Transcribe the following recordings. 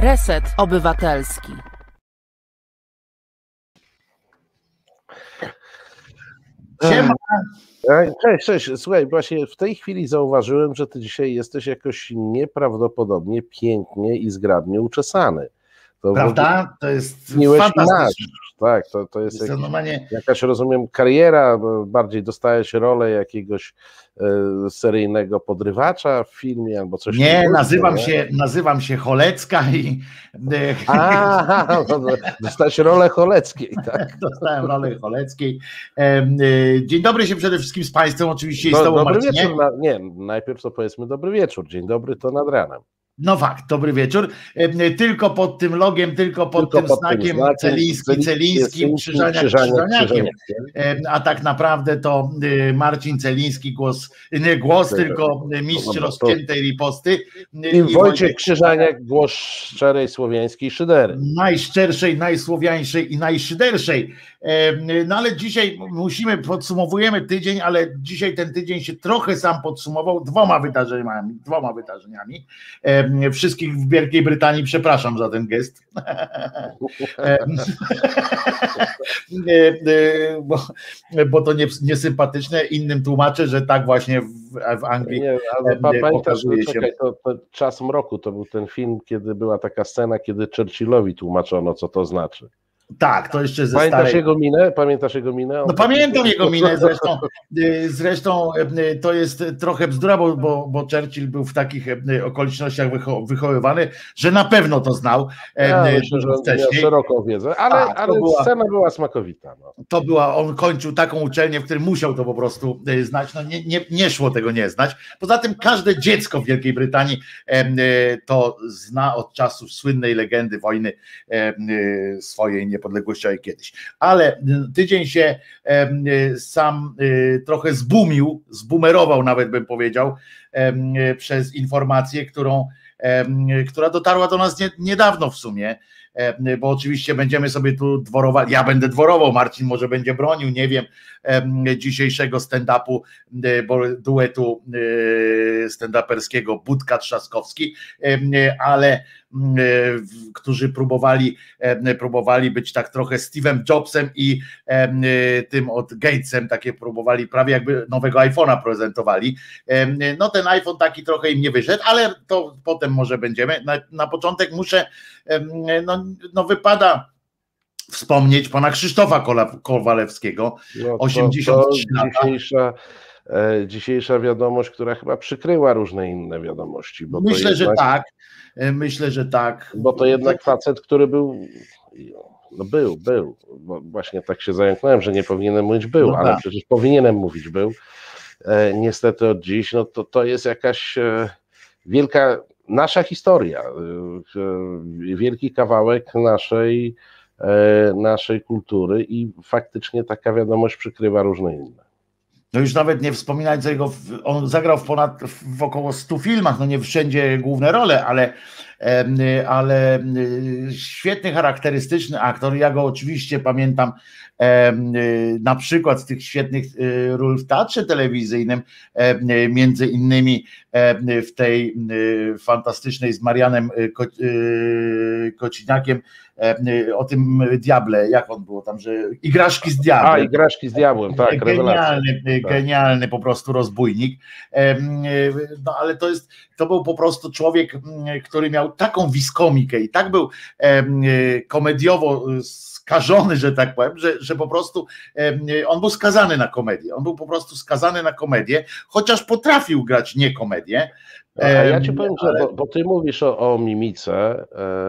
Reset Obywatelski. Siema. Cześć. Słuchaj, właśnie w tej chwili zauważyłem, że ty dzisiaj jesteś jakoś nieprawdopodobnie pięknie i zgrabnie uczesany. Prawda? To jest fantastyczne. Tak, to jest jakaś, rozumiem, kariera, bardziej dostajesz rolę jakiegoś seryjnego podrywacza w filmie albo coś takiego. Nie, nazywam się Cholecka i... Dostałeś rolę Choleckiej, tak? Dostałem rolę Choleckiej. Dzień dobry się przede wszystkim z Państwem, oczywiście i z Tobą, dobry Marcinie. Wieczór, najpierw to powiedzmy dobry wieczór, dzień dobry to nad ranem. No fakt, dobry wieczór. Tylko pod tym logiem, tylko pod tym znakiem Celińskim, Krzyżaniakiem. A tak naprawdę to Marcin Celiński, tylko mistrz rozciętej riposty. I Wojciech Krzyżaniak, głos szczerej słowiańskiej szydery. Najszczerszej, najsłowiańszej i najszyderszej. No ale dzisiaj podsumowujemy tydzień, ale dzisiaj ten tydzień się trochę sam podsumował dwoma wydarzeniami. Wszystkich w Wielkiej Brytanii przepraszam za ten gest. Bo to niesympatyczne. Innym tłumaczę, że tak właśnie w Anglii pokazuje się. To Czas mroku, to był ten film, kiedy była taka scena, kiedy Churchillowi tłumaczono, co to znaczy. Tak, to jeszcze ze Pamiętasz jego minę? No pamiętam jego minę, zresztą to jest trochę bzdura, bo Churchill był w takich okolicznościach wychowywany, że na pewno to znał. Myślę, że miał szeroką wiedzę, ale scena była smakowita. No. On kończył taką uczelnię, w której musiał to po prostu znać, no nie szło tego nie znać. Poza tym każde dziecko w Wielkiej Brytanii to zna od czasów słynnej legendy wojny swojej niepodległościowej kiedyś. Ale tydzień się sam trochę zbumerował nawet bym powiedział, przez informację, która dotarła do nas niedawno w sumie, bo oczywiście będziemy sobie tu dworowali, ja będę dworował, Marcin może będzie bronił, nie wiem, dzisiejszego stand-upu, duetu stand-uperskiego Budka-Trzaskowski, ale którzy próbowali być tak trochę Steve'em Jobsem i tym od Gatesem, takie próbowali, prawie jakby nowego iPhone'a prezentowali. No ten iPhone taki trochę im nie wyszedł, ale to potem może będziemy. Na początek muszę, no wypada wspomnieć pana Krzysztofa Kowalewskiego, 83 lata. Dzisiejsza wiadomość, która chyba przykryła różne inne wiadomości. Bo Myślę, że tak. Bo to jednak facet, który był, bo właśnie tak się zająknąłem, że nie powinienem mówić był, ale przecież powinienem mówić był. Niestety od dziś, no to jest jakaś wielka nasza historia, wielki kawałek naszej kultury i faktycznie taka wiadomość przykrywa różne inne. No już nawet nie wspominać, że on zagrał w około 100 filmach, no nie wszędzie główne role, ale świetny, charakterystyczny aktor. Ja go oczywiście pamiętam na przykład z tych świetnych ról w teatrze telewizyjnym, między innymi w tej fantastycznej z Marianem Kociniakiem, o tym diable, jak on było tam, że Igraszki z diabłem. Igraszki z diabłem, tak. Genialny po prostu rozbójnik. No ale to był po prostu człowiek, który miał taką wiskomikę i tak był komediowo skażony, że tak powiem, że po prostu on był skazany na komedię. On był po prostu skazany na komedię, chociaż potrafił grać nie komedię. A ja ci powiem, że bo ty mówisz o mimice.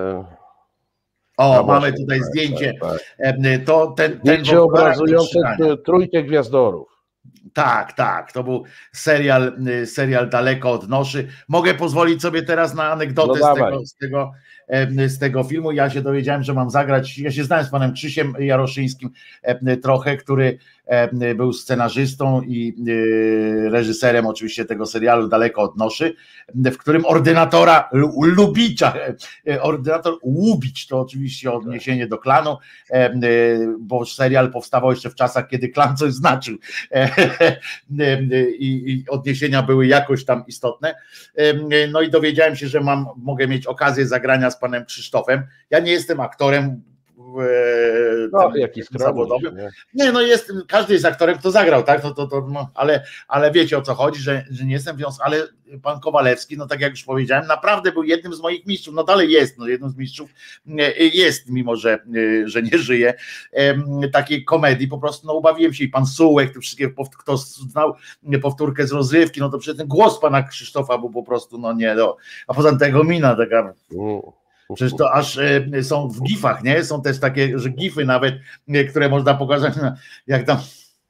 Mamy tutaj zdjęcie. Tak. To zdjęcie obrazujące trójkę gwiazdorów. Tak, to był serial Daleko od Noszy. Mogę pozwolić sobie teraz na anegdotę z tego filmu. Ja się dowiedziałem, że mam zagrać, ja się znałem z panem Krzysiem Jaroszyńskim trochę, który był scenarzystą i reżyserem oczywiście tego serialu Daleko od Noszy, w którym ordynatora Lubicza, ordynator Łubicz, to oczywiście odniesienie do klanu, bo serial powstawał jeszcze w czasach, kiedy klan coś znaczył. i odniesienia były jakoś tam istotne. No i dowiedziałem się, że mogę mieć okazję zagrania z panem Krzysztofem. Ja nie jestem aktorem zawodowym. Nie, no każdy jest aktorem, kto zagrał, tak? Ale wiecie, o co chodzi, że nie jestem ale pan Kowalewski, no tak jak już powiedziałem, naprawdę był jednym z moich mistrzów, no dalej jest, jednym z mistrzów jest, mimo że nie żyje, takiej komedii, po prostu ubawiłem się i pan Sułek, kto znał powtórkę z rozrywki, no to przecież ten głos pana Krzysztofa był po prostu, a poza tego mina taka. Przecież to aż są w gifach, nie? Są też takie, że gify nawet, które można pokazać, jak tam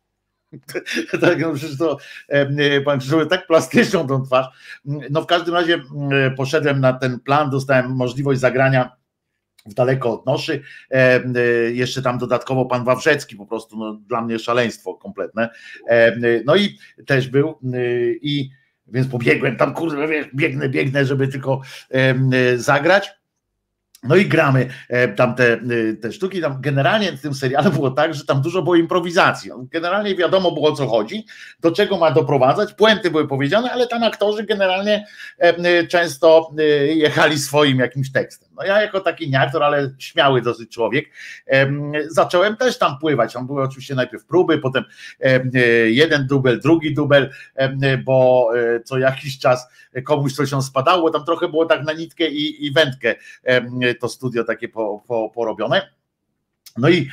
tak, przecież to pan Krzysztof tak plastyczną tą twarz. No w każdym razie poszedłem na ten plan, dostałem możliwość zagrania w Daleko od noszy, jeszcze tam dodatkowo pan Wawrzecki, po prostu dla mnie szaleństwo kompletne. No i też był i więc pobiegłem tam, kurde, biegnę, żeby tylko zagrać. No i gramy tam te sztuki. Tam generalnie w tym serialu było tak, że tam dużo było improwizacji. Generalnie wiadomo było, o co chodzi, do czego ma doprowadzać. Puenty były powiedziane, ale tam aktorzy generalnie często jechali swoim jakimś tekstem. No ja jako taki nie aktor, ale śmiały dosyć człowiek, zacząłem też tam pływać. Tam były oczywiście najpierw próby, potem jeden dubel, drugi dubel, bo co jakiś czas komuś coś spadało, tam trochę było tak na nitkę i wędkę to studio takie porobione. No i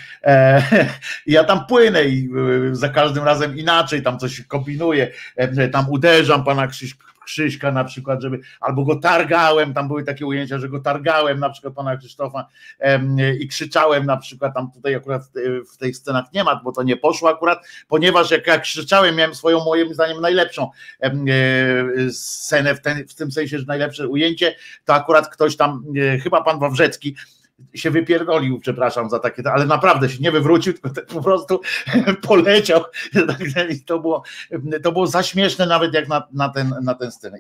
ja tam płynę i za każdym razem inaczej, tam coś kombinuję, tam uderzam pana Krzyśka na przykład, albo go targałem, tam były takie ujęcia, że go targałem na przykład pana Krzysztofa i krzyczałem na przykład, tam tutaj akurat w tych scenach nie ma, bo to nie poszło akurat, ponieważ jak krzyczałem, miałem swoją, moim zdaniem, najlepszą scenę, w tym sensie, że najlepsze ujęcie, to akurat ktoś tam, chyba pan Wawrzecki, się wypierdolił, przepraszam za takie, ale naprawdę się nie wywrócił, tylko po prostu poleciał. To było za śmieszne nawet jak na tę scenę.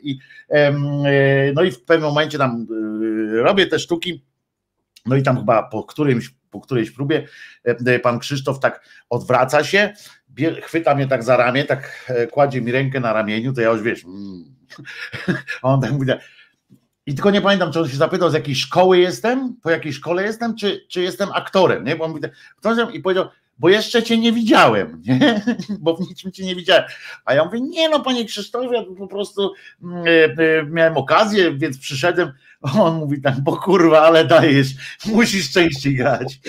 No i w pewnym momencie tam robię te sztuki, no i tam chyba po którejś próbie pan Krzysztof tak odwraca się, chwyta mnie tak za ramię, tak kładzie mi rękę na ramieniu, to ja już wiesz, on tak mówi, i tylko nie pamiętam, czy on się zapytał, z jakiej szkoły jestem, po jakiej szkole jestem, czy jestem aktorem, nie? Bo on mówi, i powiedział, bo jeszcze cię nie widziałem, nie? Bo w niczym cię nie widziałem. A ja mówię, nie no, panie Krzysztofie, ja po prostu miałem okazję, więc przyszedłem. On mówi tak, bo kurwa, ale dajesz, musisz częściej grać.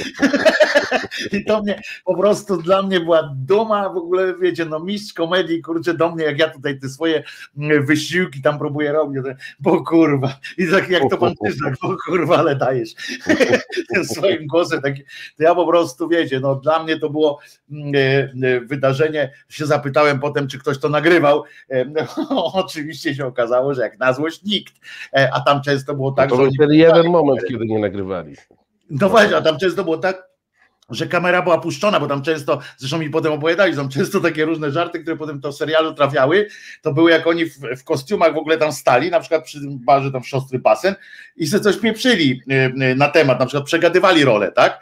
I to mnie po prostu, dla mnie była duma, w ogóle wiecie, mistrz komedii, kurczę, do mnie, jak ja tutaj te swoje wysiłki tam próbuję robić, bo kurwa, i tak jak to pan Krzysztof, bo kurwa, ale dajesz. Tym swoim głosem taki, to ja po prostu, wiecie, dla mnie to było wydarzenie, się zapytałem potem, czy ktoś to nagrywał, oczywiście się okazało, że jak na złość nikt, a tam często było tak, to był ten jeden moment, kiedy nie nagrywali. No właśnie, a tam często było tak, że kamera była puszczona, bo tam często, zresztą mi potem opowiadali, są często takie różne żarty, które potem do serialu trafiały, to były jak oni w kostiumach w ogóle tam stali, na przykład przy tym barze tam Siostry Basen i sobie coś pieprzyli na temat, na przykład przegadywali rolę, tak?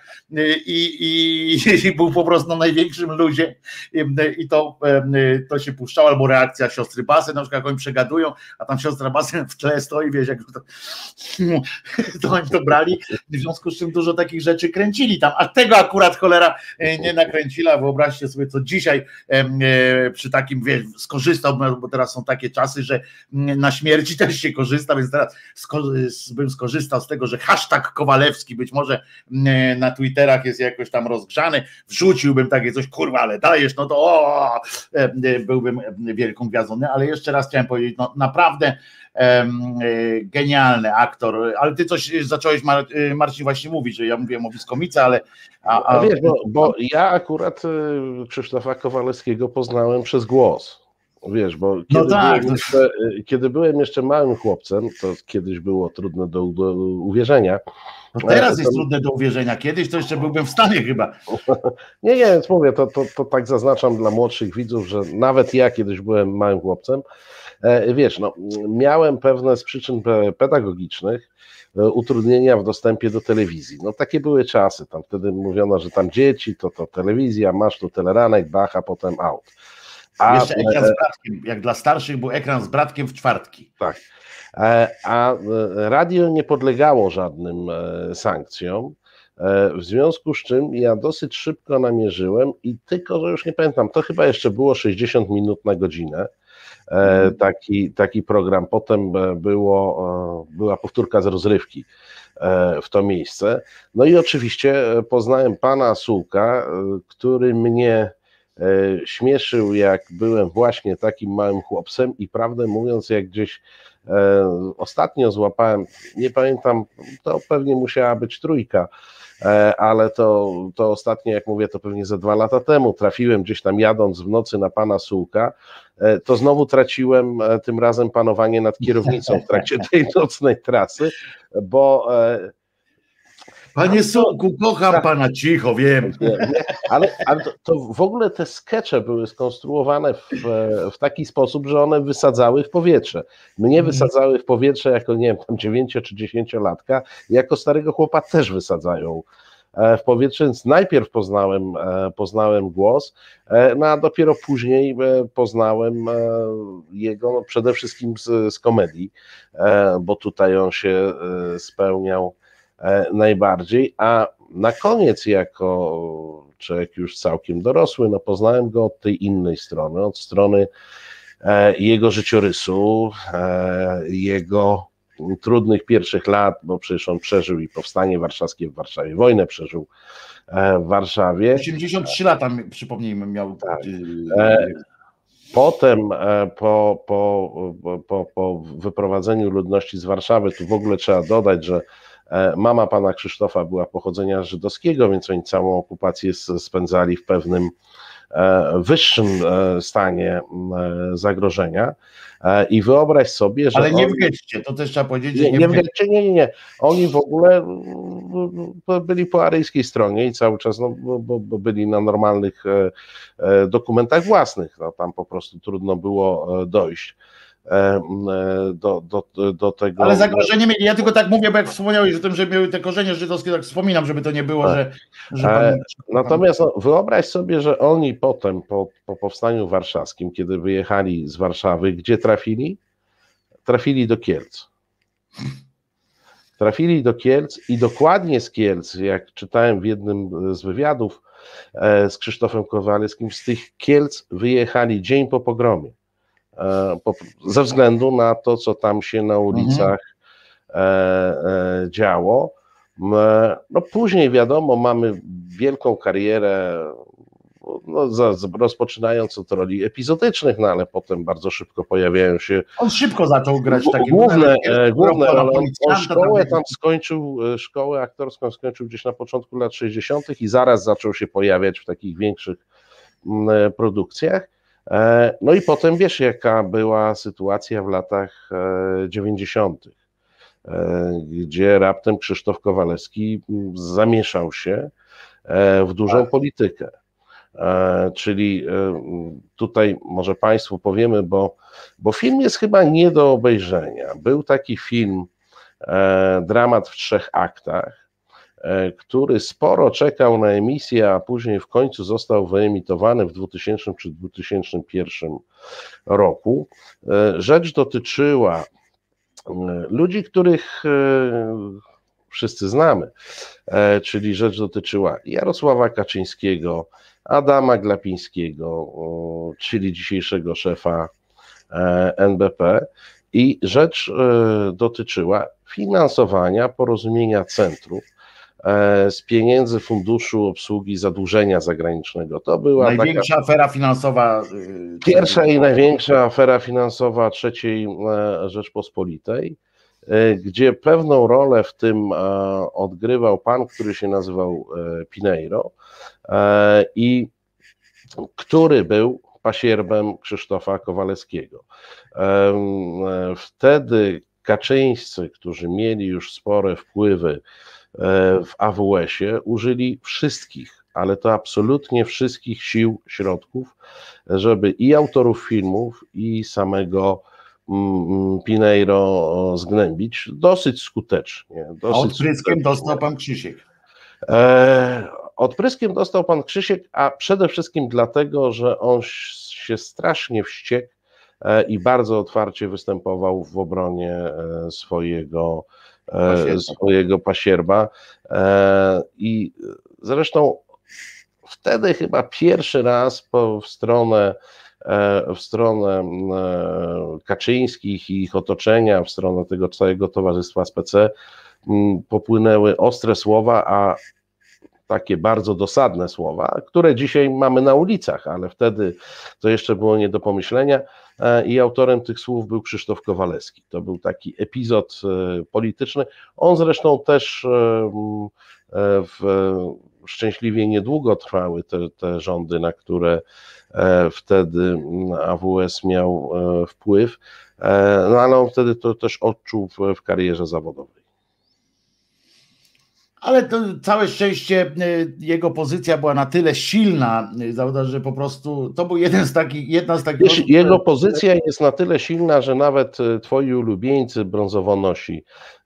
I był po prostu na największym luzie i to się puszczało, albo reakcja Siostry Basen, na przykład jak oni przegadują, a tam Siostra Basen w tle stoi, wiesz, jak to oni to brali, w związku z czym dużo takich rzeczy kręcili tam, a tego akurat cholera nie nakręcila, wyobraźcie sobie, co dzisiaj przy takim, wiesz, skorzystał, bo teraz są takie czasy, że na śmierci też się korzysta, więc teraz bym skorzystał z tego, że hashtag Kowalewski być może na Twitterach jest jakoś tam rozgrzany, wrzuciłbym takie coś, kurwa, ale dajesz, no to byłbym wielką gwiazdą, ale jeszcze raz chciałem powiedzieć, naprawdę genialny aktor, ale ty coś zacząłeś, Marcin, właśnie mówić, że ja mówiłem o Wiskomice, ale... Wiesz, bo ja akurat Krzysztofa Kowalewskiego poznałem przez głos. Wiesz, bo kiedy byłem jeszcze małym chłopcem, to kiedyś było trudne do uwierzenia. No teraz jest trudne do uwierzenia, kiedyś to jeszcze byłbym w stanie chyba. Nie, więc mówię, to tak zaznaczam dla młodszych widzów, że nawet ja kiedyś byłem małym chłopcem. Wiesz, miałem pewne z przyczyn pedagogicznych utrudnienia w dostępie do telewizji. Takie były czasy, tam wtedy mówiono, że tam dzieci, to telewizja, masz tu teleranek, bach, a potem out. Jeszcze ekran z bratkiem, jak dla starszych był ekran z bratkiem w czwartki. Tak. A radio nie podlegało żadnym sankcjom, w związku z czym ja dosyć szybko namierzyłem i tylko, że już nie pamiętam, to chyba jeszcze było 60 minut na godzinę, taki program, potem była powtórka z rozrywki w to miejsce. No i oczywiście poznałem pana Sułka, który mnie śmieszył, jak byłem właśnie takim małym chłopcem i prawdę mówiąc, jak gdzieś ostatnio złapałem, nie pamiętam, to pewnie musiała być 3, ale to ostatnio, jak mówię, to pewnie ze 2 lata temu trafiłem gdzieś tam jadąc w nocy na pana Sułka, to znowu traciłem tym razem panowanie nad kierownicą w trakcie tej nocnej trasy, bo... Panie Sułku, kocham pana, cicho, wiem. Ale to w ogóle te skecze były skonstruowane w taki sposób, że one wysadzały w powietrze. Mnie wysadzały w powietrze jako, nie wiem, tam 9 czy 10-latka, jako starego chłopa też wysadzają w powietrze, więc najpierw poznałem głos, no a dopiero później poznałem jego, no przede wszystkim z komedii, bo tutaj on się spełniał najbardziej, a na koniec jako człowiek już całkiem dorosły, no poznałem go od tej innej strony, od strony jego życiorysu, jego trudnych pierwszych lat, bo przecież on przeżył i powstanie warszawskie w Warszawie, wojnę przeżył w Warszawie. 83 lata, przypomnijmy, miał. Tak. Potem po wyprowadzeniu ludności z Warszawy, tu w ogóle trzeba dodać, że mama pana Krzysztofa była pochodzenia żydowskiego, więc oni całą okupację spędzali w pewnym wyższym stanie zagrożenia. I wyobraź sobie, że. Ale nie w getcie, to też trzeba powiedzieć, że nie w getcie. Nie. Oni w ogóle byli po aryjskiej stronie i cały czas, no, bo byli na normalnych dokumentach własnych. No, tam po prostu trudno było dojść do tego. Ale zagrożenie mieli, ja tylko tak mówię, bo jak wspomniałeś o tym, że miały te korzenie żydowskie, tak wspominam, żeby to nie było, że natomiast no, wyobraź sobie, że oni potem po powstaniu warszawskim, kiedy wyjechali z Warszawy, gdzie trafili? Trafili do Kielc. Trafili do Kielc i dokładnie z Kielc, jak czytałem w jednym z wywiadów z Krzysztofem Kowalewskim, z tych Kielc wyjechali dzień po pogromie. Ze względu na to, co tam się na ulicach działo. No później wiadomo, mamy wielką karierę, no, rozpoczynając od roli epizodycznych, no ale potem bardzo szybko pojawiają się. On szybko zaczął grać takie główne role. On szkołę tam skończył, szkołę aktorską skończył gdzieś na początku lat 60. i zaraz zaczął się pojawiać w takich większych produkcjach. No i potem wiesz, jaka była sytuacja w latach 90., gdzie raptem Krzysztof Kowalewski zamieszał się w dużą politykę. Czyli tutaj może Państwu powiemy, bo film jest chyba nie do obejrzenia. Był taki film, dramat w 3 aktach, który sporo czekał na emisję, a później w końcu został wyemitowany w 2000 czy 2001 roku. Rzecz dotyczyła ludzi, których wszyscy znamy, czyli rzecz dotyczyła Jarosława Kaczyńskiego, Adama Glapińskiego, czyli dzisiejszego szefa NBP, i rzecz dotyczyła finansowania porozumienia centrów z pieniędzy Funduszu Obsługi Zadłużenia Zagranicznego. To była największa afera finansowa. Pierwsza i największa afera finansowa III Rzeczpospolitej, gdzie pewną rolę w tym odgrywał pan, który się nazywał Pinheiro i który był pasierbem Krzysztofa Kowalewskiego. Wtedy Kaczyńscy, którzy mieli już spore wpływy w AWS-ie, użyli wszystkich, ale to absolutnie wszystkich sił, środków, żeby i autorów filmów, i samego Pinheiro zgnębić dosyć skutecznie. A odpryskiem dostał pan Krzysiek. Odpryskiem dostał pan Krzysiek, a przede wszystkim dlatego, że on się strasznie wściekł i bardzo otwarcie występował w obronie swojego pasierba. I zresztą wtedy chyba pierwszy raz w stronę Kaczyńskich i ich otoczenia, w stronę tego całego towarzystwa SPC popłynęły ostre słowa, a takie bardzo dosadne słowa, które dzisiaj mamy na ulicach, ale wtedy to jeszcze było nie do pomyślenia i autorem tych słów był Krzysztof Kowalewski. To był taki epizod polityczny. On zresztą też szczęśliwie niedługo trwały te rządy, na które wtedy AWS miał wpływ, no ale on wtedy to też odczuł w karierze zawodowej. Ale to całe szczęście jego pozycja była na tyle silna, że po prostu to był jedna z takich. Jego pozycja jest na tyle silna, że nawet twoi ulubieńcy brązowonosi.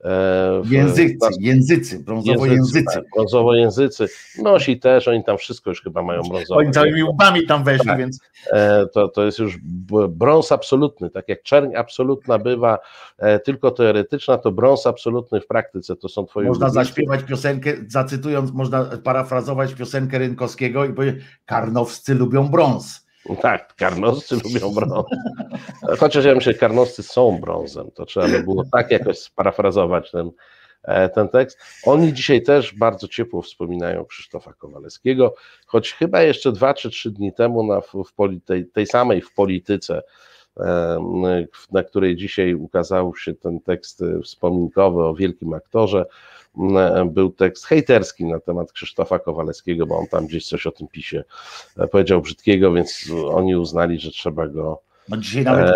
Brązowojęzycy nosi też, oni tam wszystko już chyba mają brązowe. Oni całymi łbami tam weszli, tak. Więc. To jest już brąz absolutny, tak jak czerń absolutna bywa tylko teoretyczna, to brąz absolutny w praktyce to są twoi Można ulubieńcy. Zaśpiewać piosenkę, zacytując, można parafrazować piosenkę Rynkowskiego i powiedzieć: Karnowscy lubią brąz. Tak, karnowscy lubią brąz. Chociaż ja myślę, że karnowscy są brązem, to trzeba by było tak jakoś sparafrazować ten tekst. Oni dzisiaj też bardzo ciepło wspominają Krzysztofa Kowalewskiego, choć chyba jeszcze 2 czy 3 dni temu tej samej w Polityce, na której dzisiaj ukazał się ten tekst wspominkowy o wielkim aktorze, był tekst hejterski na temat Krzysztofa Kowalewskiego, bo on tam gdzieś coś o tym PiS-ie powiedział brzydkiego, więc oni uznali, że trzeba go. No dzisiaj nawet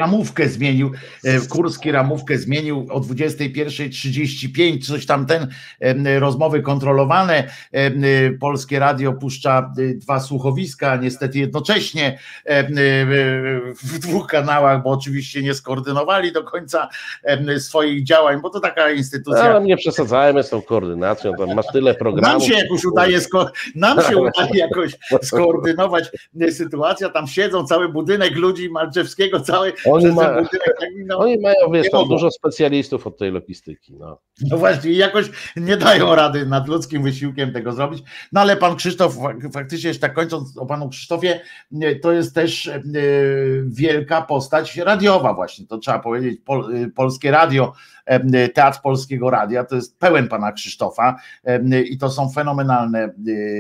Kurski ramówkę zmienił o 21:35, coś tam rozmowy kontrolowane. Polskie Radio puszcza 2 słuchowiska, niestety jednocześnie w 2 kanałach, bo oczywiście nie skoordynowali do końca swoich działań, bo to taka instytucja. Ale nie przesadzajmy z tą koordynacją, tam masz tyle programów. Nam się udaje jakoś skoordynować sytuację, tam siedzą cały budynek ludzi Malczewskiego, cały budynek. Oni mają, wiesz, tam dużo specjalistów od tej logistyki. No właśnie, jakoś nie dają rady nad ludzkim wysiłkiem tego zrobić. No ale pan Krzysztof, faktycznie jeszcze tak kończąc o panu Krzysztofie, to jest też wielka postać radiowa właśnie, to trzeba powiedzieć, Polskie Radio, Teatr Polskiego Radia, to jest pełen pana Krzysztofa i to są fenomenalne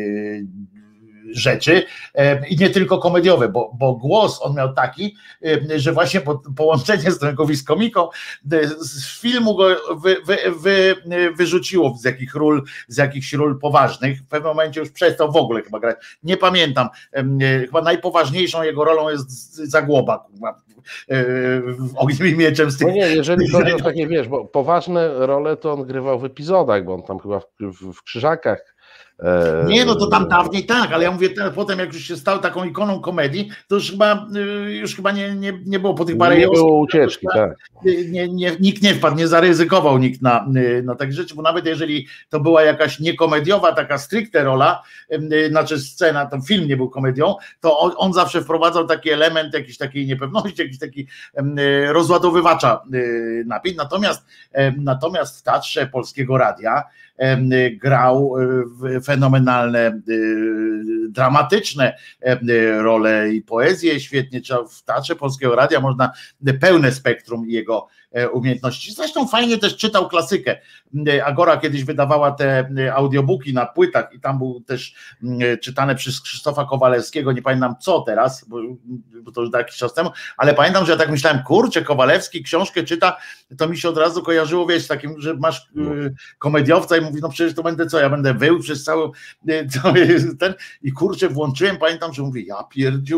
rzeczy i nie tylko komediowe, bo głos on miał taki, że właśnie połączenie z komiką z filmu go wyrzuciło z jakichś ról poważnych. W pewnym momencie już przestał w ogóle chyba grać. Nie pamiętam. Chyba najpoważniejszą jego rolą jest Zagłoba. Ogniem i mieczem. No nie, jeżeli chodzi o takie, wiesz, bo poważne role to on grywał w epizodach, bo on tam chyba w Krzyżakach. Nie, no to tam dawniej tak, ale ja mówię, potem jak już się stał taką ikoną komedii, to już chyba nie było po tych parę nie było ucieczki, tak. Nikt nie wpadł, nie zaryzykował nikt na takie rzeczy, bo nawet jeżeli to była jakaś niekomediowa, taka stricte rola, znaczy scena, ten film nie był komedią, to on zawsze wprowadzał taki element jakiejś takiej niepewności, jakiś taki rozładowywacza napięć, natomiast w Teatrze Polskiego Radia grał fenomenalne, dramatyczne role i poezję świetnie, w Teatrze Polskiego Radia można pełne spektrum jego umiejętności. Zresztą fajnie też czytał klasykę. Agora kiedyś wydawała te audiobooki na płytach i tam był też czytane przez Krzysztofa Kowalewskiego, nie pamiętam co teraz, bo to już jakiś czas temu, ale pamiętam, że ja tak myślałem, kurczę, Kowalewski książkę czyta, to mi się od razu kojarzyło, wiesz, takim, że masz komediowca i mówi, no przecież to będę co, ja będę wył przez cały ten i kurczę, włączyłem, pamiętam, że mówi, ja pierdziu,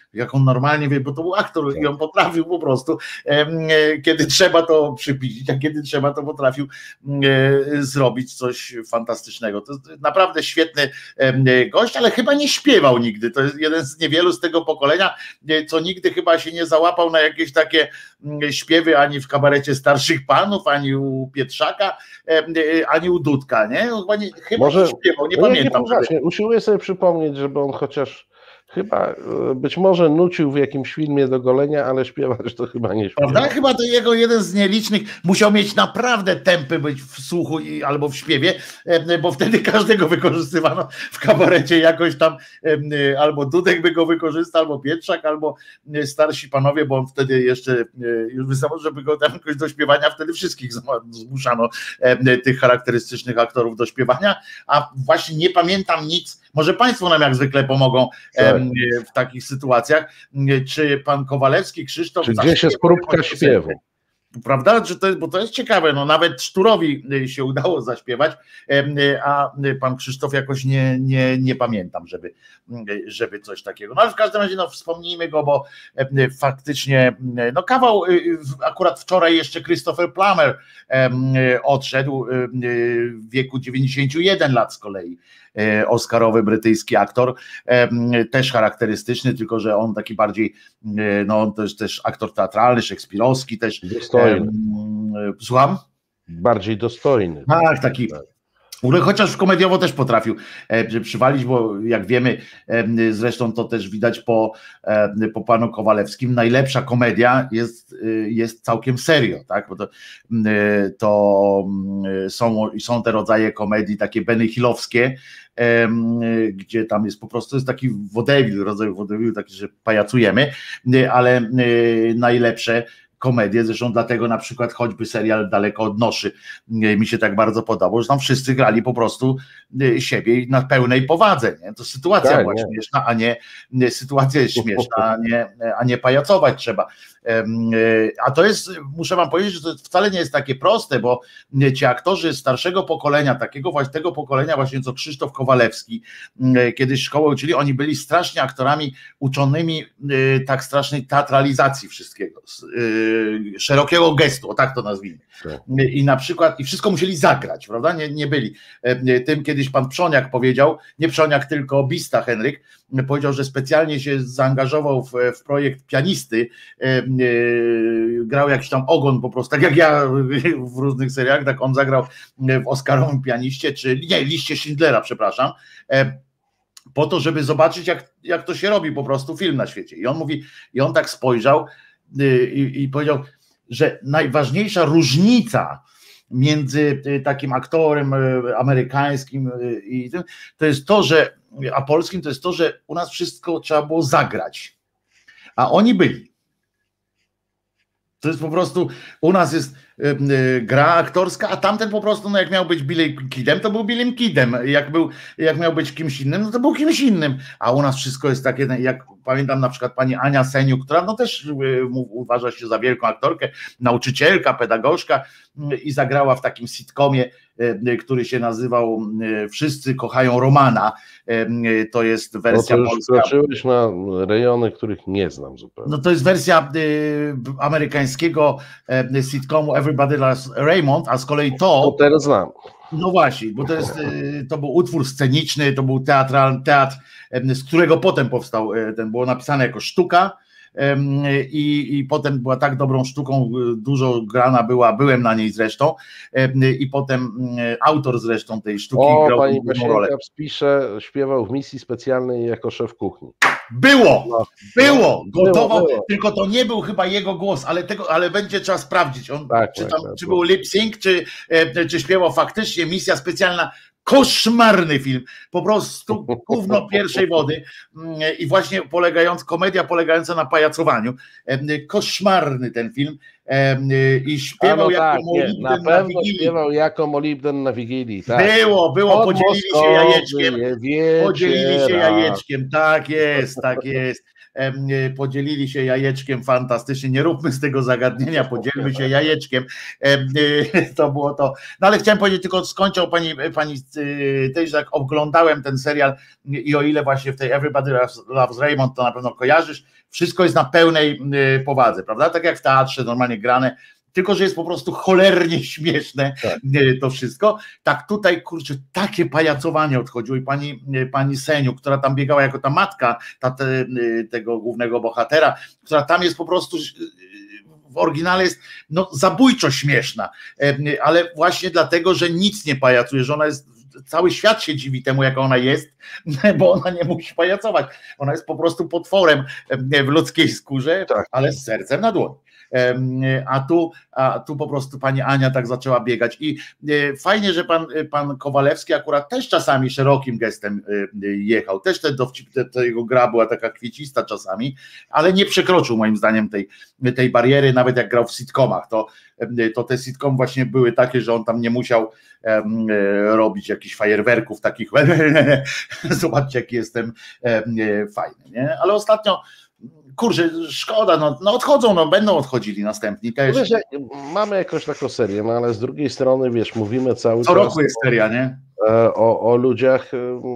jak on normalnie wie, bo to był aktor i on potrafił po prostu, kiedy trzeba to przypić, a kiedy trzeba to potrafił zrobić coś fantastycznego. To jest naprawdę świetny gość, ale chyba nie śpiewał nigdy. To jest jeden z niewielu z tego pokolenia, co nigdy chyba się nie załapał na jakieś takie śpiewy ani w kabarecie Starszych Panów, ani u Pietrzaka, ani u Dudka, nie? Chyba może, nie śpiewał, nie pamiętam. Właśnie, usiłuję sobie przypomnieć, żeby on chociaż chyba, być może nucił w jakimś filmie do golenia, ale śpiewać to chyba nie śpiewał. Prawda? Chyba to jego jeden z nielicznych, musiał mieć naprawdę tempy być w słuchu albo w śpiewie, bo wtedy każdego wykorzystywano w kabarecie jakoś tam, albo Dudek by go wykorzystał, albo Pietrzak, albo Starsi Panowie, bo on wtedy jeszcze już wystarczyło, żeby go tam jakoś do śpiewania, wtedy wszystkich zmuszano tych charakterystycznych aktorów do śpiewania, a właśnie nie pamiętam nic, może Państwo nam jak zwykle pomogą w takich sytuacjach, czy pan Kowalewski, Krzysztof... Czy gdzieś jest próbka śpiewu? Prawda? Bo to jest ciekawe, no nawet Szturowi się udało zaśpiewać, a pan Krzysztof jakoś nie pamiętam, żeby coś takiego. No ale w każdym razie wspomnijmy go, bo faktycznie no kawał, akurat wczoraj jeszcze Christopher Plummer odszedł w wieku 91 lat z kolei. Oscarowy brytyjski aktor, też charakterystyczny, tylko że on taki bardziej, no też aktor teatralny, szekspirowski też. Dostojny. Słucham? Bardziej dostojny. Tak, taki. Chociaż komediowo też potrafił przywalić, bo jak wiemy, zresztą to też widać po panu Kowalewskim, najlepsza komedia jest całkiem serio, tak? Bo to są te rodzaje komedii takie Benny Hillowskie, gdzie tam jest po prostu jest taki rodzaj wodewilu, taki, że pajacujemy, ale najlepsze komedię, zresztą dlatego na przykład choćby serial Daleko od Noszy mi się tak bardzo podobał, że tam wszyscy grali po prostu siebie na pełnej powadze, nie? To sytuacja była śmieszna, a nie sytuacja jest śmieszna, a nie pajacować trzeba. A to jest, muszę wam powiedzieć, że to wcale nie jest takie proste, bo ci aktorzy starszego pokolenia, tego pokolenia właśnie co Krzysztof Kowalewski, kiedyś szkołę uczyli, oni byli strasznie aktorami uczonymi tak strasznej teatralizacji wszystkiego, szerokiego gestu, o tak to nazwijmy. I na przykład, i wszystko musieli zagrać, prawda? Nie byli. Tym kiedyś pan Przoniak powiedział, nie Przoniak, tylko Bista Henryk, powiedział, że specjalnie się zaangażował w projekt pianisty, grał jakiś tam ogon po prostu, tak jak ja w różnych seriach, tak on zagrał w Oscarowym Pianiście, czy nie, Liście Schindlera, przepraszam, po to, żeby zobaczyć, jak to się robi po prostu film na świecie. I on mówi, i on tak spojrzał i powiedział, że najważniejsza różnica między takim aktorem amerykańskim i tym, to jest to, że a polskim, to jest to, że u nas wszystko trzeba było zagrać, a oni byli. To jest po prostu, u nas jest gra aktorska, a tamten po prostu, no jak miał być Billy Kidem, to był Billym Kidem, jak miał być kimś innym, no to był kimś innym, a u nas wszystko jest takie, jak pamiętam na przykład pani Ania Seniuk, która no też uważa się za wielką aktorkę, nauczycielka, pedagogzka i zagrała w takim sitcomie, który się nazywał Wszyscy kochają Romana, to jest wersja polska. Polska. Wkroczyłeś na rejony, których nie znam zupełnie. No to jest wersja amerykańskiego sitcomu Everybody Loves Raymond, a z kolei to teraz znam. No właśnie, bo to był utwór sceniczny, to był teatr, z którego potem powstał, było napisane jako sztuka i potem była tak dobrą sztuką, dużo grana byłem na niej zresztą i potem autor zresztą tej sztuki grał pani rolę. Pisze, śpiewał w misji specjalnej jako szef kuchni. Było, gotował, tylko to nie był chyba jego głos, ale będzie trzeba sprawdzić, czy był lip sync, czy śpiewał faktycznie, misja specjalna. Koszmarny film, po prostu gówno pierwszej wody i właśnie komedia polegająca na pajacowaniu. Koszmarny ten film i śpiewał jako molibden na pewno śpiewał jako molibden na Wigilii. Tak. Było, podzielili się jajeczkiem, tak jest. podzielili się jajeczkiem fantastycznie, nie róbmy z tego zagadnienia, podzielmy się jajeczkiem, to było to, no ale chciałem powiedzieć, tylko skończył pani też, jak oglądałem ten serial i o ile właśnie w tej Everybody Loves Raymond, to na pewno kojarzysz, wszystko jest na pełnej powadze, prawda, tak jak w teatrze normalnie grane, tylko że jest po prostu cholernie śmieszne to wszystko. Tak tutaj, kurczę, takie pajacowanie odchodziło i pani Seniu, która tam biegała jako ta matka tego głównego bohatera, która tam jest po prostu w oryginale jest no, zabójczo śmieszna, ale właśnie dlatego, że nic nie pajacuje, że ona jest, cały świat się dziwi temu, jaka ona jest, bo ona nie musi pajacować. Ona jest po prostu potworem w ludzkiej skórze, ale z sercem na dłoni. A tu po prostu pani Ania tak zaczęła biegać i fajnie, że pan Kowalewski akurat też czasami szerokim gestem jechał, też ta jego gra była taka kwiecista czasami, ale nie przekroczył moim zdaniem tej bariery, nawet jak grał w sitcomach, to te sitcom właśnie były takie, że on tam nie musiał robić jakichś fajerwerków takich, zobaczcie jaki jestem fajny, nie? Ale ostatnio kurczę, szkoda, no odchodzą, no będą odchodzili następni też. Wiesz, mamy jakąś taką serię, no ale z drugiej strony, wiesz, mówimy cały co czas roku jest seria, nie? O ludziach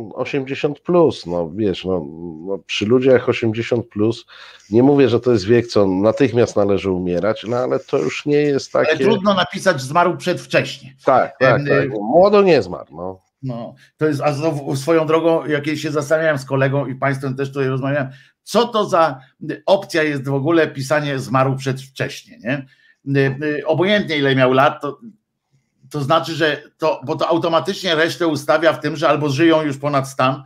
80+, no wiesz, no, przy ludziach 80+, nie mówię, że to jest wiek, co natychmiast należy umierać, no ale to już nie jest takie... Ale trudno napisać, zmarł przedwcześnie. Tak. Młodo nie zmarł, no. No, to jest, a swoją drogą, jak się zastanawiałem z kolegą i państwem też tutaj rozmawiałem, co to za opcja jest w ogóle pisanie zmarł przedwcześnie, nie? Obojętnie ile miał lat, to znaczy, że bo to automatycznie resztę ustawia w tym, że albo żyją już ponad stan,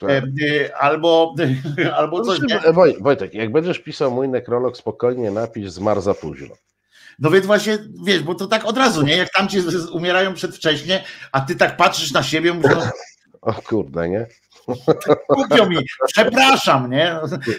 albo coś. Wojtek, jak będziesz pisał mój nekrolog, spokojnie napisz zmarł za późno. No więc właśnie, wiesz, bo to tak od razu, nie? Jak tam ci umierają przedwcześnie, a ty tak patrzysz na siebie, mówisz, no, o kurde, nie? Głupio mi, przepraszam, nie?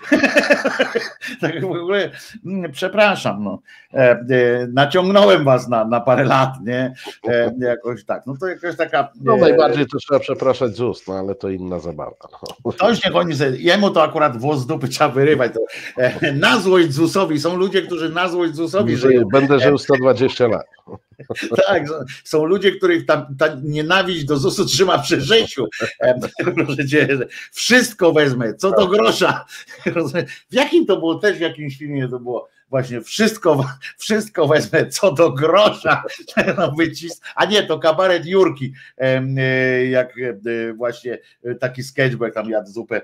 Tak w ogóle, przepraszam, no. Naciągnąłem was na parę lat, nie? Jakoś tak, no to jakaś taka... No najbardziej to trzeba przepraszać z ust, no ale to inna zabawa. To już nie chodzi, jemu to akurat włos z dupy trzeba wyrywać. Na złość ZUS-owi, są ludzie, którzy na złość ZUS-owi żyją. Będę żył 120 lat. Tak, są ludzie, których ta nienawiść do ZUS-u trzyma przy życiu. Proszę cię, wszystko wezmę, co do grosza. W jakim to było, też w jakimś filmie to było, właśnie wszystko wezmę, co do grosza. No, a nie, to kabaret Jurki, jak właśnie taki sketch, bo jak tam jadł zupę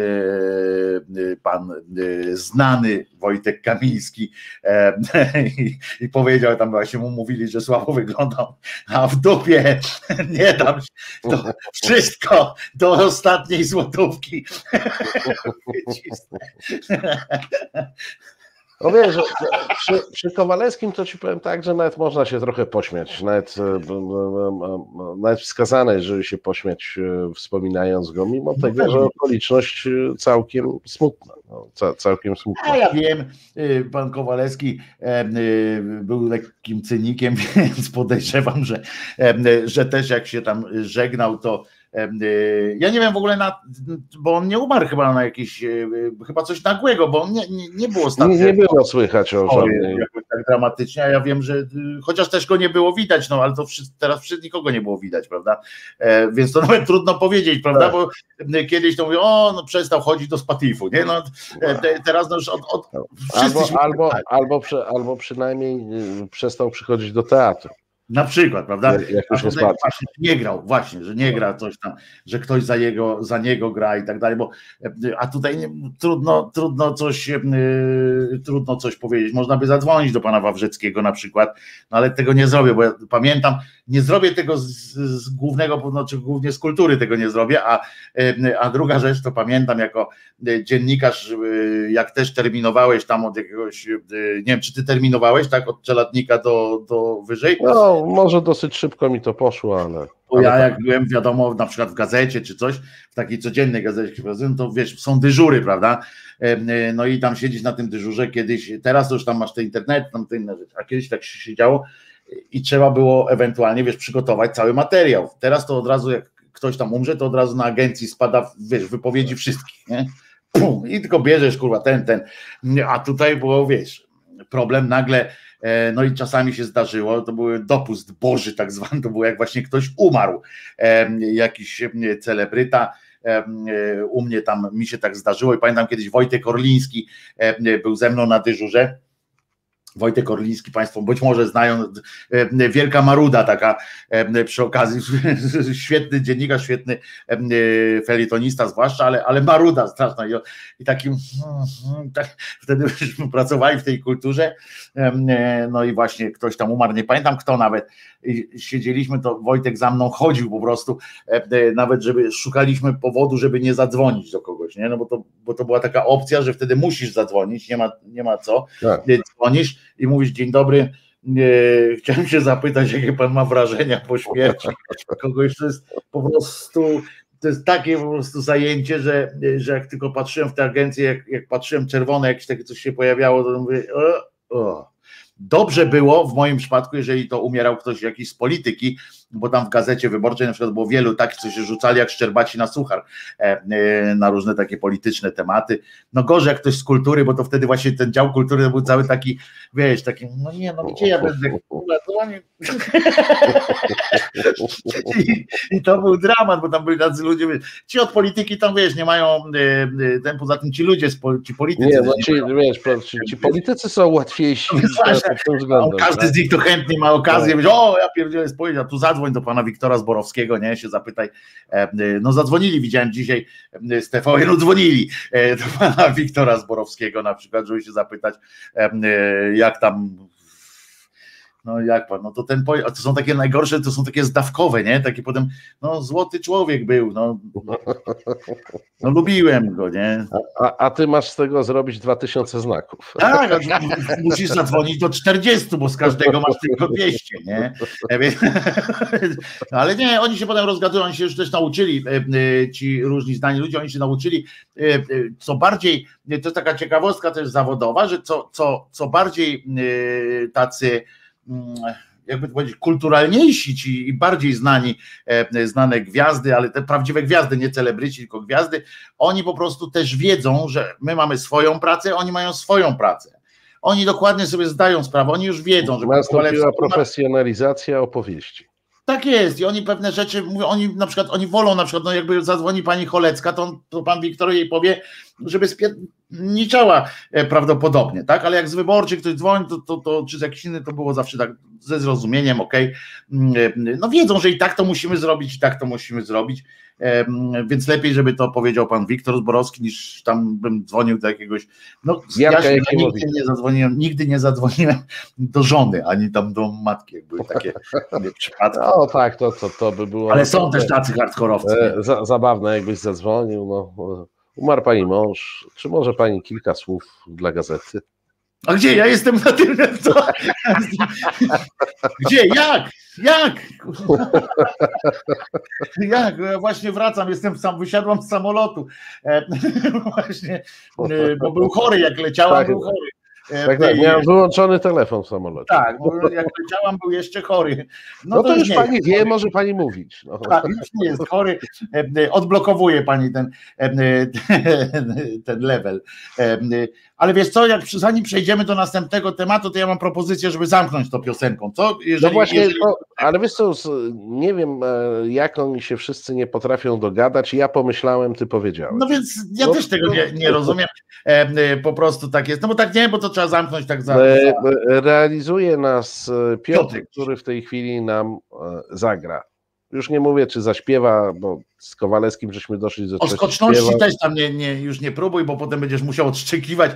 pan znany Wojtek Kamiński i powiedział, tam właśnie mu mówili, że słabo wyglądał, a w dupie nie dam się, to wszystko do ostatniej złotówki. No wiesz, przy Kowalewskim to ci powiem tak, że nawet można się trochę pośmiać, nawet wskazane, żeby się pośmiać, wspominając go, mimo tego, że okoliczność całkiem smutna. Całkiem smutna. A ja wiem, pan Kowalewski był lekkim cynikiem, więc podejrzewam, że też jak się tam żegnał, to ja nie wiem w ogóle, bo on nie umarł chyba na jakieś, chyba coś nagłego, bo on nie było ostatnio. Nie było słychać o żadnej. Tak dramatycznie, a ja wiem, że chociaż też go nie było widać, no ale to teraz nikogo nie było widać, prawda? Więc to nawet trudno powiedzieć, prawda? Tak. Bo kiedyś to mówią, no przestał chodzić do Spatifu, nie? No, teraz no już albo przynajmniej przestał przychodzić do teatru. Na przykład, prawda? Nie grał, właśnie, że nie gra coś tam, że ktoś za niego gra i tak dalej, bo a tutaj trudno coś powiedzieć. Można by zadzwonić do pana Wawrzyckiego na przykład, no ale tego nie zrobię, bo ja pamiętam, nie zrobię tego z głównego, znaczy głównie z kultury tego nie zrobię, a druga rzecz to pamiętam jako dziennikarz, jak też terminowałeś tam od jakiegoś, nie wiem, czy ty terminowałeś tak od czeladnika do wyżej? No, może dosyć szybko mi to poszło, ale... Bo ja jak byłem, wiadomo, na przykład w gazecie czy coś, w takiej codziennej gazecie, to wiesz, są dyżury, prawda? No i tam siedzieć na tym dyżurze kiedyś, teraz to już tam masz te internet, tam te inne rzeczy, a kiedyś tak się siedziało i trzeba było ewentualnie, wiesz, przygotować cały materiał. Teraz to od razu, jak ktoś tam umrze, to od razu na agencji spada, wiesz, wypowiedzi wszystkich, nie? i tylko bierzesz, kurwa, ten, a tutaj było, wiesz, problem nagle, no i czasami się zdarzyło, to był dopust boży tak zwany, to było jak właśnie ktoś umarł, jakiś celebryta, u mnie tam mi się tak zdarzyło i pamiętam kiedyś Wojtek Orliński był ze mną na dyżurze. Wojtek Orliński, Państwo być może znają, wielka maruda taka przy okazji, świetny dziennikarz, świetny felietonista zwłaszcza, ale maruda straszna i takim, tak, wtedy byśmy pracowali w tej kulturze, no i właśnie ktoś tam umarł, nie pamiętam kto nawet, i siedzieliśmy, to Wojtek za mną chodził po prostu, nawet żeby szukaliśmy powodu, żeby nie zadzwonić do kogoś, nie? No bo to była taka opcja, że wtedy musisz zadzwonić, nie ma co, tak. Dzwonisz i mówisz: dzień dobry, chciałem się zapytać, jakie pan ma wrażenia po śmierci kogoś. To jest po prostu, to jest takie po prostu zajęcie, że jak tylko patrzyłem w tę agencję, jak patrzyłem czerwone, jakieś takie coś się pojawiało, to mówię, Dobrze było w moim przypadku, jeżeli to umierał ktoś jakiś z polityki, bo tam w Gazecie Wyborczej na przykład było wielu takich, co się rzucali jak szczerbaci na suchar na różne takie polityczne tematy. No gorzej jak ktoś z kultury, bo to wtedy właśnie ten dział kultury to był cały taki, wiesz, taki, no nie, no gdzie ja będę I to był dramat, bo tam byli tacy ludzie, ci od polityki tam, wiesz, nie mają, poza tym ci ludzie, ci politycy. Nie, no ci politycy są łatwiejsi. Każdy z nich to chętnie ma okazję, mówić, o, ja pierdzielę spojrzeć, a tu zadzwoń do pana Wiktora Zborowskiego, nie, się zapytaj, no zadzwonili, widziałem dzisiaj z TVN, dzwonili do pana Wiktora Zborowskiego na przykład, żeby się zapytać, jak tam, no jak pan, no to to są takie najgorsze, to są takie zdawkowe, nie, takie potem, no złoty człowiek był, no lubiłem go, nie. A ty masz z tego zrobić 2000 znaków. Tak, musisz zadzwonić do 40, bo z każdego masz tylko 200, nie. Ale nie, oni się potem rozgadują, oni się już też nauczyli, ci różni znani ludzie, oni się nauczyli, co bardziej, to jest taka ciekawostka też zawodowa, że co bardziej tacy, jakby to powiedzieć, kulturalniejsi ci i bardziej znane gwiazdy, ale te prawdziwe gwiazdy, nie celebryci, tylko gwiazdy, oni po prostu też wiedzą, że my mamy swoją pracę, oni mają swoją pracę. Oni dokładnie sobie zdają sprawę, oni już wiedzą, że nastąpiła profesjonalizacja opowieści. Tak jest i oni pewne rzeczy mówią, oni na przykład, oni wolą na przykład, no jakby zadzwoni pani Cholecka, to pan Wiktor jej powie, żeby spierniczała prawdopodobnie, tak, ale jak z Wyborczych ktoś dzwoni, to czy z jakiś inny, to było zawsze tak ze zrozumieniem, okej. No wiedzą, że i tak to musimy zrobić, więc lepiej, żeby to powiedział pan Wiktor Zborowski, niż tam bym dzwonił do jakiegoś, no ja nigdy nie zadzwoniłem do żony, ani tam do matki, jak były takie przypadki. No tak, to by było. Ale są też tacy hardkorowcy. Zabawne, jakbyś zadzwonił, no. Umarł pani mąż, czy może pani kilka słów dla gazety? A gdzie? Ja jestem na tym, co? Gdzie? Jak? Jak? Ja właśnie wracam, wysiadłam z samolotu. Właśnie, bo był chory, jak leciałam, był chory. Tak, miałem wyłączony telefon w samolocie. Tak, bo jak leciałam, był jeszcze chory. No to już pani wie, może pani mówić. No. Tak, już nie jest chory. Odblokowuje pani ten level. Ale wiesz co, zanim przejdziemy do następnego tematu, to ja mam propozycję, żeby zamknąć to piosenką. Co? No właśnie, ale wiesz co, nie wiem, jak oni się wszyscy nie potrafią dogadać. Ja pomyślałem, ty powiedziałeś. No więc ja też tego nie rozumiem. Po prostu tak jest. No bo tak nie, bo to trzeba zamknąć tak za... Realizuje nas Piotr, który w tej chwili nam zagra. Już nie mówię, czy zaśpiewa, bo z Kowalewskim żeśmy doszli do... O skoczności też tam już nie próbuj, bo potem będziesz musiał odszczekiwać.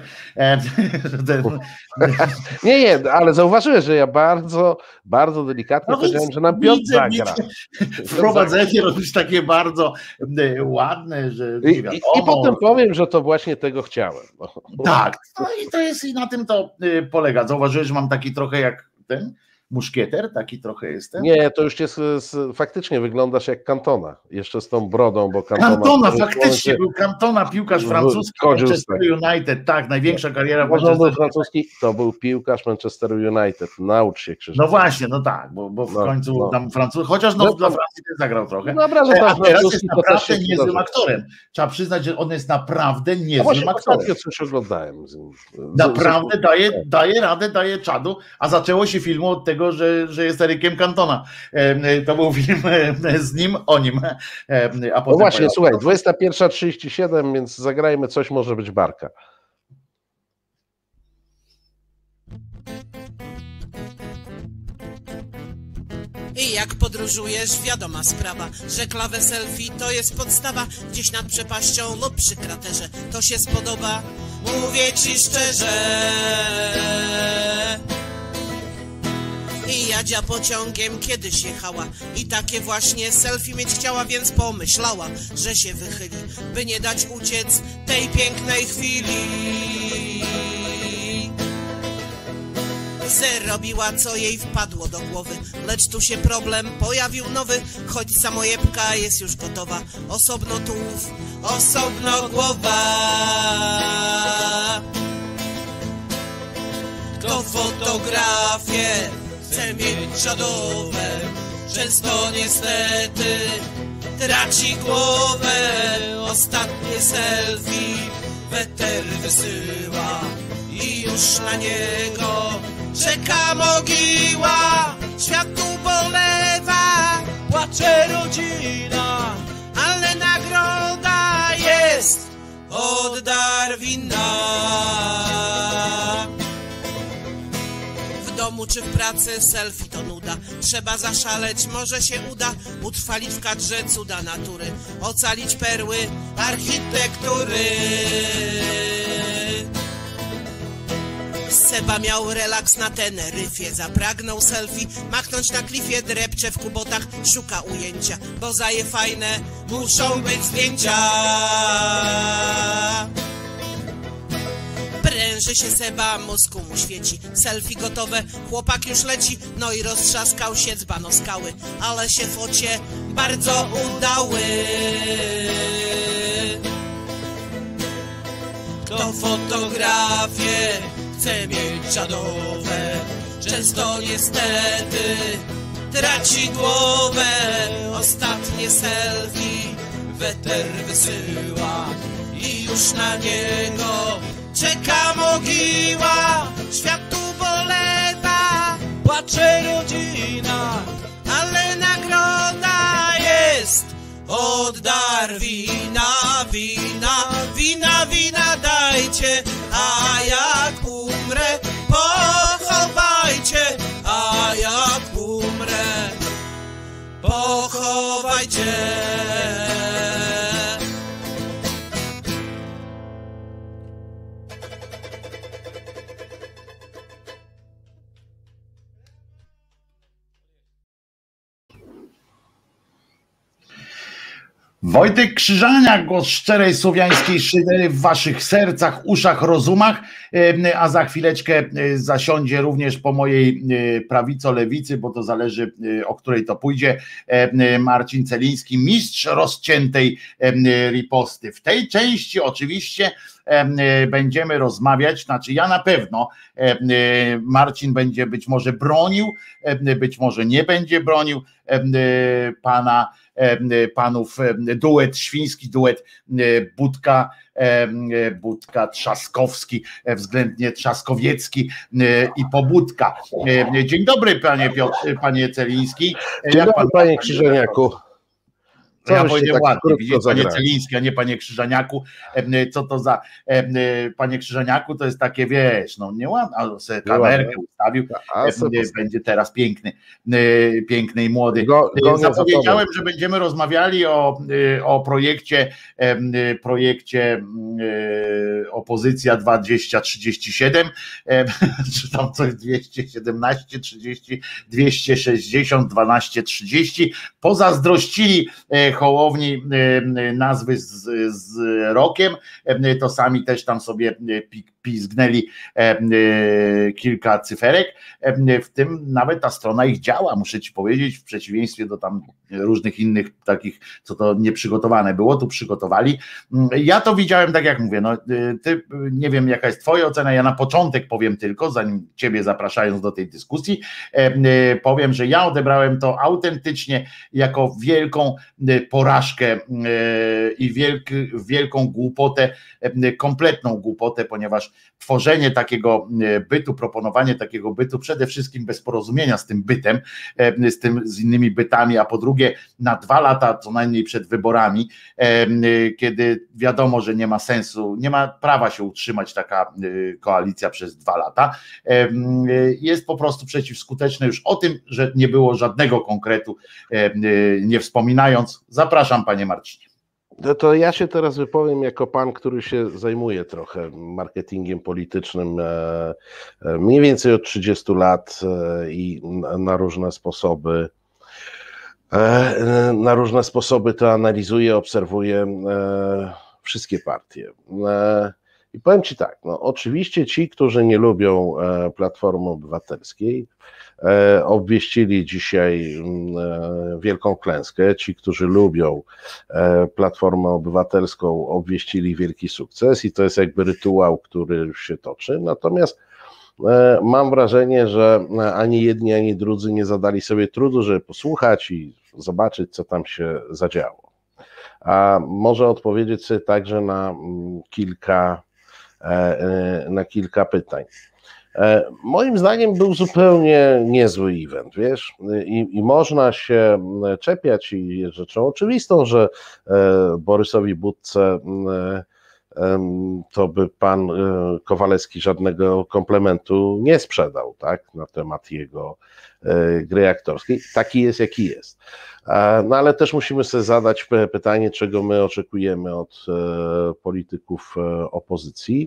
Nie, ale zauważyłeś, że ja bardzo, bardzo delikatnie powiedziałem, że nam Piotr zagra. Wprowadzenie robisz takie bardzo ładne, że I potem powiem, że to właśnie tego chciałem. Tak, no i to jest, i na tym to polega. Zauważyłeś, że mam taki trochę jak ten... muszkieter, taki trochę jestem. Nie, to już jest, faktycznie wyglądasz jak Cantona, jeszcze z tą brodą, bo Cantona faktycznie był Cantona, piłkarz francuski, Manchester United, tak, największa kariera w Manchester francuski, to był piłkarz Manchesteru United, naucz się, Krzysztof. No właśnie, no tak, bo w końcu tam Francuz, chociaż dla Francji też zagrał trochę. Dobra, że a teraz jest naprawdę niezłym aktorem. Trzeba przyznać, że on jest naprawdę niezłym aktorem. Ostatnio coś oglądałem. Naprawdę daje radę, daje czadu, a zaczęło się filmu od tego, że jest Erykiem Cantona. To był film z nim, o nim. A potem no właśnie, słuchaj, 21:37, więc zagrajmy coś, może być Barka. I jak podróżujesz, wiadoma sprawa, że klawę selfie to jest podstawa. Gdzieś nad przepaścią lub przy kraterze to się spodoba, mówię ci szczerze. I Jadzia pociągiem kiedyś jechała i takie właśnie selfie mieć chciała, więc pomyślała, że się wychyli, by nie dać uciec tej pięknej chwili. Zrobiła co jej wpadło do głowy, lecz tu się problem pojawił nowy, choć samojebka jest już gotowa. Osobno tułów, osobno głowa. To fotografie chce mieć czadowe, często niestety traci głowę. Ostatnie selfie weter wysyła i już na niego czeka mogiła. Świat tu bolewa, płacze rodzina, ale nagroda jest od Darwina. W domu czy w pracy selfie to nuda, trzeba zaszaleć, może się uda utrwalić w kadrze cuda natury, ocalić perły architektury. Seba miał relaks na Teneryfie, zapragnął selfie, machnąć na klifie, drepcze w kubotach, szuka ujęcia, bo za je fajne muszą być zdjęcia. Pręży się Seba, mózgu mu świeci, selfie gotowe, chłopak już leci, no i roztrzaskał się dzban o skały, ale się focie bardzo udały. To fotografie chce mieć czadowe, często niestety traci głowę. Ostatnie selfie weter wysyła i już na niego czeka mogiła. Świat tu bolewa, płacze rodzina, ale nagroda jest od Darwina. Wina dajcie, a jak umrę, pochowajcie, a jak umrę, pochowajcie. Wojtek Krzyżaniak, głos szczerej słowiańskiej szydery w waszych sercach, uszach, rozumach, a za chwileczkę zasiądzie również po mojej prawico-lewicy, bo to zależy, o której to pójdzie, Marcin Celiński, mistrz rozciętej riposty. W tej części oczywiście będziemy rozmawiać, znaczy ja na pewno, Marcin będzie być może bronił, być może nie będzie bronił panów duet świński, duet Budka Trzaskowski, względnie Trzaskowiecki i Pobudka. Dzień dobry panie Celiński. Dzień dobry panie Krzyżaniaku. Ja powiedziałem ładnie, widzicie, panie Celiński, a nie panie Krzyżaniaku. Co to za panie Krzyżaniaku, to jest takie, wiesz, no nieładne, ale sobie kamerkę ustawił, będzie teraz piękny i młody. Zapowiedziałem, że będziemy rozmawiali o projekcie Opozycja 2037, czy tam coś 217, 30, 260, 12, 30. Pozazdrościli Hołowni nazwy z rokiem, to sami też tam sobie pizgnęli kilka cyferek, w tym nawet ta strona ich działa, muszę ci powiedzieć, w przeciwieństwie do tam różnych innych takich, co to nieprzygotowane było, tu przygotowali. Ja to widziałem, tak jak mówię, no ty, nie wiem jaka jest twoja ocena, ja na początek powiem tylko, zanim ciebie zapraszając do tej dyskusji, powiem, że ja odebrałem to autentycznie jako wielką porażkę i wielką głupotę, kompletną głupotę, ponieważ tworzenie takiego bytu, proponowanie takiego bytu, przede wszystkim bez porozumienia z tym bytem, z innymi bytami, a po drugie na 2 lata co najmniej przed wyborami, kiedy wiadomo, że nie ma sensu, nie ma prawa się utrzymać taka koalicja przez 2 lata, jest po prostu przeciwskuteczne już o tym, że nie było żadnego konkretu, nie wspominając. Zapraszam, panie Marcinie. To ja się teraz wypowiem jako pan, który się zajmuje trochę marketingiem politycznym mniej więcej od 30 lat i na różne sposoby to analizuje, obserwuje wszystkie partie. I powiem ci tak, no oczywiście ci, którzy nie lubią Platformy Obywatelskiej, obwieścili dzisiaj wielką klęskę. Ci, którzy lubią Platformę Obywatelską, obwieścili wielki sukces i to jest jakby rytuał, który się toczy. Natomiast mam wrażenie, że ani jedni, ani drudzy nie zadali sobie trudu, żeby posłuchać i zobaczyć, co tam się zadziało. A może odpowiedzieć sobie także na kilka pytań. Moim zdaniem był zupełnie niezły event, wiesz, i można się czepiać i jest rzeczą oczywistą, że Borysowi Budce to by pan Kowalewski żadnego komplementu nie sprzedał, tak, na temat jego gry aktorskiej. Taki jest, jaki jest. No ale też musimy sobie zadać pytanie, czego my oczekujemy od polityków opozycji.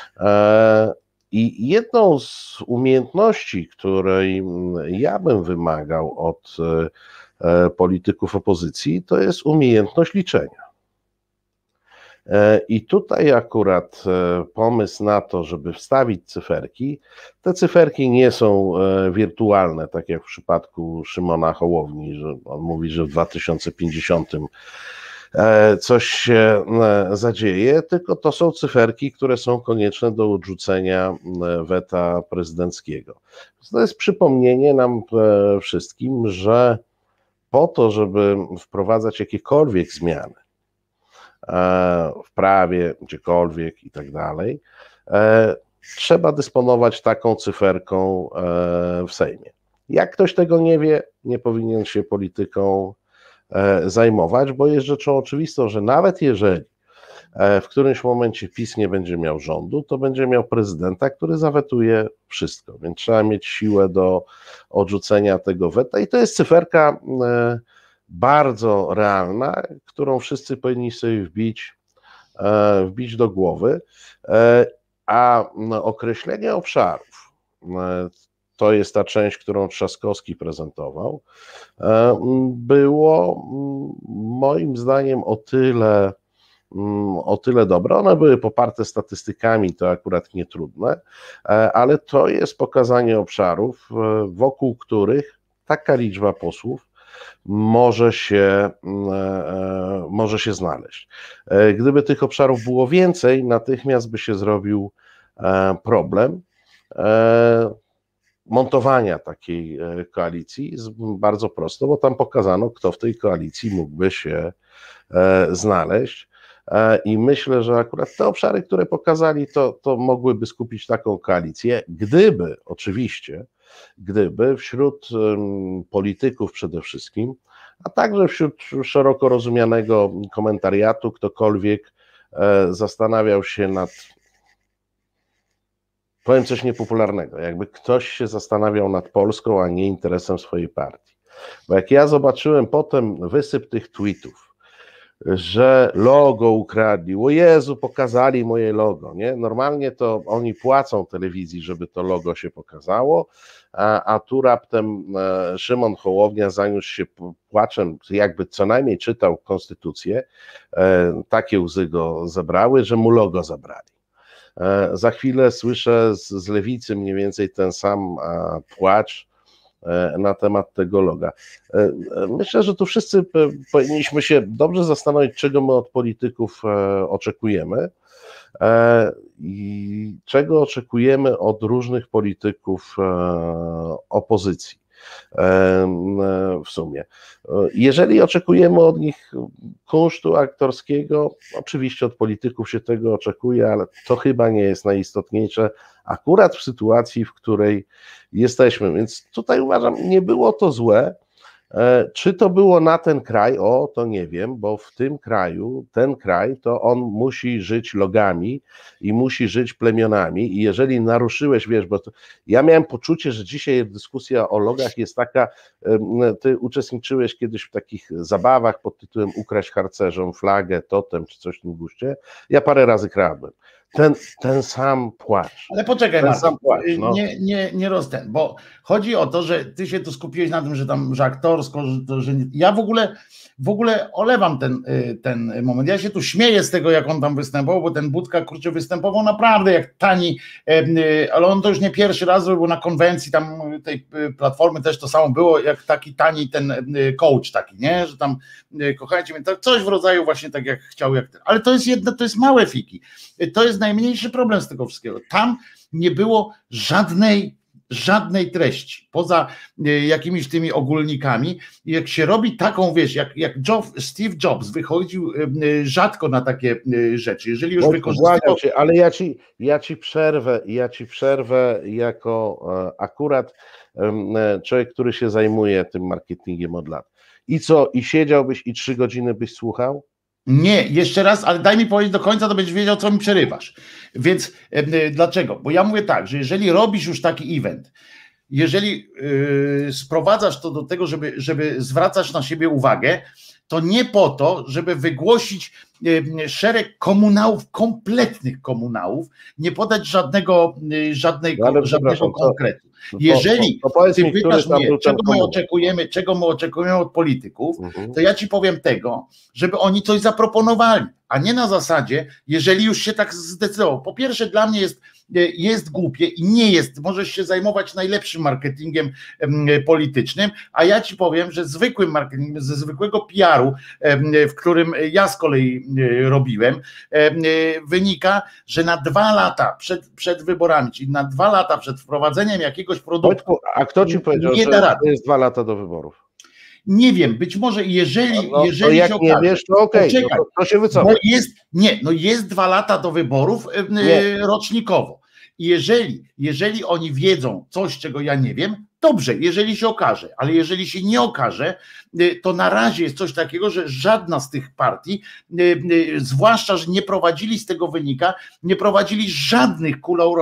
I jedną z umiejętności, której ja bym wymagał od polityków opozycji, to jest umiejętność liczenia. I tutaj akurat pomysł na to, żeby wstawić cyferki, te cyferki nie są wirtualne, tak jak w przypadku Szymona Hołowni, że on mówi, że w 2050 coś się zadzieje, tylko to są cyferki, które są konieczne do odrzucenia weta prezydenckiego. To jest przypomnienie nam wszystkim, że po to, żeby wprowadzać jakiekolwiek zmiany w prawie, gdziekolwiek i tak dalej, trzeba dysponować taką cyferką w Sejmie. Jak ktoś tego nie wie, nie powinien się polityką zajmować, bo jest rzeczą oczywistą, że nawet jeżeli w którymś momencie PiS nie będzie miał rządu, to będzie miał prezydenta, który zawetuje wszystko, więc trzeba mieć siłę do odrzucenia tego weta i to jest cyferka bardzo realna, którą wszyscy powinni sobie wbić do głowy, a określenie obszarów, to jest ta część, którą Trzaskowski prezentował, było moim zdaniem o tyle dobre. One były poparte statystykami, to akurat nie trudne, ale to jest pokazanie obszarów, wokół których taka liczba posłów może się znaleźć. Gdyby tych obszarów było więcej, natychmiast by się zrobił problem montowania takiej koalicji. Jest bardzo prosto, bo tam pokazano, kto w tej koalicji mógłby się znaleźć. I myślę, że akurat te obszary, które pokazali, to mogłyby skupić taką koalicję, gdyby wśród polityków przede wszystkim, a także wśród szeroko rozumianego komentariatu ktokolwiek zastanawiał się nad, powiem coś niepopularnego, jakby ktoś się zastanawiał nad Polską, a nie interesem swojej partii. Bo jak ja zobaczyłem potem wysyp tych tweetów, że logo ukradli, o Jezu, pokazali moje logo, nie? Normalnie to oni płacą telewizji, żeby to logo się pokazało, a tu raptem Szymon Hołownia zaniósł się płaczem, jakby co najmniej czytał konstytucję, takie łzy go zebrały, że mu logo zabrali. Za chwilę słyszę z lewicy mniej więcej ten sam płacz na temat tego loga. Myślę, że tu wszyscy powinniśmy się dobrze zastanowić, czego my od polityków oczekujemy i czego oczekujemy od różnych polityków opozycji w sumie. Jeżeli oczekujemy od nich kunsztu aktorskiego, oczywiście od polityków się tego oczekuje, ale to chyba nie jest najistotniejsze akurat w sytuacji, w której jesteśmy, więc tutaj uważam, nie było to złe. Czy to było na ten kraj? To nie wiem, bo w tym kraju, ten kraj, to on musi żyć logami i musi żyć plemionami i jeżeli naruszyłeś, wiesz, bo ja miałem poczucie, że dzisiaj dyskusja o logach jest taka, ty uczestniczyłeś kiedyś w takich zabawach pod tytułem ukraść harcerzom flagę, totem czy coś w tym guście, ja parę razy kradłem. Ten sam płacz. Ale poczekaj, Marcin, nie roztem, bo chodzi o to, że ty się tu skupiłeś na tym, że aktorsko, że ja w ogóle olewam ten moment. Ja się tu śmieję z tego, jak on tam występował, bo ten Budka, kurczę, występował naprawdę jak tani, ale on to już nie pierwszy raz był na konwencji tam tej Platformy, też to samo było, jak taki tani ten coach taki, nie, że tam kochajcie mnie, to coś w rodzaju właśnie tak jak chciał, jak ten. Ale to jest jedno, to jest małe fiki. To jest najmniejszy problem z tego wszystkiego. Tam nie było żadnej treści, poza jakimiś tymi ogólnikami. Jak się robi taką, wiesz, jak Steve Jobs wychodził rzadko na takie rzeczy, jeżeli już wykorzystywał... Ale ja ci przerwę jako akurat człowiek, który się zajmuje tym marketingiem od lat. I co? I siedziałbyś i 3 godziny byś słuchał? Nie, jeszcze raz, ale daj mi powiedzieć do końca, to będziesz wiedział, co mi przerywasz. Więc dlaczego? Bo ja mówię tak, że jeżeli robisz już taki event, jeżeli sprowadzasz to do tego, żeby zwracać na siebie uwagę, to nie po to, żeby wygłosić szereg komunałów, kompletnych komunałów, nie podać żadnego konkretu. Jeżeli ty pytasz mnie, czego my oczekujemy od polityków, to ja ci powiem tego, żeby oni coś zaproponowali, a nie na zasadzie, jeżeli już się tak zdecydował. Po pierwsze, dla mnie jest głupie i nie jest, możesz się zajmować najlepszym marketingiem politycznym, a ja ci powiem, że zwykłym marketingiem, ze zwykłego PR-u, w którym ja z kolei robiłem, wynika, że na 2 lata przed wyborami, czyli na 2 lata przed wprowadzeniem jakiegoś produktu. Wojtku, a kto ci powiedział, że to jest 2 lata do wyborów? Nie wiem, być może jeżeli to jak się okaże, nie wiesz, to okej, to się wycofa. Jest 2 lata do wyborów rocznikowo. I jeżeli oni wiedzą coś, czego ja nie wiem, dobrze, jeżeli się okaże, ale jeżeli się nie okaże, to na razie jest coś takiego, że żadna z tych partii, zwłaszcza, że nie prowadzili z tego wynika, nie prowadzili żadnych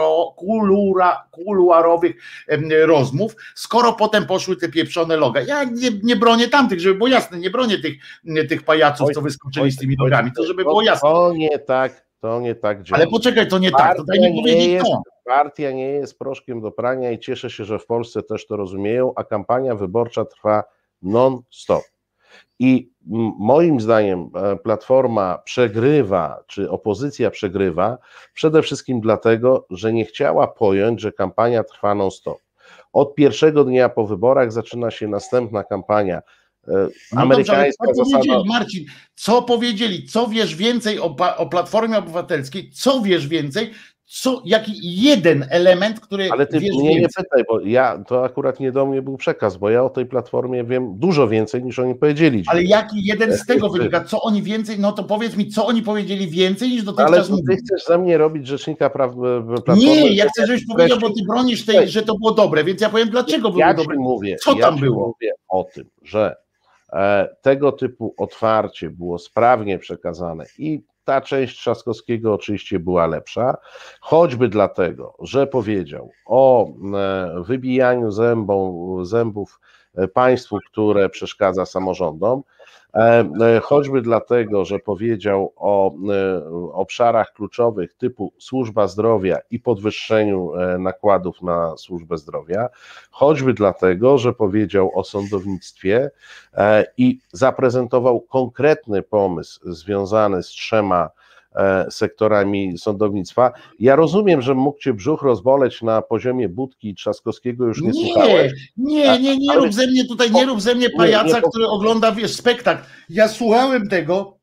kuluarowych rozmów, skoro potem poszły te pieprzone loga. Ja nie bronię tamtych, żeby było jasne, nie bronię tych pajaców, co wyskoczyli z tymi logami, to żeby było jasne. To nie tak działa. Ale poczekaj, to nie tak, to daj mi powiedzieć to. Partia nie jest proszkiem do prania i cieszę się, że w Polsce też to rozumieją, a kampania wyborcza trwa non-stop. I moim zdaniem Platforma przegrywa, czy opozycja przegrywa, przede wszystkim dlatego, że nie chciała pojąć, że kampania trwa non-stop. Od pierwszego dnia po wyborach zaczyna się następna kampania. Amerykańska zasada. Marcin, co powiedzieli? Co wiesz więcej o Platformie Obywatelskiej? Co wiesz więcej? Jaki jeden element, który. Ale ty mnie nie pytaj, bo to akurat nie do mnie był przekaz, bo ja o tej Platformie wiem dużo więcej niż oni powiedzieli. Ale jaki jeden z tego wynika? Co oni więcej? No to powiedz mi, co oni powiedzieli więcej niż dotychczas mówili. Ale ty chcesz ze mnie robić rzecznika Platformy? Nie, ja chcę, żebyś powiedział, bo ty bronisz że to było dobre, więc ja powiem, dlaczego było dobre. Co tam było? Mówię o tym, że tego typu otwarcie było sprawnie przekazane i ta część Trzaskowskiego oczywiście była lepsza, choćby dlatego, że powiedział o wybijaniu zębów państwu, które przeszkadza samorządom, choćby dlatego, że powiedział o obszarach kluczowych typu służba zdrowia i podwyższeniu nakładów na służbę zdrowia, choćby dlatego, że powiedział o sądownictwie i zaprezentował konkretny pomysł związany z 3 sektorami sądownictwa. Ja rozumiem, że mógł cię brzuch rozboleć na poziomie Budki i Trzaskowskiego, już nie słuchałeś. Nie rób ze mnie tutaj, nie rób ze mnie pajaca, który ogląda, wiesz, spektakl. Ja słuchałem tego.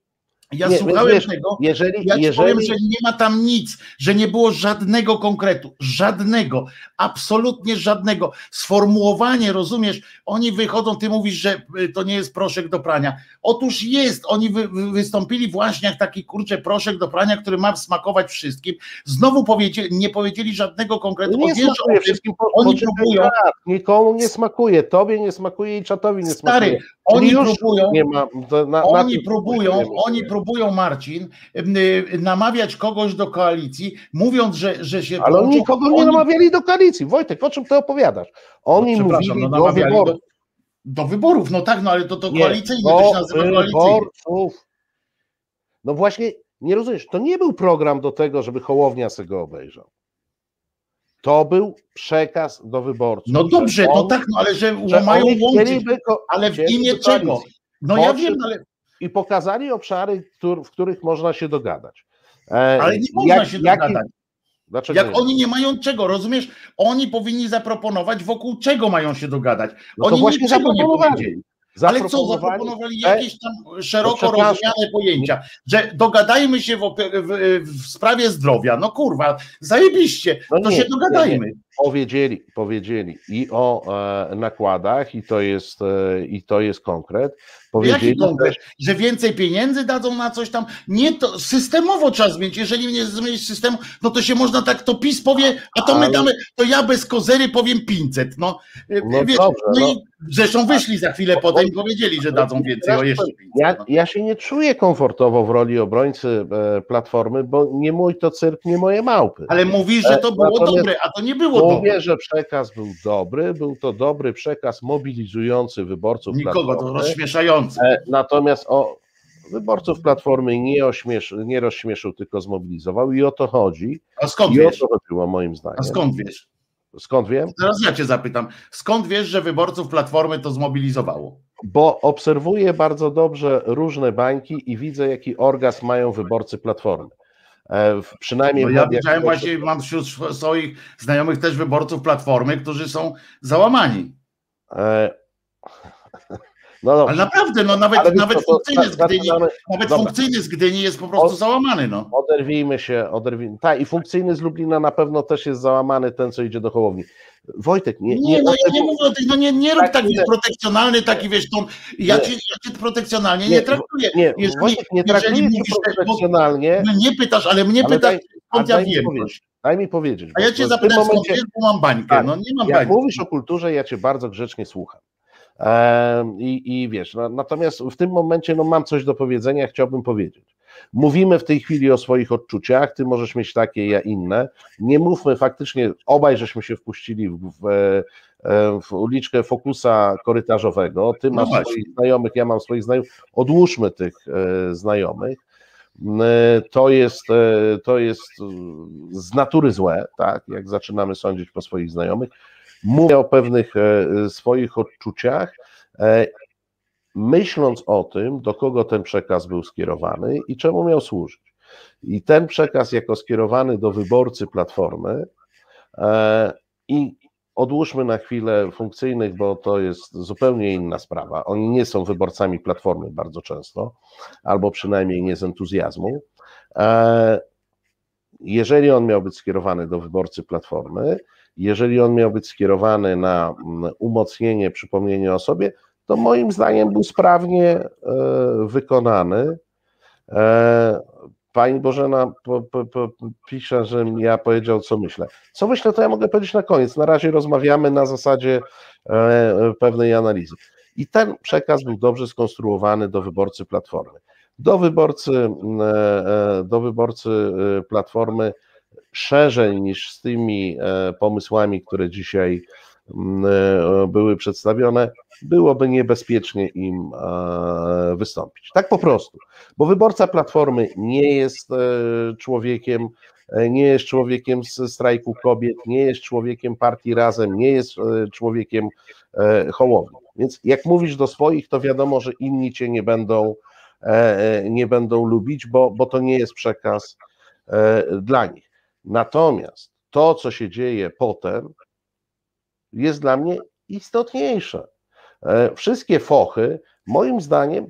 Powiem, że nie ma tam nic, że nie było żadnego konkretu, żadnego, absolutnie żadnego. Sformułowanie, rozumiesz, oni wychodzą, ty mówisz, że to nie jest proszek do prania. Otóż jest, oni wystąpili właśnie jak taki proszek do prania, który ma smakować wszystkim. Znowu nie powiedzieli żadnego konkretu. Nie smakuje wszystkim, oni próbują. Nikomu nie smakuje, tobie nie smakuje i czatowi nie smakuje. Oni próbują, Marcin, namawiać kogoś do koalicji, mówiąc, że się... Ale oni nikogo nie namawiali do koalicji. Wojtek, o czym ty opowiadasz? Oni mówili do wyborów. Do wyborów, no tak, no ale to koalicyjnie, to się nazywa koalicyjnie. No właśnie, nie rozumiesz, to nie był program do tego, żeby Hołownia sobie go obejrzał. To był przekaz do wyborców. No dobrze, no tak, no ale że mają łączyć, ale w imię czego? No ja wiem, ale... I pokazali obszary, w których można się dogadać. Ale nie można się dogadać. Dlaczego jak oni nie mają czego, rozumiesz? Oni powinni zaproponować, wokół czego mają się dogadać. No oni właśnie zaproponowali. Ale co, zaproponowali jakieś tam szeroko rozumiane pojęcia, że dogadajmy się w sprawie zdrowia. No kurwa, zajebiście, to się dogadajmy. Nie. Powiedzieli i o nakładach, i to jest konkret. Jaki konkret? Że więcej pieniędzy dadzą na coś tam? Nie, to systemowo trzeba zmienić. Jeżeli nie zmienić systemu, no to się można tak, to PiS powie, a to my damy, to ja bez kozery powiem 500. No wiesz, dobrze, i zresztą wyszli za chwilę potem i powiedzieli, że dadzą więcej o jeszcze 500. Ja się nie czuję komfortowo w roli obrońcy Platformy, bo nie mój to cyrk, nie moje małpy. Ale mówisz, że to było dobre, a to nie było dobre. Mówię, że przekaz był dobry, był to dobry przekaz mobilizujący wyborców Platformy. Nikogo, to rozśmieszający. Natomiast wyborców Platformy nie rozśmieszył, tylko zmobilizował i o to chodzi. A skąd wiesz? O to chodziło moim zdaniem. A skąd wiesz? Skąd wiem? Teraz ja cię zapytam, skąd wiesz, że wyborców Platformy to zmobilizowało? Bo obserwuję bardzo dobrze różne bańki i widzę, jaki orgazm mają wyborcy Platformy. Przynajmniej ja widziałem właśnie, mam wśród swoich znajomych też wyborców Platformy, którzy są załamani. No ale naprawdę, no nawet funkcyjny z Gdyni jest po prostu załamany. No. Oderwijmy się. Tak, i funkcyjny z Lublina na pewno też jest załamany, ten, co idzie do Hołowni. Wojtek, ja nie mówię o tych, nie rób taki protekcjonalny, taki wiesz, ja cię protekcjonalnie nie traktuję. Wojtek, nie traktujesz protekcjonalnie. Nie pytasz, ale mnie pytasz, skąd ja wiem. Daj mi powiedzieć. A ja cię zapytam, skąd wiesz, bo mam bańkę. No nie mam bańki. Jak mówisz o kulturze, ja cię bardzo grzecznie słucham. I wiesz, natomiast w tym momencie mam coś do powiedzenia, chciałbym powiedzieć. Mówimy w tej chwili o swoich odczuciach, ty możesz mieć takie, ja inne. Nie mówmy faktycznie, obaj żeśmy się wpuścili w uliczkę fokusa korytarzowego. Ty masz swoich znajomych, ja mam swoich znajomych. Odłóżmy tych znajomych. To jest z natury złe, tak, jak zaczynamy sądzić po swoich znajomych. Mówię o pewnych swoich odczuciach, myśląc o tym, do kogo ten przekaz był skierowany i czemu miał służyć. I ten przekaz jako skierowany do wyborcy Platformy i odłóżmy na chwilę funkcyjnych, bo to jest zupełnie inna sprawa. Oni nie są wyborcami Platformy bardzo często, albo przynajmniej nie z entuzjazmu. Jeżeli on miał być skierowany do wyborcy Platformy, jeżeli on miał być skierowany na umocnienie, przypomnienie o sobie, to moim zdaniem był sprawnie wykonany. Pani Bożena pisze, że ja powiedział, co myślę. Co myślę, to ja mogę powiedzieć na koniec. Na razie rozmawiamy na zasadzie pewnej analizy. I ten przekaz był dobrze skonstruowany do wyborcy Platformy. Do wyborcy Platformy szerzej niż z tymi pomysłami, które dzisiaj były przedstawione, byłoby niebezpiecznie im wystąpić. Tak po prostu. Bo wyborca Platformy nie jest człowiekiem z strajku kobiet, nie jest człowiekiem partii Razem, nie jest człowiekiem Hołowni. Więc jak mówisz do swoich, to wiadomo, że inni cię nie będą nie będą lubić, bo to nie jest przekaz dla nich. Natomiast to, co się dzieje potem, jest dla mnie istotniejsze. Wszystkie fochy, moim zdaniem,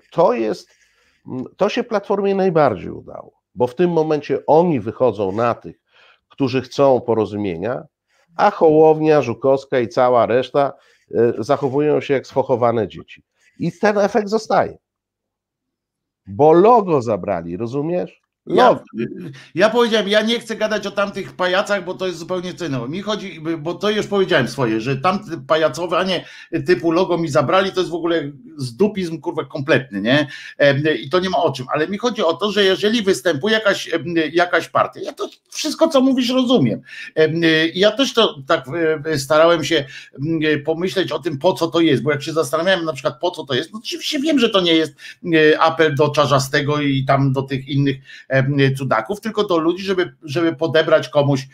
to się Platformie najbardziej udało, bo w tym momencie oni wychodzą na tych, którzy chcą porozumienia, a Hołownia, Żukowska i cała reszta zachowują się jak sfochowane dzieci. I ten efekt zostaje. Bo logo zabrali, rozumiesz? Ja powiedziałem, ja nie chcę gadać o tamtych pajacach, bo to jest zupełnie co innego. Mi chodzi, bo to już powiedziałem swoje, że tamte pajacowanie typu logo mi zabrali, to jest w ogóle zdupizm, kurwa, kompletny, nie? I to nie ma o czym, ale mi chodzi o to, że jeżeli występuje jakaś partia, ja to wszystko, co mówisz, rozumiem. Ja też to tak starałem się pomyśleć o tym, po co to jest, bo jak się zastanawiałem na przykład, po co to jest, no oczywiście wiem, że to nie jest apel do Czarzastego i tam do tych innych cudaków, tylko do ludzi, żeby podebrać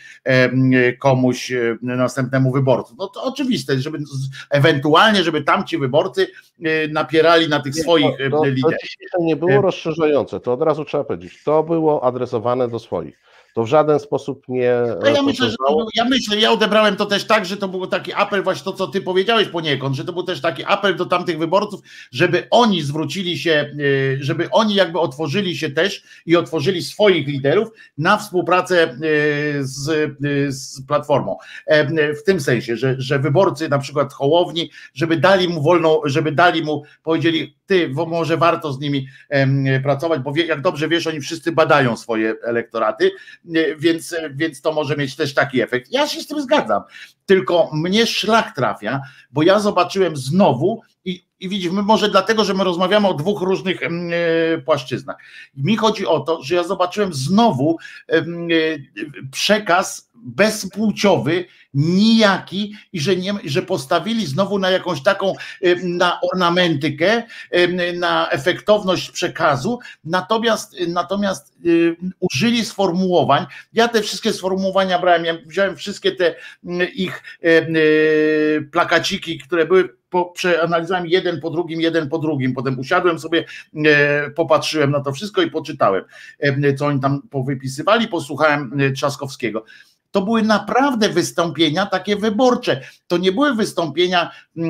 komuś następnemu wyborcy. No to oczywiste, żeby ewentualnie, żeby tamci wyborcy napierali na tych swoich liderów. To nie było rozszerzające, to od razu trzeba powiedzieć, to było adresowane do swoich. To w żaden sposób nie... Ja odebrałem to też tak, że to był taki apel, właśnie to, co ty powiedziałeś poniekąd, że to był też taki apel do tamtych wyborców, żeby oni zwrócili się, żeby oni jakby otworzyli się też i otworzyli swoich liderów na współpracę z Platformą. W tym sensie, że wyborcy na przykład Hołowni, żeby dali mu wolną, powiedzieli, ty, może warto z nimi pracować, bo jak dobrze wiesz, oni wszyscy badają swoje elektoraty, więc to może mieć też taki efekt. Ja się z tym zgadzam, tylko mnie szlak trafia, bo ja zobaczyłem znowu i widzimy, może dlatego, że my rozmawiamy o dwóch różnych płaszczyznach. Mi chodzi o to, że ja zobaczyłem znowu przekaz bezpłciowy, nijaki i że postawili znowu na jakąś taką, na ornamentykę, na efektowność przekazu, natomiast użyli sformułowań. Ja te wszystkie sformułowania brałem, ja wziąłem wszystkie te ich plakaciki, które były, przeanalizowałem jeden po drugim, potem usiadłem sobie, popatrzyłem na to wszystko i poczytałem, co oni tam powypisywali, posłuchałem Trzaskowskiego. To były naprawdę wystąpienia takie wyborcze. To nie były wystąpienia,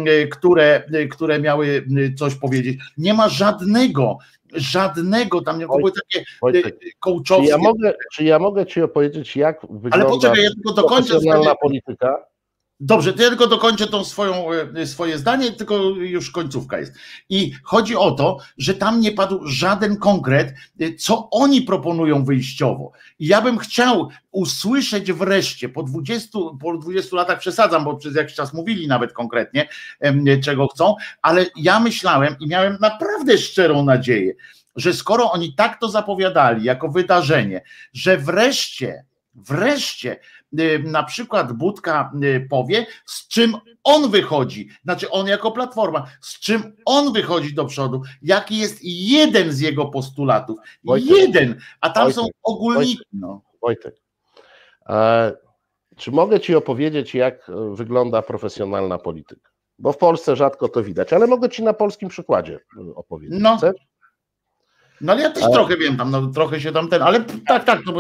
które miały coś powiedzieć. Nie ma żadnego, tam to były takie coachowskie. Czy ja mogę ci opowiedzieć, jak wygląda ale poczekaj, ja tylko dokończę polityka? Dobrze, to ja tylko dokończę swoje zdanie, tylko już końcówka jest. I chodzi o to, że tam nie padł żaden konkret, co oni proponują wyjściowo. I ja bym chciał usłyszeć wreszcie, po 20 latach przesadzam, bo przez jakiś czas mówili nawet konkretnie, czego chcą, ale ja myślałem i miałem naprawdę szczerą nadzieję, że skoro oni tak to zapowiadali jako wydarzenie, że wreszcie na przykład Budka powie, z czym on wychodzi, znaczy on jako Platforma, z czym on wychodzi do przodu, jaki jest jeden z jego postulatów, jeden, a tam są ogólniki. Wojtek, czy mogę ci opowiedzieć, jak wygląda profesjonalna polityka? Bo w Polsce rzadko to widać, ale mogę ci na polskim przykładzie opowiedzieć. No. Chcesz? No ale ja też trochę wiem tam, trochę się tam ale tak. No bo...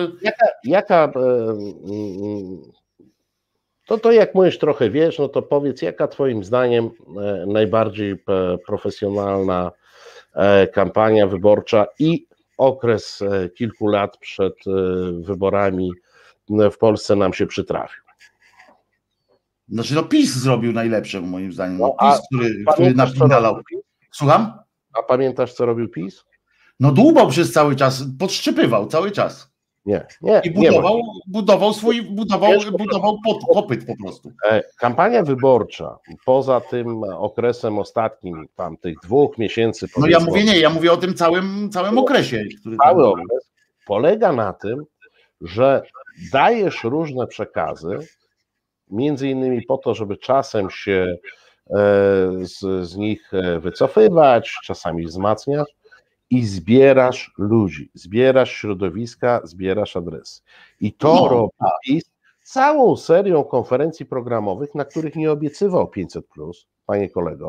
To jak mówisz trochę wiesz, no to powiedz, jaka twoim zdaniem najbardziej profesjonalna kampania wyborcza i okres kilku lat przed wyborami w Polsce nam się przytrafił? Znaczy PiS zrobił najlepsze moim zdaniem. PiS, który napindalał. Słucham? A pamiętasz, co robił PiS? No dłubał przez cały czas, podszczypywał cały czas. Nie. I budował popyt po prostu. Kampania wyborcza, poza tym okresem ostatnim, tam tych 2 miesięcy. No ja mówię o tym całym okresie. Cały okres polega na tym, że dajesz różne przekazy, między innymi po to, żeby czasem się z nich wycofywać, czasami wzmacniać, i zbierasz ludzi, zbierasz środowiska, zbierasz adresy. I to robi PiS całą serią konferencji programowych, na których nie obiecywał 500+, panie kolego,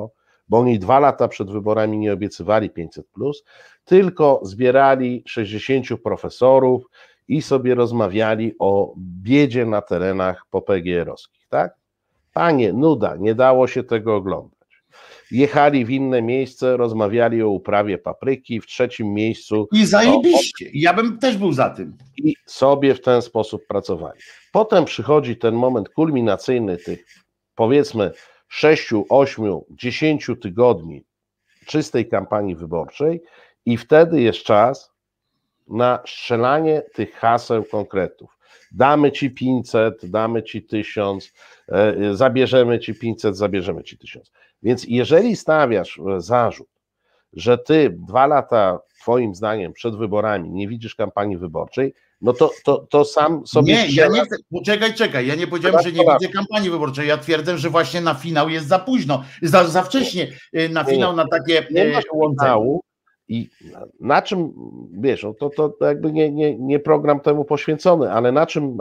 bo oni 2 lata przed wyborami nie obiecywali 500+, tylko zbierali 60 profesorów i sobie rozmawiali o biedzie na terenach PGR-owskich, tak? Panie, nuda, nie dało się tego oglądać. Jechali w inne miejsce, rozmawiali o uprawie papryki, w 3. miejscu... I zajebiście, ja bym też był za tym. I sobie w ten sposób pracowali. Potem przychodzi ten moment kulminacyjny tych, powiedzmy, 6, 8, 10 tygodni czystej kampanii wyborczej i wtedy jest czas na strzelanie tych haseł konkretów. Damy ci 500, damy ci 1000, zabierzemy ci 500, zabierzemy ci 1000. Więc jeżeli stawiasz zarzut, że ty 2 lata twoim zdaniem przed wyborami nie widzisz kampanii wyborczej, no to sam sobie... Nie, ja nie chcę, czekaj, ja nie powiedziałem, że nie widzę kampanii wyborczej, ja twierdzę, że właśnie na finał jest za późno, za wcześnie na finał, na takie łączenie. I na czym, wiesz, no to jakby nie program temu poświęcony, ale na czym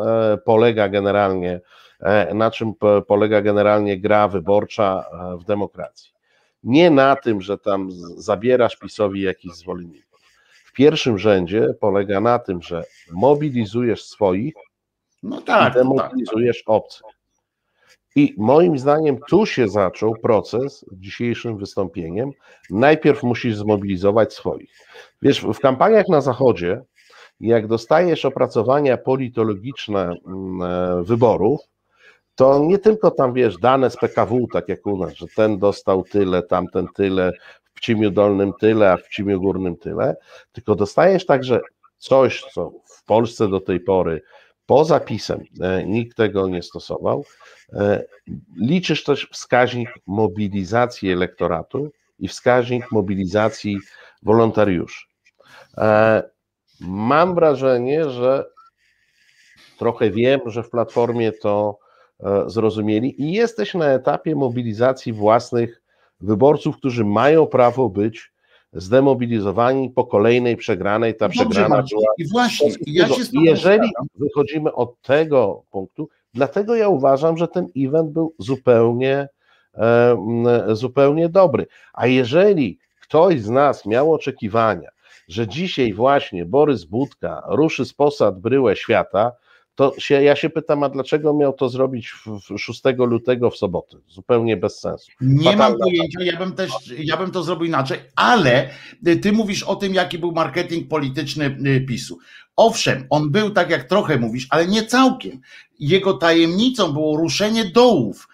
polega generalnie gra wyborcza w demokracji? Nie na tym, że tam zabierasz PiS-owi jakichś zwolenników. W pierwszym rzędzie polega na tym, że mobilizujesz swoich, no tak, i demobilizujesz obcych. I moim zdaniem tu się zaczął proces dzisiejszym wystąpieniem. Najpierw musisz zmobilizować swoich. Wiesz, w kampaniach na Zachodzie, jak dostajesz opracowania politologiczne wyborów, to nie tylko tam, wiesz, dane z PKW, tak jak u nas, że ten dostał tyle, tamten tyle, w Pcimiu Dolnym tyle, a w Pcimiu Górnym tyle, tylko dostajesz także coś, co w Polsce do tej pory poza PiS-em nikt tego nie stosował. Liczysz też wskaźnik mobilizacji elektoratu i wskaźnik mobilizacji wolontariuszy. Mam wrażenie, że trochę wiem, że w Platformie to zrozumieli i jesteś na etapie mobilizacji własnych wyborców, którzy mają prawo być zdemobilizowani po kolejnej przegranej. Ta przegrana była... I właśnie, jeżeli wychodzimy od tego punktu, dlatego ja uważam, że ten event był zupełnie dobry. A jeżeli ktoś z nas miał oczekiwania, że dzisiaj właśnie Borys Budka ruszy z posad bryłę świata, to ja się pytam, a dlaczego miał to zrobić 6 lutego w sobotę? Zupełnie bez sensu. Nie mam pojęcia, ja bym to zrobił inaczej, ale ty mówisz o tym, jaki był marketing polityczny PiS-u. Owszem, on był, tak jak trochę mówisz, ale nie całkiem. Jego tajemnicą było ruszenie dołów.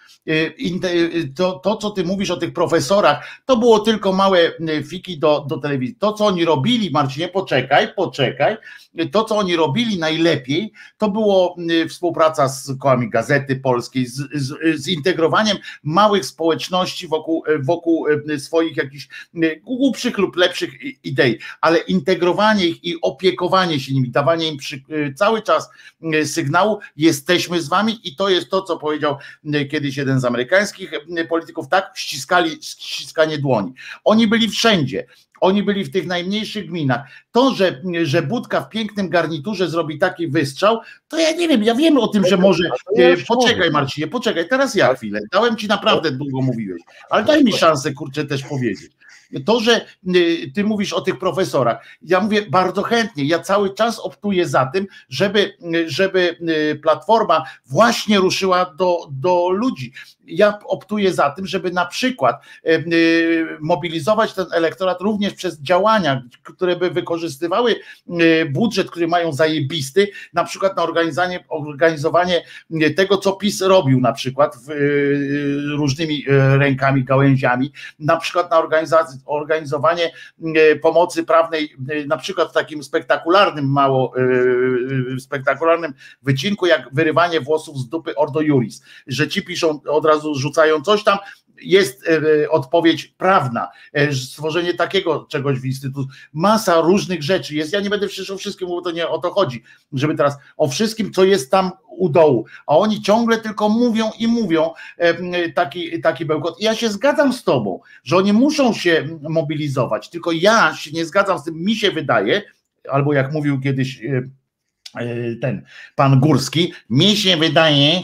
To, co ty mówisz o tych profesorach, to było tylko małe fiki do telewizji. To, co oni robili, Marcinie, poczekaj, to, co oni robili najlepiej, to było współpraca z kołami Gazety Polskiej, z integrowaniem małych społeczności wokół swoich jakichś głupszych lub lepszych idei, ale integrowanie ich i opiekowanie się nimi, dawanie im cały czas sygnału, jesteśmy z wami i to jest to, co powiedział kiedyś jeden z amerykańskich polityków, tak, ściskanie dłoni. Oni byli wszędzie. Oni byli w tych najmniejszych gminach. To, że Budka w pięknym garniturze zrobi taki wystrzał, to ja nie wiem, ja wiem o tym, że może... Poczekaj, Marcinie, poczekaj, teraz ja chwilę. Dałem ci naprawdę długo mówiłeś, ale daj mi szansę, kurczę, też powiedzieć. To, że ty mówisz o tych profesorach, ja mówię bardzo chętnie, ja cały czas optuję za tym, żeby Platforma właśnie ruszyła do ludzi. Ja optuję za tym, żeby na przykład mobilizować ten elektorat również przez działania, które by wykorzystywały budżet, który mają zajebisty, na przykład na organizowanie tego, co PiS robił na przykład różnymi rękami, gałęziami, na przykład na organizowanie pomocy prawnej, na przykład w takim spektakularnym, mało spektakularnym wycinku, jak wyrywanie włosów z dupy Ordo Iuris, że ci piszą, od razu rzucają coś tam, jest odpowiedź prawna, stworzenie takiego czegoś w instytucie, masa różnych rzeczy jest, ja nie będę przecież o wszystkim mówił, to nie o to chodzi, żeby teraz o wszystkim, co jest tam u dołu, a oni ciągle tylko mówią i mówią taki bełkot. I ja się zgadzam z tobą, że oni muszą się mobilizować, tylko ja się nie zgadzam z tym, mi się wydaje, albo jak mówił kiedyś ten pan Górski, mi się wydaje,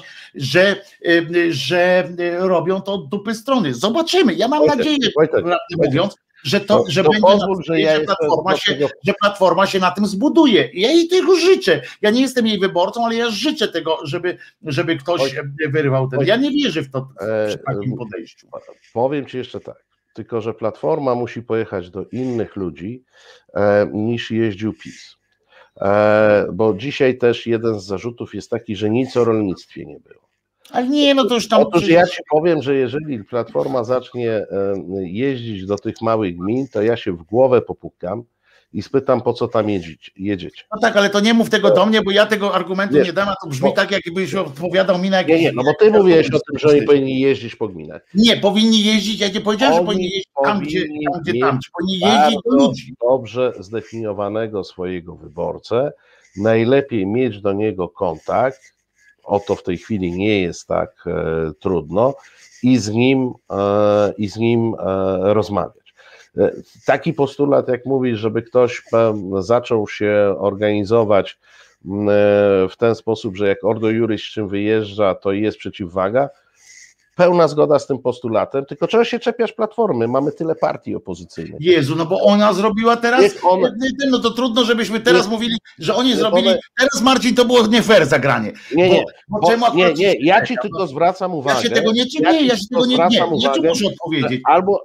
że robią to od dupy strony. Zobaczymy. Ja mam nadzieję, mówiąc, że będzie pozwól, że Platforma się na tym zbuduje. Ja jej tego życzę. Ja nie jestem jej wyborcą, ale ja życzę tego, żeby ktoś wyrwał ten. Ja nie wierzę w to przy takim podejściu. Powiem ci jeszcze tak, tylko że Platforma musi pojechać do innych ludzi niż jeździł PiS. Bo dzisiaj też jeden z zarzutów jest taki, że nic o rolnictwie nie było. Ale nie, no to już tam... Otóż ja ci powiem, że jeżeli Platforma zacznie jeździć do tych małych gmin, to ja się w głowę popukam i spytam, po co tam jedziecie. No tak, ale to nie mów tego do mnie, bo ja tego argumentu nie dam, a to brzmi tak, jakbyś odpowiadał mi na jakieś... Nie, no bo ty mówiłeś o tym, że oni powinni jeździć po gminach. Nie, powinni jeździć, ja nie powiedziałem, że powinni jeździć tam, gdzie tam. Powinni jeździć do ludzi. Dobrze zdefiniowanego swojego wyborcę, najlepiej mieć do niego kontakt, oto w tej chwili nie jest tak trudno, i z nim rozmawiać. Taki postulat, jak mówisz, żeby ktoś zaczął się organizować w ten sposób, że jak Ordo Iuris czym wyjeżdża, to jest przeciwwaga, pełna zgoda z tym postulatem, tylko czego się czepiasz Platformy? Mamy tyle partii opozycyjnych. Jezu, no bo ona zrobiła teraz, no to trudno, żebyśmy teraz mówili, że oni zrobili, teraz Marcin, to było nie fair zagranie. Nie, ja ci tylko zwracam uwagę. Ja się tego nie muszę odpowiedzieć.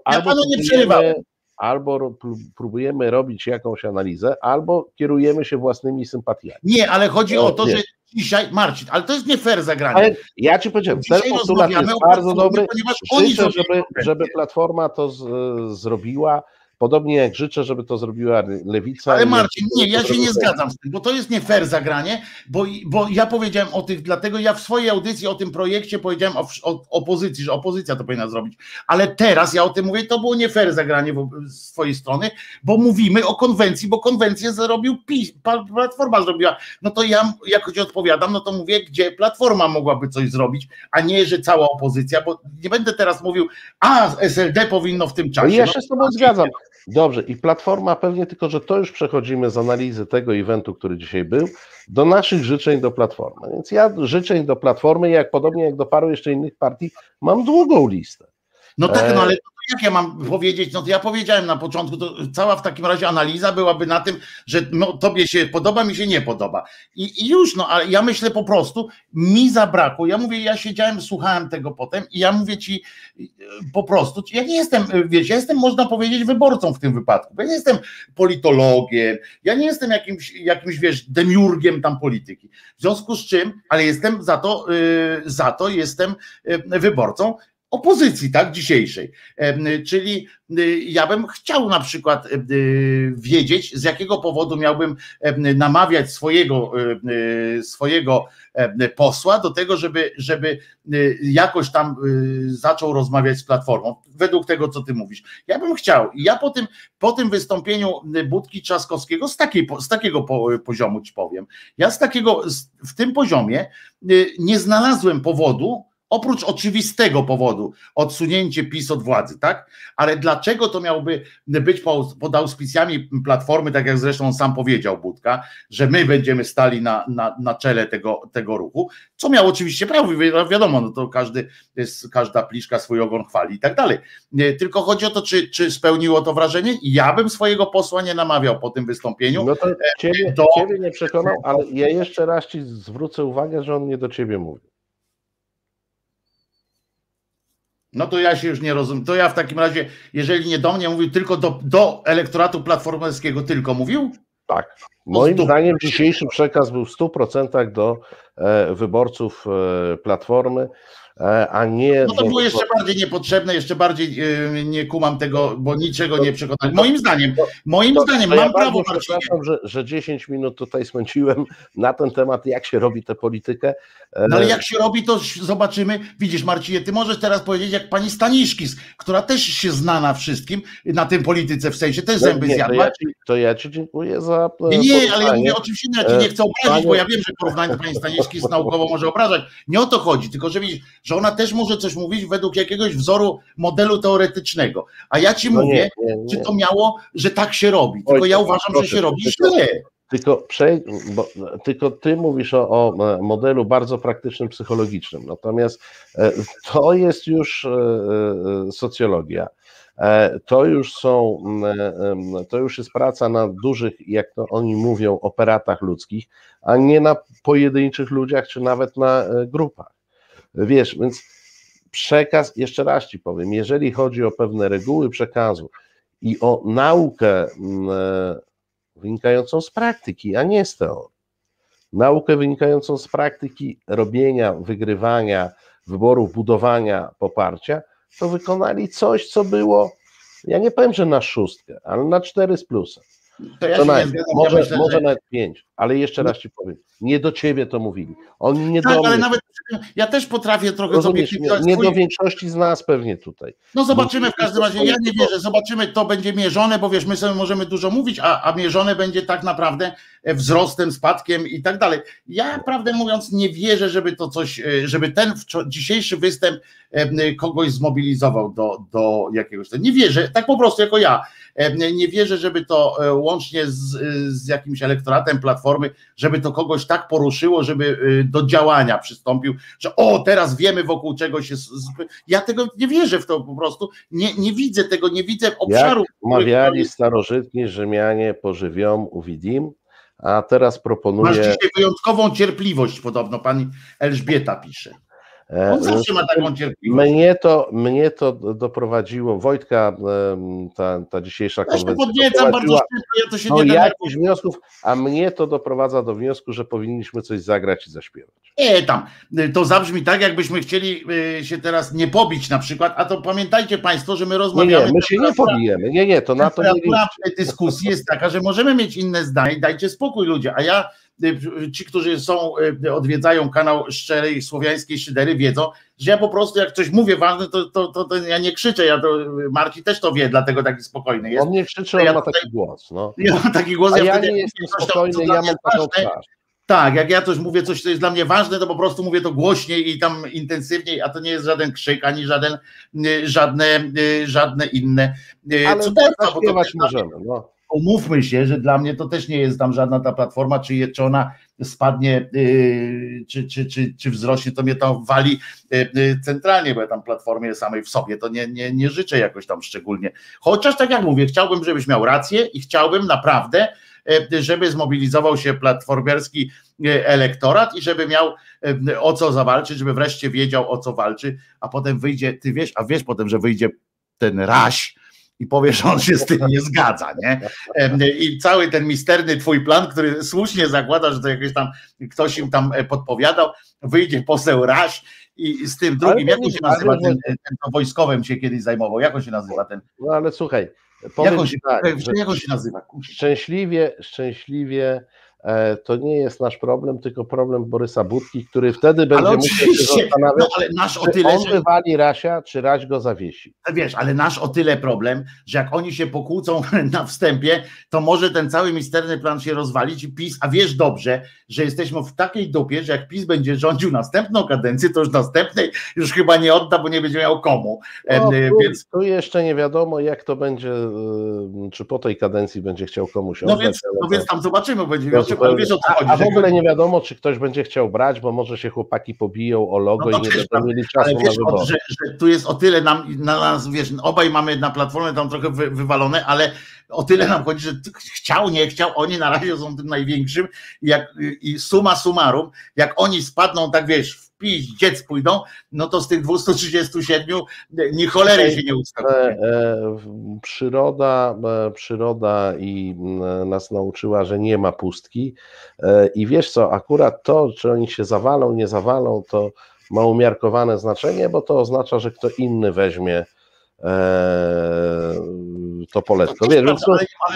Albo próbujemy robić jakąś analizę, albo kierujemy się własnymi sympatiami. Nie, ale chodzi o to, że dzisiaj, Marcin, ale to jest nie fair zagranie. Ale ja ci powiedziałem, ten postulat jest bardzo dobry. Życzę, żeby Platforma to zrobiła. Podobnie jak życzę, żeby to zrobiła Lewica. Ale Marcin, nie, ja się nie zgadzam z tym, bo to jest nie fair zagranie, bo ja powiedziałem o tych, dlatego ja w swojej audycji o tym projekcie powiedziałem o opozycji, że opozycja to powinna zrobić, ale teraz ja o tym mówię, to było nie fair zagranie z swojej strony, bo mówimy o konwencji, bo konwencję zrobił PiS, Platforma zrobiła, no to ja jakoś odpowiadam, no to mówię, gdzie Platforma mogłaby coś zrobić, a nie, że cała opozycja, bo nie będę teraz mówił, SLD powinno w tym czasie. Ja się z tobą zgadzam. Dobrze, i Platforma pewnie, tylko że to już przechodzimy z analizy tego eventu, który dzisiaj był, do naszych życzeń do Platformy. Więc ja życzeń do Platformy, podobnie jak do paru jeszcze innych partii, mam długą listę. No tak, no ale jak ja mam powiedzieć, no to ja powiedziałem na początku, to cała w takim razie analiza byłaby na tym, że no, tobie się podoba, mi się nie podoba. I już, no ale ja myślę po prostu, mi zabrakło, ja mówię, ja siedziałem, słuchałem tego potem i ja mówię ci po prostu, ja nie jestem, wiesz, ja jestem, można powiedzieć, wyborcą w tym wypadku, bo ja nie jestem politologiem, ja nie jestem jakimś wiesz, demiurgiem tam polityki. W związku z czym, ale jestem za to jestem wyborcą opozycji, tak, dzisiejszej. Czyli ja bym chciał na przykład wiedzieć, z jakiego powodu miałbym namawiać swojego posła do tego, żeby jakoś tam zaczął rozmawiać z Platformą, według tego, co ty mówisz. Ja bym chciał. I ja po tym wystąpieniu Budki Trzaskowskiego z takiego poziomu ci powiem, ja w tym poziomie nie znalazłem powodu, oprócz oczywistego powodu, odsunięcie PiS od władzy, tak? Ale dlaczego to miałoby być pod auspicjami Platformy, tak jak zresztą on sam powiedział, Budka, że my będziemy stali na czele tego ruchu, co miał oczywiście prawo, wiadomo, no to każda pliszka swój ogon chwali i tak dalej. Tylko chodzi o to, czy spełniło to wrażenie? Ja bym swojego posła nie namawiał po tym wystąpieniu. No to ciebie nie przekonał, ale ja jeszcze raz ci zwrócę uwagę, że on nie do ciebie mówi. No to ja się już nie rozumiem. To ja w takim razie, jeżeli nie do mnie mówił, tylko do elektoratu platformerskiego tylko mówił? Tak. Moim zdaniem dzisiejszy przekaz był w 100% do wyborców Platformy, a nie... No to było jeszcze bardziej niepotrzebne, jeszcze bardziej nie kumam tego, bo niczego nie przekonałem. Moim zdaniem mam prawo... Przepraszam, że 10 minut tutaj spędziłem na ten temat, jak się robi tę politykę. No ale jak się robi, to zobaczymy. Widzisz, Marcinie, ty możesz teraz powiedzieć, jak pani Staniszkis, która też się zna na wszystkim, na tym polityce, w sensie też zęby zjadła. To ja ci dziękuję za... Nie, ale ja mówię oczywiście, ja cię nie chcę obrazić, bo ja wiem, że porównanie do pani Staniszkis naukowo może obrażać. Nie o to chodzi, tylko że widzisz, że ona też może coś mówić według jakiegoś wzoru, modelu teoretycznego. A ja ci mówię, czy to miało, że tak się robi. Tylko ja uważam, że się robi źle. Tylko ty mówisz o modelu bardzo praktycznym, psychologicznym, natomiast to jest już socjologia. To już jest praca na dużych, jak to oni mówią, operatach ludzkich, a nie na pojedynczych ludziach, czy nawet na grupach. Wiesz, więc przekaz, jeszcze raz ci powiem, jeżeli chodzi o pewne reguły przekazu i o naukę wynikającą z praktyki, a nie z teorii, naukę wynikającą z praktyki robienia, wygrywania, wyborów, budowania poparcia, to wykonali coś, co było, ja nie powiem, że na 6, ale na 4 z plusem. To ja się nie zgadzam, może nawet 5, ale jeszcze raz ci powiem, nie do ciebie to mówili. Oni nie do mnie. Ale nawet ja też potrafię trochę nie do większości z nas pewnie tutaj. No zobaczymy w każdym razie, ja nie wierzę, zobaczymy, to będzie mierzone, bo wiesz, my sobie możemy dużo mówić, a mierzone będzie tak naprawdę wzrostem, spadkiem i tak dalej. Ja prawdę mówiąc nie wierzę, żeby to coś, żeby ten dzisiejszy występ kogoś zmobilizował do jakiegoś, nie wierzę, tak po prostu jako ja, nie wierzę, żeby to łącznie z jakimś elektoratem Platformy, żeby to kogoś tak poruszyło, żeby do działania przystąpił, że teraz wiemy wokół czego się... Ja tego nie wierzę w to po prostu, nie widzę tego, nie widzę obszaru. Jak mawiali starożytni Rzymianie, pożywiom uwidim, a teraz proponuję... Masz dzisiaj wyjątkową cierpliwość, podobno pani Elżbieta pisze. On zawsze ma taką cierpliwość. Mnie to doprowadziło, Wojtka, ta dzisiejsza konwencja. Ja się podniecam bardzo szybko, ja to się nie da. Jakichś wniosków, a mnie to doprowadza do wniosku, że powinniśmy coś zagrać i zaśpiewać. To zabrzmi tak, jakbyśmy chcieli się teraz nie pobić na przykład, a to pamiętajcie państwo, że my rozmawiamy... Nie, my się nie pobijemy, nie, to na to nie liczcie. W tej dyskusji jest taka, że możemy mieć inne zdanie, dajcie spokój ludzie, a ja, ci, którzy odwiedzają kanał Szczerej Słowiańskiej Szydery, wiedzą, że ja po prostu jak coś mówię ważne, to ja nie krzyczę, Marcin też to wie, dlatego taki spokojny jest. On nie krzyczy, on ma taki głos. No. Ja mam taki głos, ja nie jestem spokojny, ja mam taką twarz. Tak, jak ja coś mówię, coś, co jest dla mnie ważne, to po prostu mówię to głośniej i tam intensywniej, a to nie jest żaden krzyk, ani żadne inne cuderstwa. Śpiewać możemy, no. Umówmy się, że dla mnie to też nie jest tam żadna ta platforma, czy ona spadnie, czy wzrośnie, to mnie to wali centralnie, bo ja tam platformie samej w sobie to nie życzę jakoś tam szczególnie. Chociaż tak jak mówię, chciałbym, żebyś miał rację i chciałbym naprawdę, żeby zmobilizował się platformerski elektorat i żeby miał o co zawalczyć, żeby wreszcie wiedział, o co walczy, a potem wyjdzie, ty wiesz, potem, że wyjdzie ten Raś i powie, że on się z tym nie zgadza, nie? I cały ten misterny twój plan, który słusznie zakłada, że to jakiś tam ktoś im tam podpowiadał, wyjdzie poseł Raś i z tym drugim, jak on się nazywa, ten wojskowym się kiedyś zajmował, jak on się nazywa ten? No ale słuchaj, jak on się nazywa? Szczęśliwie to nie jest nasz problem, tylko problem Borysa Budki, który wtedy będzie musiał się zastanawiać, ale nasz o czy tyle, on wywali Rasia, czy Raś go zawiesi. Wiesz, ale nasz o tyle problem, że jak oni się pokłócą na wstępie, to może ten cały misterny plan się rozwalić i PiS, a wiesz dobrze, że jesteśmy w takiej dupie, że jak PiS będzie rządził następną kadencję, to już następnej już chyba nie odda, bo nie będzie miał komu. Więc tu jeszcze nie wiadomo, jak to będzie, czy po tej kadencji będzie chciał komuś oddać. Więc tam zobaczymy, będzie miał. Wiesz, o co chodzi, a w ogóle nie wiadomo, czy ktoś będzie chciał brać, bo może się chłopaki pobiją o logo i nie będą mieli czasu na wybory. Że tu jest o tyle na nas, wiesz, obaj mamy na platformę tam trochę wywalone, ale o tyle nam chodzi, że chciał, nie chciał, oni na razie są tym największym i summa summarum, jak oni spadną, tak wiesz, w PiS, dziec pójdą, no to z tych 237 ni cholery się nie ustawi. Przyroda i nas nauczyła, że nie ma pustki i wiesz co, akurat to, czy oni się zawalą, nie zawalą, to ma umiarkowane znaczenie, bo to oznacza, że kto inny weźmie to poletko. Wiesz, więc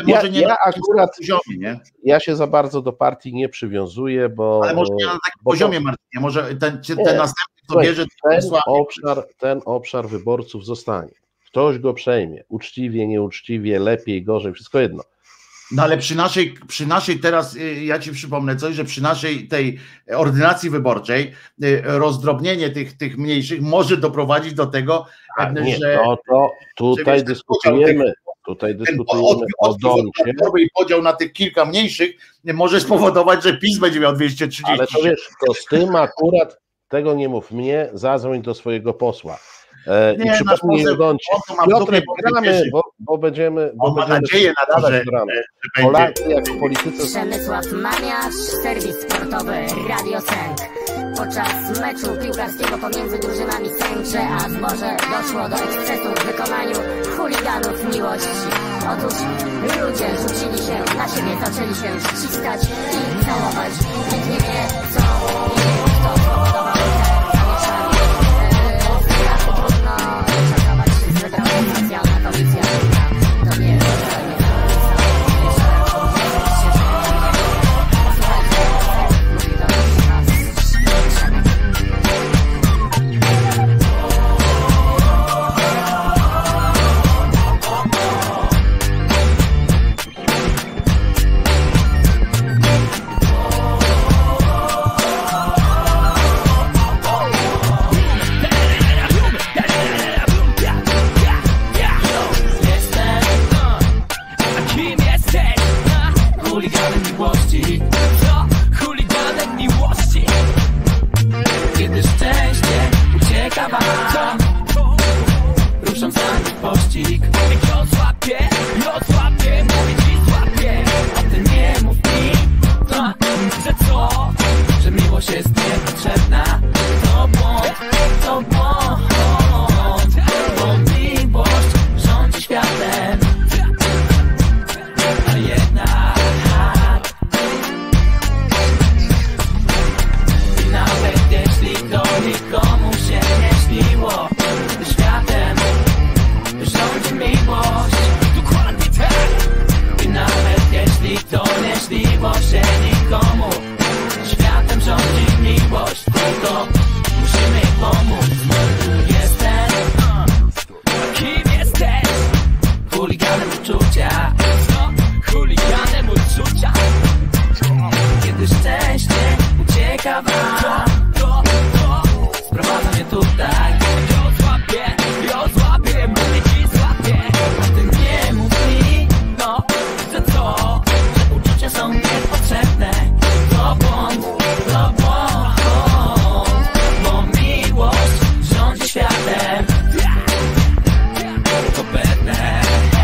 ja się za bardzo do partii nie przywiązuję, bo... Ale może nie na takim poziomie, Marcinie, może ten następny, kto bierze... Ten obszar wyborców zostanie. Ktoś go przejmie. Uczciwie, nieuczciwie, lepiej, gorzej, wszystko jedno. No ale przy naszej teraz, ja ci przypomnę coś, że przy naszej tej ordynacji wyborczej rozdrobnienie tych mniejszych może doprowadzić do tego, że... No to tutaj dyskutujemy. Tutaj dyskutujemy o Doncie. I podział na tych kilka mniejszych może spowodować, że PiS będzie miał 230. Ale to wiesz, to z tym akurat tego nie mów mnie, zadzwoń do swojego posła. I przypomnij o Doncie. Piotrek, gramy, bo będziemy... Mam nadzieję na to, że Polacy jak w polityce... Przemysław Maniarz, serwis sportowy Radio Sęk. Podczas meczu piłkarskiego pomiędzy drużynami Sęcze a Zboże doszło do ekscesu w wykonaniu chuliganów miłości. Otóż ludzie rzucili się na siebie, zaczęli się ściskać i całować. Nikt nie wie, co i kto spowodował te zamieszanie. W strachu trudno szacować, czy wybrała specjalna komisja, która to nie ruszam sam w pościg. Ja złapię, mówię ci złapię. A ty nie mów mi, że co? Że miłość jest niepotrzebna. To błąd, bo miłość rządzi światem. A jednak i nawet jeśli to nikomu się nie śniło, światem rządzi miłość. Dokładnie tak. I nawet jeśli to nie śniło się nikomu, światem rządzi miłość. Tylko musimy pomóc. Jestem, kim jesteś? Chuliganem uczucia. Chuliganem uczucia. Kiedy szczęście ucieka wam, sprowadza mnie tutaj. Ja złapię, mówię ci złapię. A ty nie mów mi, że co? Że uczucia są niepotrzebne. To błąd, bo miłość rządzi światem. To pewne.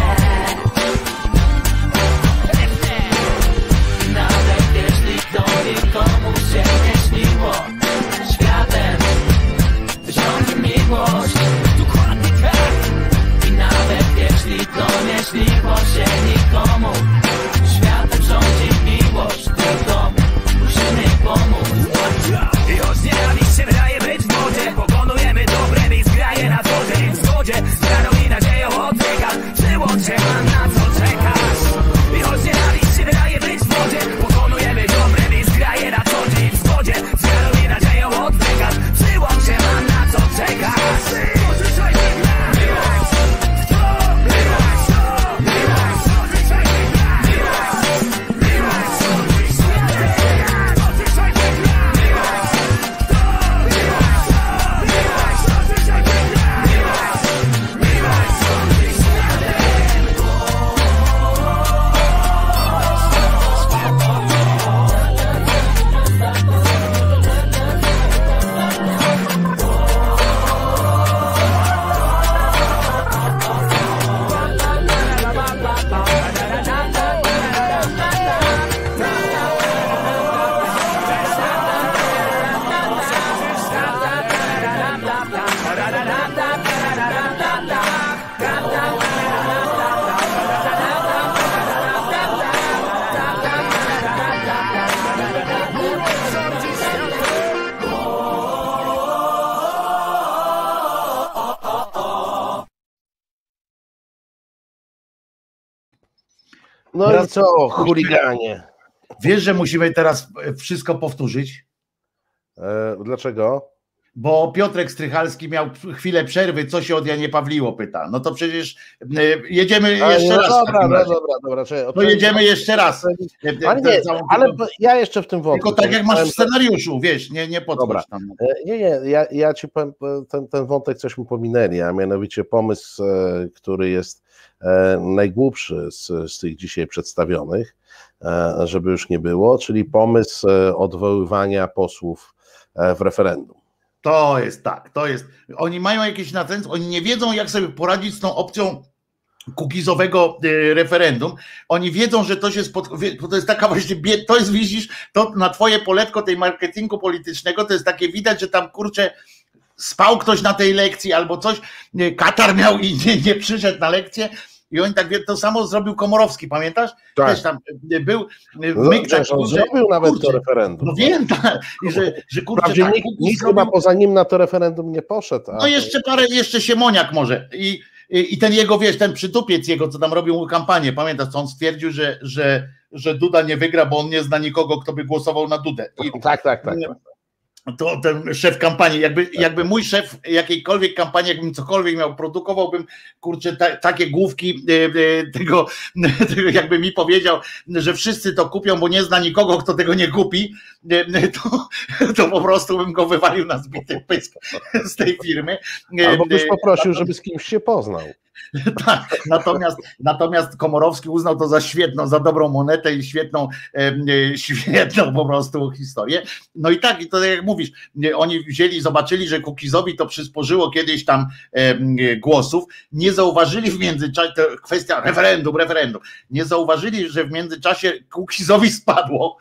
Nawet jeśli to nikomu się nie śniło, światem rządzi miłość. Dokładnie tak. I nawet jeśli to nie śniło się nikomu, światem rządzi miłość. Tylko musimy pomóc. Już nienawiść się wydaje być w wodzie. Pokonujemy dobre i zgraje na co dzień w zgodzie. Z wiarą i nadzieją odbiegam. Przyłącz się, a na co czekasz? Już nienawiść się wydaje być w wodzie. Pokonujemy dobre i zgraje na co dzień w zgodzie. Z wiarą i nadzieją odbiegam. Przyłącz się, a na co czekasz? No i co, chuliganie? Wiesz, że musimy teraz wszystko powtórzyć? Dlaczego? bo Piotrek Strychalski miał chwilę przerwy, co się od Janie Pawliło pyta. No to przecież jedziemy jeszcze raz. Dobra. To jedziemy jeszcze raz. Ale ja jeszcze w tym wątku. Tylko tak jak masz w scenariuszu, wiesz, nie podchodź tam. Ja ci powiem, ten wątek coś mi pominęli, a mianowicie pomysł, który jest najgłupszy z tych dzisiaj przedstawionych, żeby już nie było, czyli pomysł odwoływania posłów w referendum. To jest tak, oni mają jakieś natręctwo, oni nie wiedzą, jak sobie poradzić z tą opcją kukizowego referendum. Oni wiedzą, że to się to jest taka właśnie, to jest, widzisz, to na twoje poletko tej marketingu politycznego, to jest takie widać, że tam kurczę spał ktoś na tej lekcji albo coś, katar miał i nie przyszedł na lekcję. I oni tak, to samo zrobił Komorowski, pamiętasz? Tak. Też tam był on zrobił nawet to referendum. No wiem, tak, że kurczę, tak, nikt chyba poza nim na to referendum nie poszedł. No jeszcze Siemoniak może. I ten jego, wiesz, ten przytupiec jego, co tam robił kampanię, pamiętasz, co on stwierdził, że Duda nie wygra, bo on nie zna nikogo, kto by głosował na Dudę. Tak. To ten szef kampanii, jakby mój szef jakiejkolwiek kampanii, jakbym cokolwiek miał, produkowałbym, kurczę, takie główki tego, jakby mi powiedział, że wszyscy to kupią, bo nie zna nikogo, kto tego nie kupi, to po prostu bym go wywalił na zbity pysk z tej firmy. Albo byś poprosił, żeby z kimś się poznał. Tak, natomiast Komorowski uznał to za świetną, za dobrą monetę i świetną po prostu historię. No i tak, i to jak mówisz, oni zobaczyli, że Kukizowi to przysporzyło kiedyś tam głosów, nie zauważyli w międzyczasie, to kwestia referendum, nie zauważyli, że w międzyczasie Kukizowi spadło.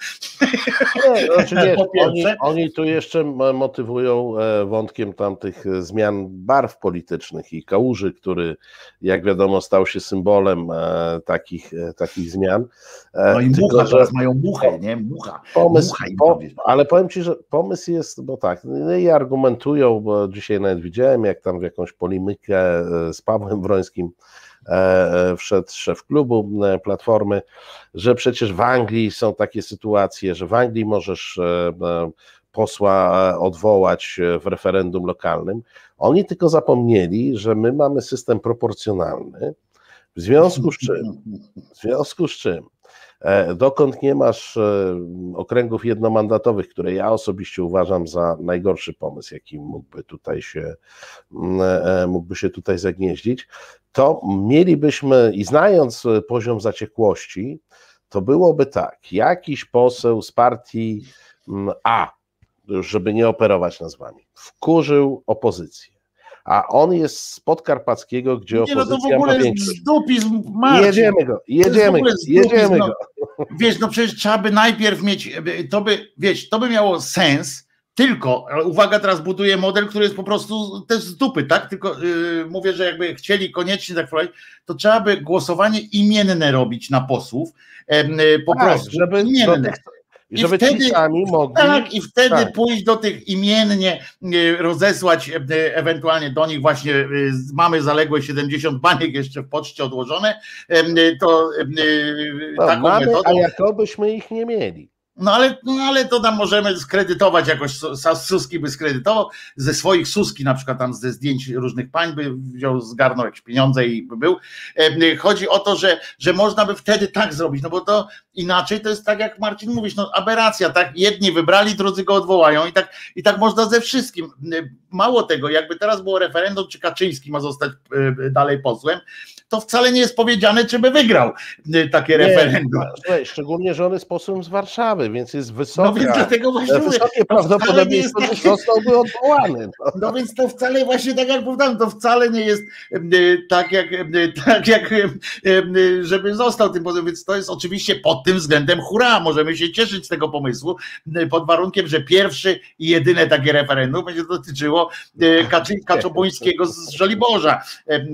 Oni tu jeszcze motywują wątkiem tamtych zmian barw politycznych i Kałuży, który jak wiadomo stał się symbolem takich zmian. No i mucha, teraz mają muchę, nie? Mucha. Ale powiem ci, że pomysł jest, bo tak, i argumentują, bo dzisiaj nawet widziałem, jak tam w jakąś polemikę z Pawłem Wrońskim wszedł szef klubu Platformy, że przecież w Anglii są takie sytuacje, że w Anglii możesz posła odwołać w referendum lokalnym. Oni tylko zapomnieli, że my mamy system proporcjonalny, w związku z czym dokąd nie masz okręgów jednomandatowych, które ja osobiście uważam za najgorszy pomysł, jaki mógłby się tutaj zagnieździć, to mielibyśmy, i znając poziom zaciekłości, to byłoby tak, jakiś poseł z partii A, żeby nie operować nazwami, wkurzył opozycję, a on jest z Podkarpackiego, gdzie opozycja to w ogóle ma większość. Zdupizm, Marcin. Jedziemy go. Wiesz, no przecież trzeba by najpierw mieć, to by miało sens, tylko, uwaga, teraz buduję model, który jest po prostu też z dupy, tak? Tylko mówię, że jakby chcieli koniecznie tak wprowadzić, to trzeba by głosowanie imienne robić na posłów, po prostu imienne. Żeby ci sami mogli. Tak, i wtedy pójść do tych imiennie, rozesłać ewentualnie do nich właśnie, mamy zaległe 70 baniek jeszcze w poczcie odłożone, to taką mamy, metodą. A jakobyśmy ich nie mieli. No ale to tam możemy skredytować jakoś, Suski by skredytował, ze swoich Suski na przykład tam ze zdjęć różnych pań by wziął, zgarnął jakieś pieniądze i by był. Chodzi o to, że można by wtedy tak zrobić, no bo to inaczej to jest tak jak Marcin mówisz, no aberracja, tak? Jedni wybrali, drudzy go odwołają i tak można ze wszystkim. Mało tego, jakby teraz było referendum, czy Kaczyński ma zostać dalej posłem, to wcale nie jest powiedziane, czy by wygrał takie referendum. Szczególnie, że on jest posłem z Warszawy, więc jest wysokie. No więc dlatego właśnie wysokie prawdopodobieństwo, że zostałby odwołany. No więc to wcale właśnie tak jak powtarzam, to wcale nie jest tak jak żeby został tym posłem, więc to jest oczywiście pod tym względem hurra, możemy się cieszyć z tego pomysłu, pod warunkiem, że pierwsze i jedyne takie referendum będzie dotyczyło Kaczobuńskiego z Żoliborza.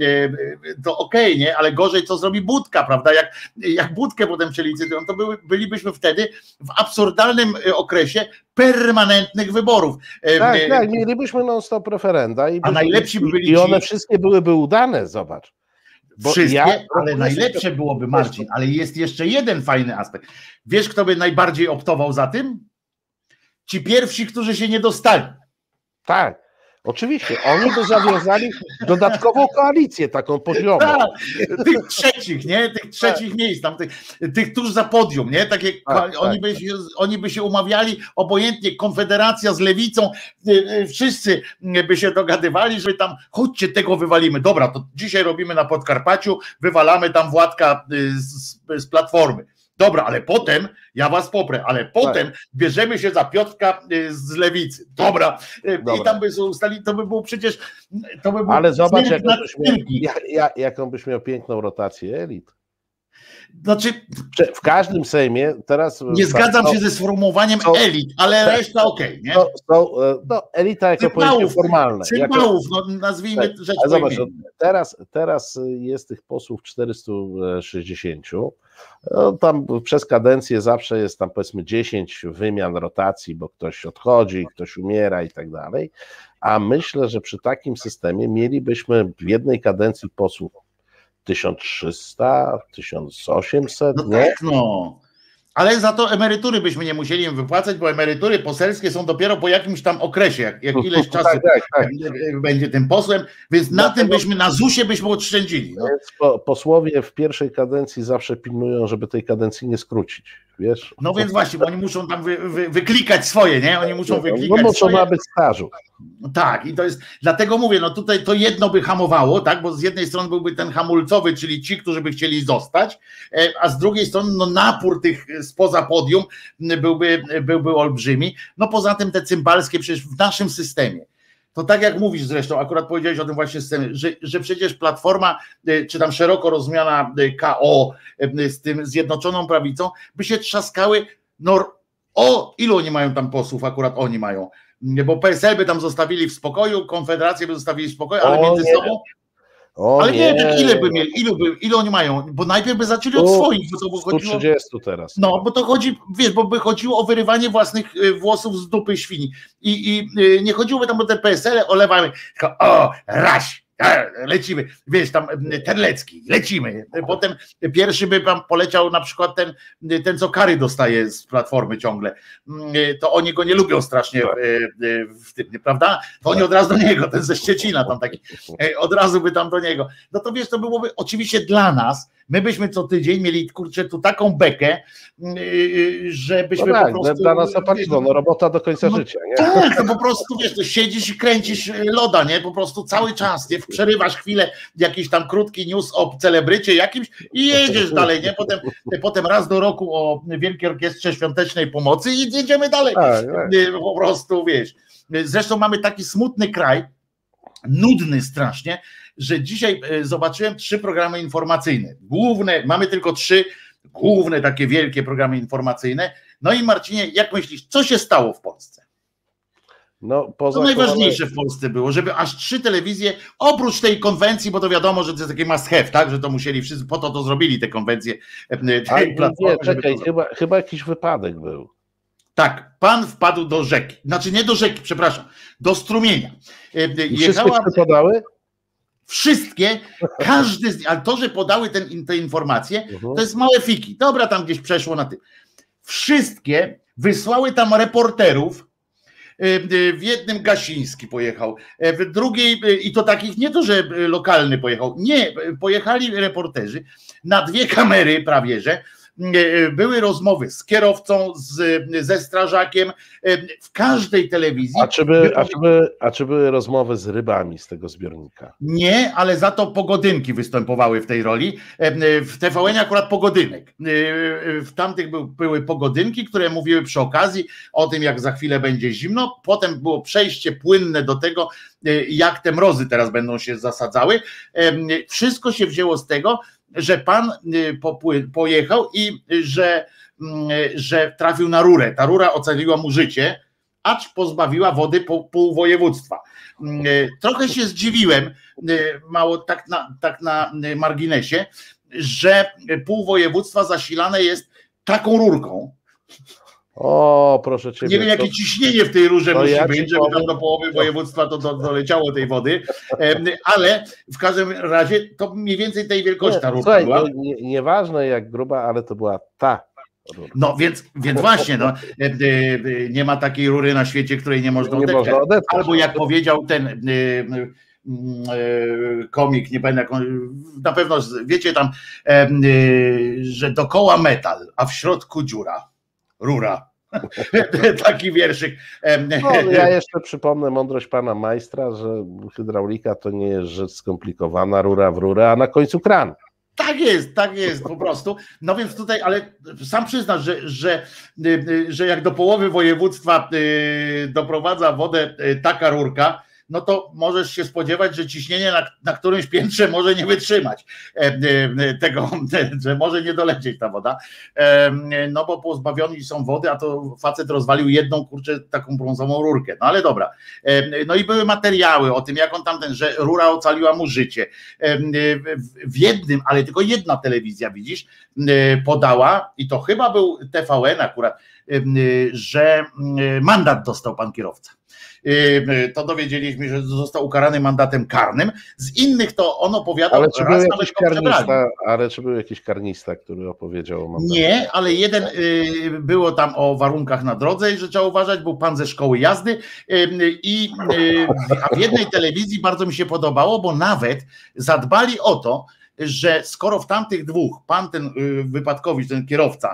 To okej, nie? Ale gorzej co zrobi Budka, prawda? Jak Budkę potem przelicytują, to bylibyśmy wtedy w absurdalnym okresie permanentnych wyborów. Tak, mielibyśmy non-stop referenda a najlepsi by byli i one wszystkie byłyby udane, zobacz. Wszystkie, ale najlepsze byłoby, Marcin, ale jest jeszcze jeden fajny aspekt. Wiesz, kto by najbardziej optował za tym? Ci pierwsi, którzy się nie dostali. Tak. Oczywiście, oni by zawiązali dodatkową koalicję taką poziomą. Tak, tych trzecich, nie? Tych trzecich miejsc, tam tych tuż za podium, nie? Takie, oni by się umawiali, obojętnie Konfederacja z Lewicą, wszyscy by się dogadywali, że tam chodźcie, tego wywalimy. Dobra, to dzisiaj robimy na Podkarpaciu, wywalamy tam Władka z Platformy. Dobra, ale potem ja was poprę, ale potem bierzemy się za Piotrka z Lewicy. Dobra. I tam by ustali, to by było przecież. To by był ale zobacz, jaką byś miał piękną rotację elit. Znaczy, w każdym Sejmie teraz. Nie zgadzam się ze sformułowaniem elit, ale reszta okej, nie? Elita jako pojęcie formalne. Symbałów, nazwijmy rzecz po zobacz, teraz jest tych posłów 460. No, tam przez kadencję zawsze jest tam powiedzmy 10 wymian rotacji, bo ktoś odchodzi, ktoś umiera i tak dalej. A myślę, że przy takim systemie mielibyśmy w jednej kadencji posłów 1300, 1800, no nie? Tak, no. Ale za to emerytury byśmy nie musieli im wypłacać, bo emerytury poselskie są dopiero po jakimś tam okresie, jak ileś czasu będzie tym posłem, więc na tym byśmy, na ZUS-ie byśmy oszczędzili. No. Posłowie w pierwszej kadencji zawsze pilnują, żeby tej kadencji nie skrócić, wiesz? No więc właśnie, bo oni muszą tam wyklikać swoje, nie? Oni muszą wyklikać muszą swoje. Nabyć stażu. Tak, i to jest, dlatego mówię, no tutaj to jedno by hamowało, tak, bo z jednej strony byłby ten hamulcowy, czyli ci, którzy by chcieli zostać, a z drugiej strony no napór tych spoza podium byłby olbrzymi, no poza tym te cymbalskie przecież w naszym systemie, to tak jak mówisz zresztą, akurat powiedziałeś o tym właśnie systemie, że przecież Platforma, czy tam szeroko rozumiana KO z tym Zjednoczoną Prawicą, by się trzaskały, no ilu oni mają tam posłów, akurat oni mają, bo PSL by tam zostawili w spokoju, Konfederację by zostawili w spokoju, ale między sobą. Ale nie wiem, ile by mieli, ile oni mają, bo najpierw by zaczęli od swoich. Bo to 130 teraz. No, bo to chodzi, wiesz, bo by chodziło o wyrywanie własnych włosów z dupy świni. I nie chodziłoby tam o te PSL, olewamy, tylko raś. Lecimy, wiesz, tam Terlecki, lecimy. Potem pierwszy by tam poleciał na przykład ten co kary dostaje z Platformy ciągle. To oni go nie lubią strasznie w tym, prawda? To oni od razu do niego, ten ze Szczecina tam taki, od razu by tam do niego. No to wiesz, to byłoby oczywiście dla nas, my byśmy co tydzień mieli, kurczę, tu taką bekę, żebyśmy no tak, po prostu... dla nas opaliwo, no robota do końca życia, nie? Tak, to po prostu, wiesz, to siedzisz i kręcisz loda, nie? Po prostu cały czas, nie? Przerywasz chwilę, jakiś tam krótki news o celebrycie jakimś i jedziesz dalej, nie? Potem raz do roku o Wielkiej Orkiestrze Świątecznej Pomocy i jedziemy dalej. Po prostu, wiesz. Zresztą mamy taki smutny kraj, nudny strasznie, że dzisiaj zobaczyłem 3 programy informacyjne. Główne, mamy tylko 3 główne takie wielkie programy informacyjne. No i Marcinie, jak myślisz, co się stało w Polsce? No, to najważniejsze w Polsce było, żeby aż 3 telewizje, oprócz tej konwencji, bo to wiadomo, że to jest taki must have, tak, że to musieli wszyscy, po to zrobili te konwencje tej platformy. Nie, czekaj, chyba jakiś wypadek był. Tak, pan wpadł do rzeki, znaczy nie do rzeki, przepraszam, do strumienia. Wszystkie podały? Wszystkie, każdy z nich, ale to, że podały te informacje, to jest małe fiki. Dobra, tam gdzieś przeszło na tym. Wszystkie wysłały tam reporterów. W jednym Gasiński pojechał, w drugiej, i to takich nie to, że lokalny pojechał, nie, pojechali reporterzy na 2 kamery prawie, że były rozmowy z kierowcą, ze strażakiem, w każdej telewizji. A czy były rozmowy z rybami z tego zbiornika? Nie, ale za to pogodynki występowały w tej roli. W TVN akurat pogodynek. W tamtych były pogodynki, które mówiły przy okazji o tym, jak za chwilę będzie zimno. Potem było przejście płynne do tego, jak te mrozy teraz będą się zasadzały. Wszystko się wzięło z tego, że pan pojechał i że trafił na rurę. Ta rura ocaliła mu życie, acz pozbawiła wody pół województwa. Trochę się zdziwiłem, mało tak na marginesie, że pół województwa zasilane jest taką rurką. O, proszę ciebie. Nie wiem, jakie ciśnienie w tej rurze musi być, żeby tam do połowy województwa to doleciało tej wody, ale w każdym razie to mniej więcej tej wielkości ta rurka była. Nieważne jak gruba, ale to była ta No więc właśnie, no, nie ma takiej rury na świecie, której nie można odetkać. Albo jak powiedział ten komik, nie pamiętam jak on, na pewno wiecie tam, że dookoła metal, a w środku dziura, rura. Taki wierszyk. No, ja jeszcze przypomnę mądrość pana majstra, że hydraulika to nie jest rzecz skomplikowana, rura w rurę, a na końcu kran. Tak jest po prostu. No więc tutaj, ale sam przyznasz, że jak do połowy województwa doprowadza wodę taka rurka, no to możesz się spodziewać, że ciśnienie na którymś piętrze może nie wytrzymać tego, że może nie dolecieć ta woda, no bo pozbawioni są wody, a to facet rozwalił jedną, kurczę, taką brązową rurkę, no ale dobra. No i były materiały o tym, jak on tamten, że rura ocaliła mu życie. W jednym, ale tylko jedna telewizja, widzisz, podała, i to chyba był TVN akurat, że mandat dostał pan kierowca. To dowiedzieliśmy, że został ukarany mandatem karnym. Z innych to on opowiadał, ale czy był jakiś karnista, który opowiedział o mandacie? Nie, ale jeden było tam o warunkach na drodze i że trzeba uważać, był pan ze szkoły jazdy a w jednej telewizji bardzo mi się podobało, bo nawet zadbali o to, że skoro w tamtych dwóch pan ten Wypadkowicz, ten kierowca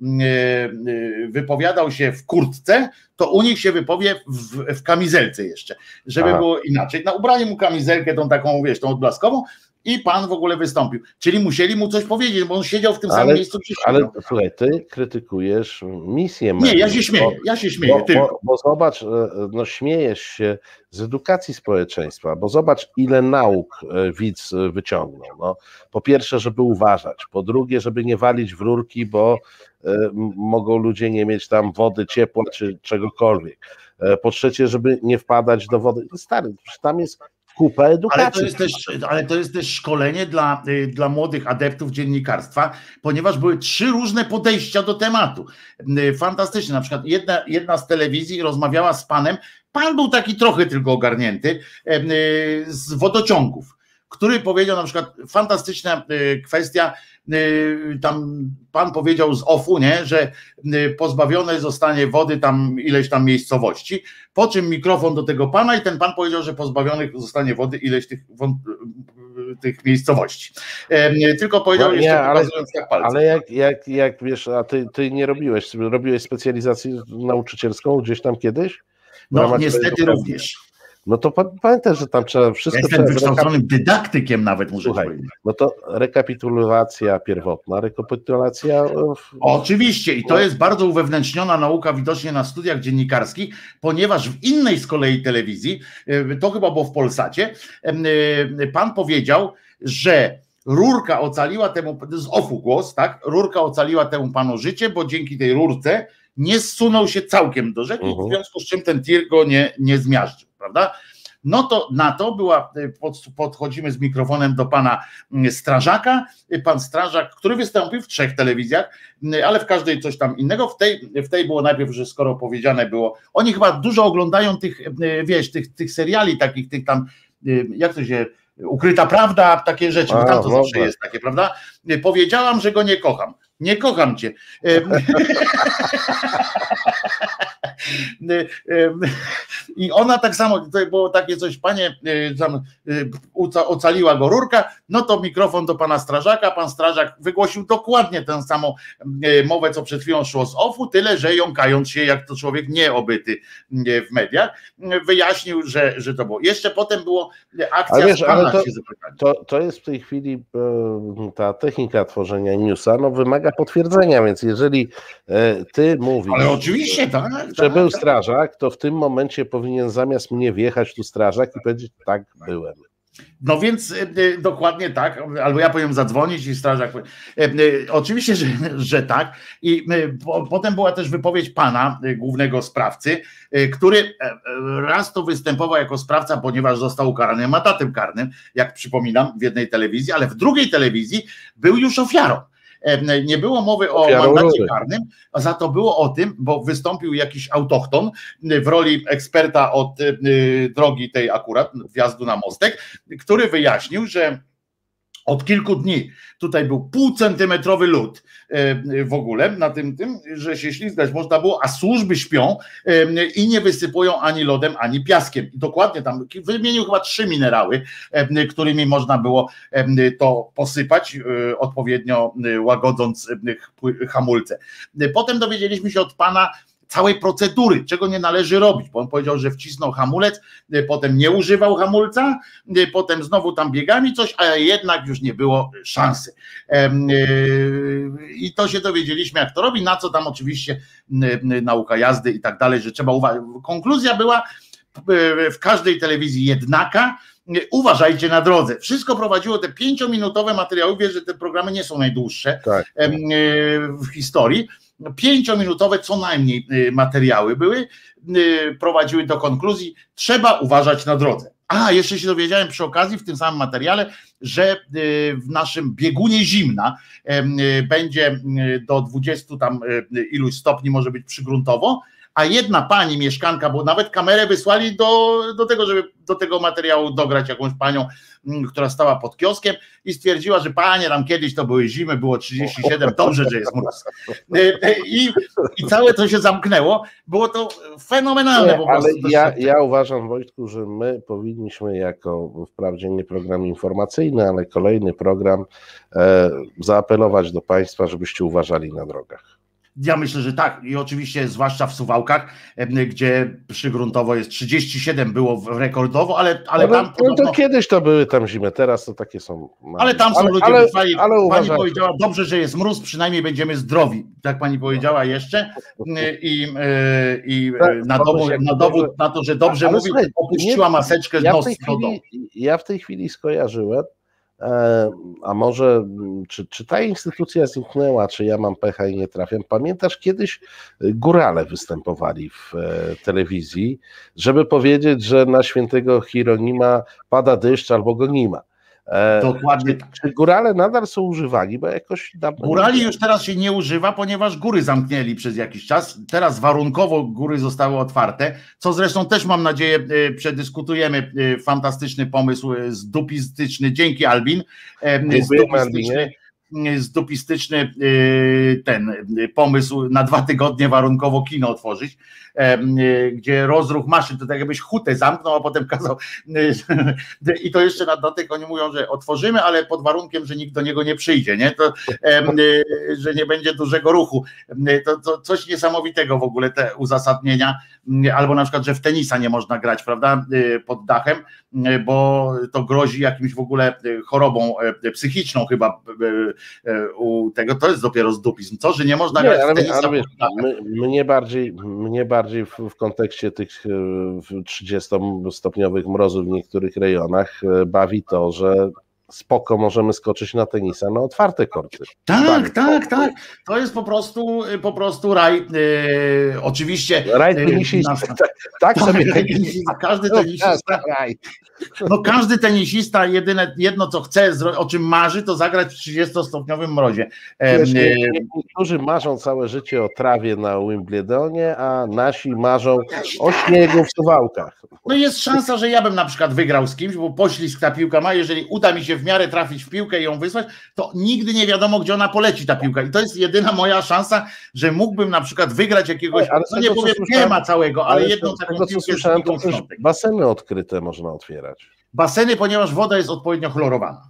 wypowiadał się w kurtce, to u nich się wypowie w kamizelce jeszcze, żeby było inaczej. Ubrali mu kamizelkę tą taką, wiesz, tą odblaskową i pan w ogóle wystąpił. Czyli musieli mu coś powiedzieć, bo on siedział w tym samym miejscu. Ale słuchaj, ty krytykujesz misję. Nie, ja się śmieję. Bo zobacz, no śmiejesz się z edukacji społeczeństwa, bo zobacz, ile nauk widz wyciągnął. No, po pierwsze, żeby uważać, po drugie, żeby nie walić w rurki, bo mogą ludzie nie mieć tam wody, ciepła czy czegokolwiek. Po trzecie, żeby nie wpadać do wody. Stary, tam jest kupa edukacji. Ale to jest też szkolenie dla młodych adeptów dziennikarstwa, ponieważ były 3 różne podejścia do tematu. Fantastyczne. Na przykład jedna z telewizji rozmawiała z panem, pan był taki trochę tylko ogarnięty, z wodociągów, który powiedział na przykład, fantastyczna kwestia, tam pan powiedział z OFU, nie, że pozbawione zostanie wody tam ileś tam miejscowości, po czym mikrofon do tego pana i ten pan powiedział, że pozbawionych zostanie wody ileś tych miejscowości. Tylko powiedział jeszcze pokazując tak palcem. Ale jak wiesz, a ty nie robiłeś specjalizację nauczycielską gdzieś tam kiedyś? No niestety również. No to pamiętaj, że tam trzeba wszystko... Jestem wykształconym dydaktykiem nawet, muszę powiedzieć. No to rekapitulacja pierwotna, rekapitulacja... Oczywiście i to jest bardzo uwewnętrzniona nauka widocznie na studiach dziennikarskich, ponieważ w innej z kolei telewizji, to chyba było w Polsacie, pan powiedział, że rurka ocaliła temu, z OFU głos, tak? Rurka ocaliła temu panu życie, bo dzięki tej rurce nie zsunął się całkiem do rzeki, w związku z czym ten tir go nie zmiażdżył, prawda? No to na to podchodzimy z mikrofonem do pana strażaka, pan strażak, który wystąpił w 3 telewizjach, ale w każdej coś tam innego, w tej było najpierw, że skoro powiedziane było, oni chyba dużo oglądają tych, wiesz, tych seriali takich, tych tam, jak to się, Ukryta Prawda, takie rzeczy, bo tam to zawsze jest takie, prawda? Powiedziałam, że go nie kocham. Nie kocham cię. I ona tak samo, to było takie coś, panie, ocaliła go rurka, no to mikrofon do pana strażaka, pan strażak wygłosił dokładnie tę samą mowę, co przed chwilą szło z OFU, tyle, że jąkając się, jak to człowiek nieobyty w mediach, wyjaśnił, że to było. Jeszcze potem było akcja to jest w tej chwili ta technika tworzenia newsa, no wymaga potwierdzenia, więc jeżeli ty mówisz... Ale oczywiście, tak. Że był strażak, to w tym momencie powinien zamiast mnie wjechać tu strażak i powiedzieć, tak, byłem. No więc dokładnie tak, albo ja powinien zadzwonić i strażak. Oczywiście, że tak. I potem była też wypowiedź pana głównego sprawcy, który raz to występował jako sprawca, ponieważ został ukarany mandatem karnym, jak przypominam, w jednej telewizji, ale w drugiej telewizji był już ofiarą. Nie było mowy o mandacie karnym, a za to było o tym, bo wystąpił jakiś autochton w roli eksperta od drogi tej akurat, wjazdu na mostek, który wyjaśnił, że Od kilku dni tutaj był półcentymetrowy lód w ogóle na tym, że się ślizgać można było, a służby śpią i nie wysypują ani lodem, ani piaskiem. I dokładnie tam wymienił chyba 3 minerały, którymi można było to posypać, odpowiednio łagodząc hamulce. Potem dowiedzieliśmy się od pana całej procedury, czego nie należy robić, bo on powiedział, że wcisnął hamulec, potem nie używał hamulca, potem znowu tam biegami coś, a jednak już nie było szansy. I to się dowiedzieliśmy, jak to robi, na co tam oczywiście nauka jazdy i tak dalej, że trzeba uważać. Konkluzja była w każdej telewizji jednaka, uważajcie na drodze. Wszystko prowadziło te 5-minutowe materiały, wiesz, że te programy nie są najdłuższe w historii, 5-minutowe co najmniej materiały były, prowadziły do konkluzji, trzeba uważać na drodze. A, jeszcze się dowiedziałem przy okazji w tym samym materiale, że w naszym biegunie zimna będzie do 20 tam iluś stopni może być przygruntowo, a jedna pani mieszkanka, bo nawet kamerę wysłali do tego, żeby do tego materiału dograć jakąś panią, która stała pod kioskiem i stwierdziła, że panie, tam kiedyś to były zimy, było 37, dobrze, że jest mróz. I całe to się zamknęło, było to fenomenalne po prostu. Ale ja uważam, Wojtku, że my powinniśmy jako, wprawdzie nie program informacyjny, ale kolejny program, zaapelować do państwa, żebyście uważali na drogach. Ja myślę, że tak i oczywiście zwłaszcza w Suwałkach, gdzie przygruntowo jest 37 było rekordowo, ale tam podobno... to kiedyś to były tam zimy, teraz to takie są... Ale tam są ludzie wytrwali. Pani powiedziała, dobrze, że jest mróz, przynajmniej będziemy zdrowi, tak pani powiedziała jeszcze i na dowód na to, że dobrze mówi, opuściła maseczkę nos. Ja w tej chwili skojarzyłem, a może czy ta instytucja zniknęła, czy ja mam pecha i nie trafiam. Pamiętasz, kiedyś górale występowali w telewizji, żeby powiedzieć, że na świętego Hieronima pada deszcz albo go nie ma. Dokładnie. Czy górale nadal są używani? Bo jakoś górali już teraz się nie używa, ponieważ góry zamknęli przez jakiś czas. Teraz warunkowo góry zostały otwarte, co zresztą też mam nadzieję przedyskutujemy. Fantastyczny pomysł zdupistyczny. Dzięki, Albin. Zdupistyczny ten pomysł na 2 tygodnie warunkowo kino otworzyć, gdzie rozruch maszyn, to tak jakbyś hutę zamknął, a potem kazał i to jeszcze na dodatek oni mówią, że otworzymy, ale pod warunkiem, że nikt do niego nie przyjdzie, nie? To, że nie będzie dużego ruchu. To coś niesamowitego w ogóle te uzasadnienia, albo na przykład, że w tenisa nie można grać, prawda, pod dachem, bo to grozi jakimś w ogóle chorobą psychiczną chyba u tego, to jest dopiero zdupizm, co, że nie można grać w tenisa. Ale mnie bardziej w kontekście tych 30-stopniowych mrozów w niektórych rejonach bawi to, że spoko możemy skoczyć na tenisa na otwarte korty. Tak. To jest po prostu raj. Oczywiście. Raj tenisista. Tak sobie każdy tenisista. No każdy tenisista jedno co chce, o czym marzy, to zagrać w 30-stopniowym mrozie. Niektórzy marzą całe życie o trawie na Wimbledonie, a nasi marzą o śniegu w Suwałkach. No jest szansa, że ja bym na przykład wygrał z kimś, bo poślizg ta piłka ma, jeżeli uda mi się w miarę trafić w piłkę i ją wysłać, to nigdy nie wiadomo, gdzie ona poleci, ta piłka. I to jest jedyna moja szansa, że mógłbym na przykład wygrać jakiegoś, no nie powiem, nie ma całego, ale jedną taką piłkę z też baseny odkryte można otwierać. Baseny, ponieważ woda jest odpowiednio chlorowana.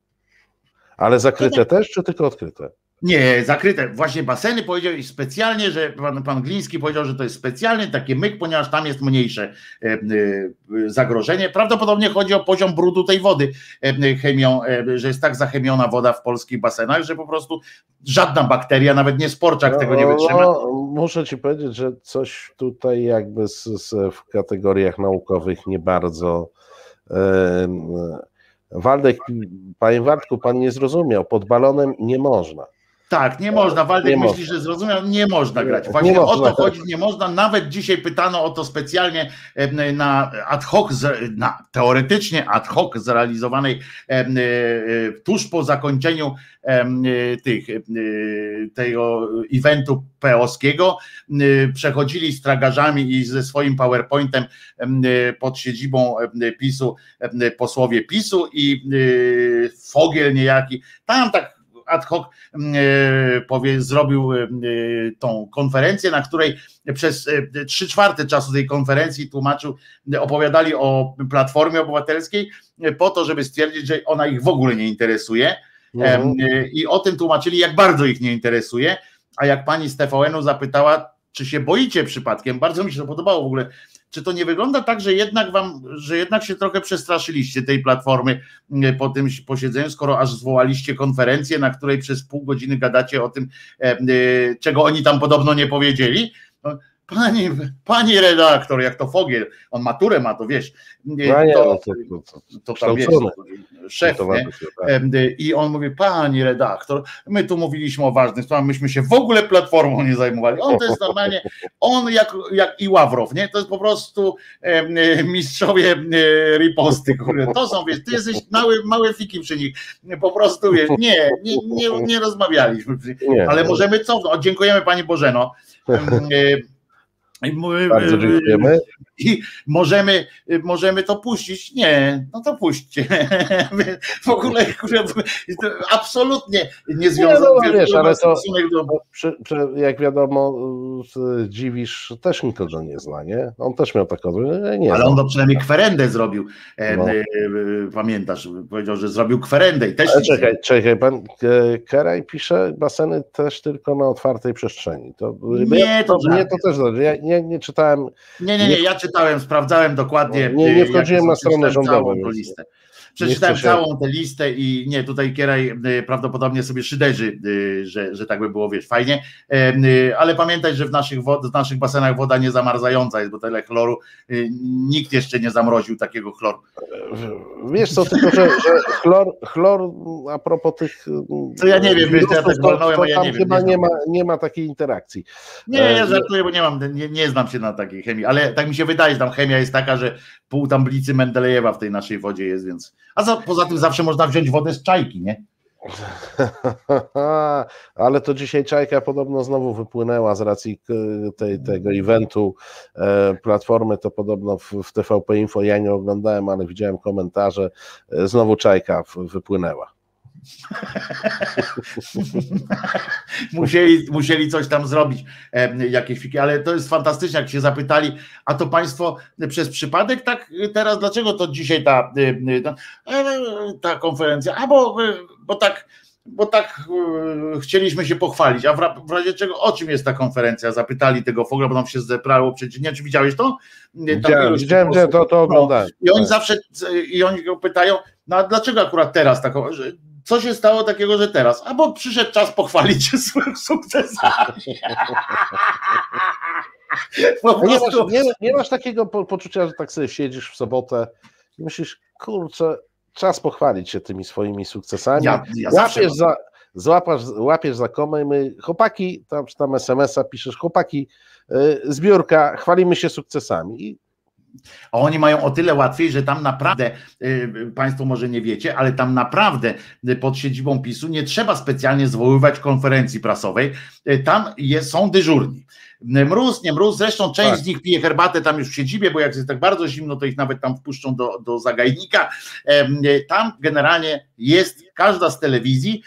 Ale zakryte też, czy tylko odkryte? Nie, zakryte. Właśnie baseny powiedział i specjalnie, że pan Gliński powiedział, że to jest specjalnie taki myk, ponieważ tam jest mniejsze zagrożenie. Prawdopodobnie chodzi o poziom brudu tej wody chemią, że jest tak zachemiona woda w polskich basenach, że po prostu żadna bakteria, nawet nie sporczak tego nie wytrzyma. Muszę ci powiedzieć, że coś tutaj jakby w kategoriach naukowych nie bardzo... Waldek, panie Waldku, pan nie zrozumiał, pod balonem nie można. Tak, nie można. Waldek Nie myśli, że zrozumiał, nie można grać. Właśnie nie o można. to chodzi, nie można. Nawet dzisiaj pytano o to specjalnie na ad hoc, teoretycznie ad hoc zrealizowanej tuż po zakończeniu tego eventu PO-skiego. Przechodzili z tragarzami i ze swoim PowerPointem pod siedzibą PiS-u posłowie PiS-u i Fogiel niejaki. Tam tak ad hoc zrobił tą konferencję, na której przez 3/4 czasu tej konferencji opowiadali o Platformie Obywatelskiej po to, żeby stwierdzić, że ona ich w ogóle nie interesuje i o tym tłumaczyli, jak bardzo ich nie interesuje, a jak pani z TVN-u zapytała, czy się boicie przypadkiem, bardzo mi się to podobało w ogóle, czy to nie wygląda tak, że jednak się trochę przestraszyliście tej Platformy po tym posiedzeniu, skoro aż zwołaliście konferencję, na której przez pół godziny gadacie o tym, czego oni tam podobno nie powiedzieli? Pani redaktor, jak to Fogiel, on maturę ma, to wiesz, to tam wiesz, szef, nie? I on mówi, pani redaktor, my tu mówiliśmy o ważnych sprawach, myśmy się w ogóle Platformą nie zajmowali. On to jest normalnie, on jak i Ławrow, nie? To jest po prostu mistrzowie riposty, kurde. To są, wiesz, ty jesteś małe fiki przy nich, po prostu, wiesz, nie rozmawialiśmy, ale możemy cofnąć. Dziękujemy pani Bożeno. Bardzo dziękujemy. I możemy to puścić? Nie, no to puśćcie. W ogóle absolutnie nie związane. Wiesz, ale to jak wiadomo, Dziwisz też nikogo nie zna, nie? On też miał taką, nie. Ale on to przynajmniej kwerendę zrobił. Pamiętasz, powiedział, że zrobił kwerendę i też. Czekaj, pan Keraj pisze, baseny też tylko na otwartej przestrzeni. Mnie to też dobrze. Nie czytałem. Nie, ja czytałem, sprawdzałem dokładnie. Nie wchodziłem na stronę rządową. Przeczytałem całą tę listę i nie, tutaj Kieraj prawdopodobnie sobie szyderzy, że tak by było, wiesz, fajnie, ale pamiętaj, że w naszych basenach woda nie zamarzająca jest, bo tyle chloru, nikt jeszcze nie zamroził takiego chloru. Wiesz co, tylko że chlor a propos tych... To ja nie wiem, wiesz, ja tak walnąłem, a ja nie wiem. Chyba nie ma takiej interakcji. Nie, ja żartuję, bo nie znam się na takiej chemii, ale tak mi się wydaje, że tam chemia jest taka, że pół tablicy Mendelejewa w tej naszej wodzie jest, więc... A poza tym zawsze można wziąć wodę z czajki, nie? Ale to dzisiaj czajka podobno znowu wypłynęła z racji tego eventu Platformy, to podobno w TVP Info ja nie oglądałem, ale widziałem komentarze, znowu czajka wypłynęła. musieli coś tam zrobić, jakieś fiki, ale to jest fantastyczne, jak się zapytali, a to państwo przez przypadek tak teraz, dlaczego to dzisiaj ta konferencja, bo tak chcieliśmy się pochwalić, a w razie czego, o czym jest ta konferencja, zapytali tego Fogla, bo nam się zebrało przecież, nie wiem, czy widziałeś to? Widziałem, to oglądałem. I oni zawsze, go pytają, no a dlaczego akurat teraz taką, co się stało takiego, że teraz? A bo przyszedł czas pochwalić się swoim sukcesami. Nie masz takiego poczucia, że tak sobie siedzisz w sobotę i myślisz, kurczę, czas pochwalić się tymi swoimi sukcesami. Łapiesz za komę i my, chłopaki, tam SMS-a piszesz, chłopaki, zbiórka, chwalimy się sukcesami. A oni mają o tyle łatwiej, że tam naprawdę, państwo może nie wiecie, ale tam naprawdę pod siedzibą PiS-u nie trzeba specjalnie zwoływać konferencji prasowej, tam są dyżurni. Mróz, nie mróz, zresztą część z nich pije herbatę tam już w siedzibie, bo jak jest tak bardzo zimno, to ich nawet tam wpuszczą do zagajnika. Tam generalnie jest każda z telewizji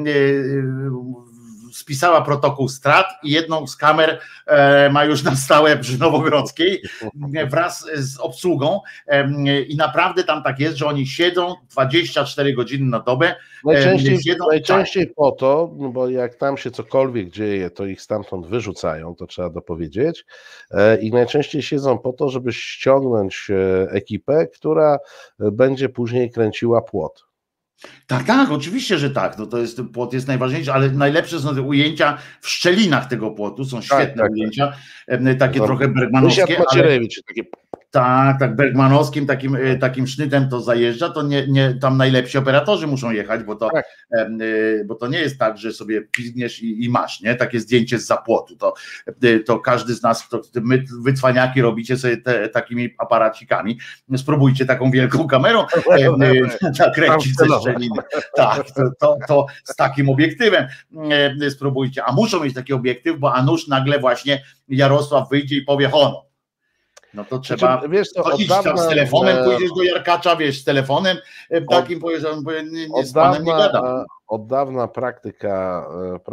spisała protokół strat i jedną z kamer ma już na stałe przy Nowogrodzkiej wraz z obsługą i naprawdę tam tak jest, że oni siedzą 24 godziny na dobę. Najczęściej po to, bo jak tam się cokolwiek dzieje, to ich stamtąd wyrzucają, to trzeba dopowiedzieć, i najczęściej siedzą po to, żeby ściągnąć ekipę, która będzie później kręciła płot. Tak, oczywiście, że tak. Płot jest najważniejszy, ale najlepsze są te ujęcia w szczelinach tego płotu, są świetne ujęcia, takie trochę bergmanowskie. Macierewicz, takie... Tak, bergmanowskim takim sznytem to zajeżdża, to nie tam najlepsi operatorzy muszą jechać, bo to nie jest tak, że sobie pizgniesz i masz, nie? Takie zdjęcie z zapłotu, to każdy z nas, my wycwaniaki robicie sobie takimi aparacikami, spróbujcie taką wielką kamerą nakręcić ze szczeliny, tak, to z takim obiektywem spróbujcie, a muszą mieć taki obiektyw, bo a nuż nagle właśnie Jarosław wyjdzie i powie hono. No to trzeba, wiesz, to idź tam z telefonem, pójdziesz do Jarkacza, wiesz, z telefonem takim, powiesz, on powie, z panem nie gadam. Od dawna praktyka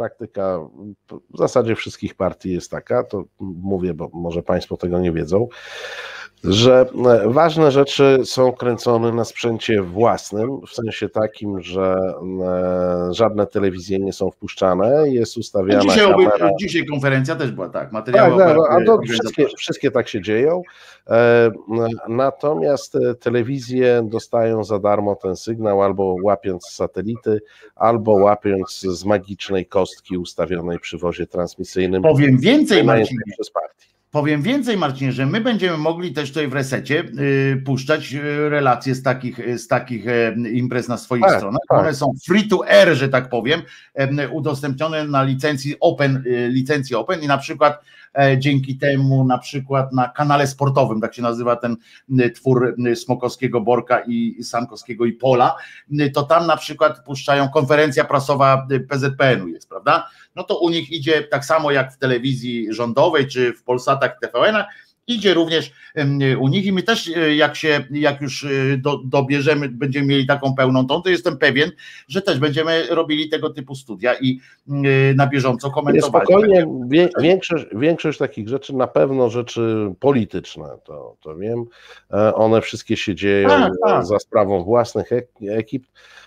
w zasadzie wszystkich partii jest taka, to mówię, bo może Państwo tego nie wiedzą, że ważne rzeczy są kręcone na sprzęcie własnym, w sensie takim, że żadne telewizje nie są wpuszczane, jest ustawiana kamera. Dzisiaj konferencja też była tak, materiały. Wszystkie tak się dzieją, natomiast telewizje dostają za darmo ten sygnał albo łapiąc z satelity, albo łapiąc z magicznej kostki ustawionej przy wozie transmisyjnym. Powiem więcej, Marcinie. Powiem więcej, Marcinie, że my będziemy mogli też tutaj w Resecie puszczać relacje z takich imprez na swoich stronach. One są free to air, że tak powiem, udostępnione na licencji Open i na przykład dzięki temu na przykład na kanale sportowym, tak się nazywa ten twór Smokowskiego, Borka i Sankowskiego i Pola, to tam na przykład puszczają konferencja prasowa PZPN-u jest, prawda? No to u nich idzie tak samo jak w telewizji rządowej, czy w Polsatach, TVN-ach, idzie również u nich i my też jak już dobierzemy, będziemy mieli taką pełną tą, to jestem pewien, że też będziemy robili tego typu studia i na bieżąco komentowali. Spokojnie, większość takich rzeczy, na pewno rzeczy polityczne, to wiem, one wszystkie się dzieją za sprawą własnych ekip.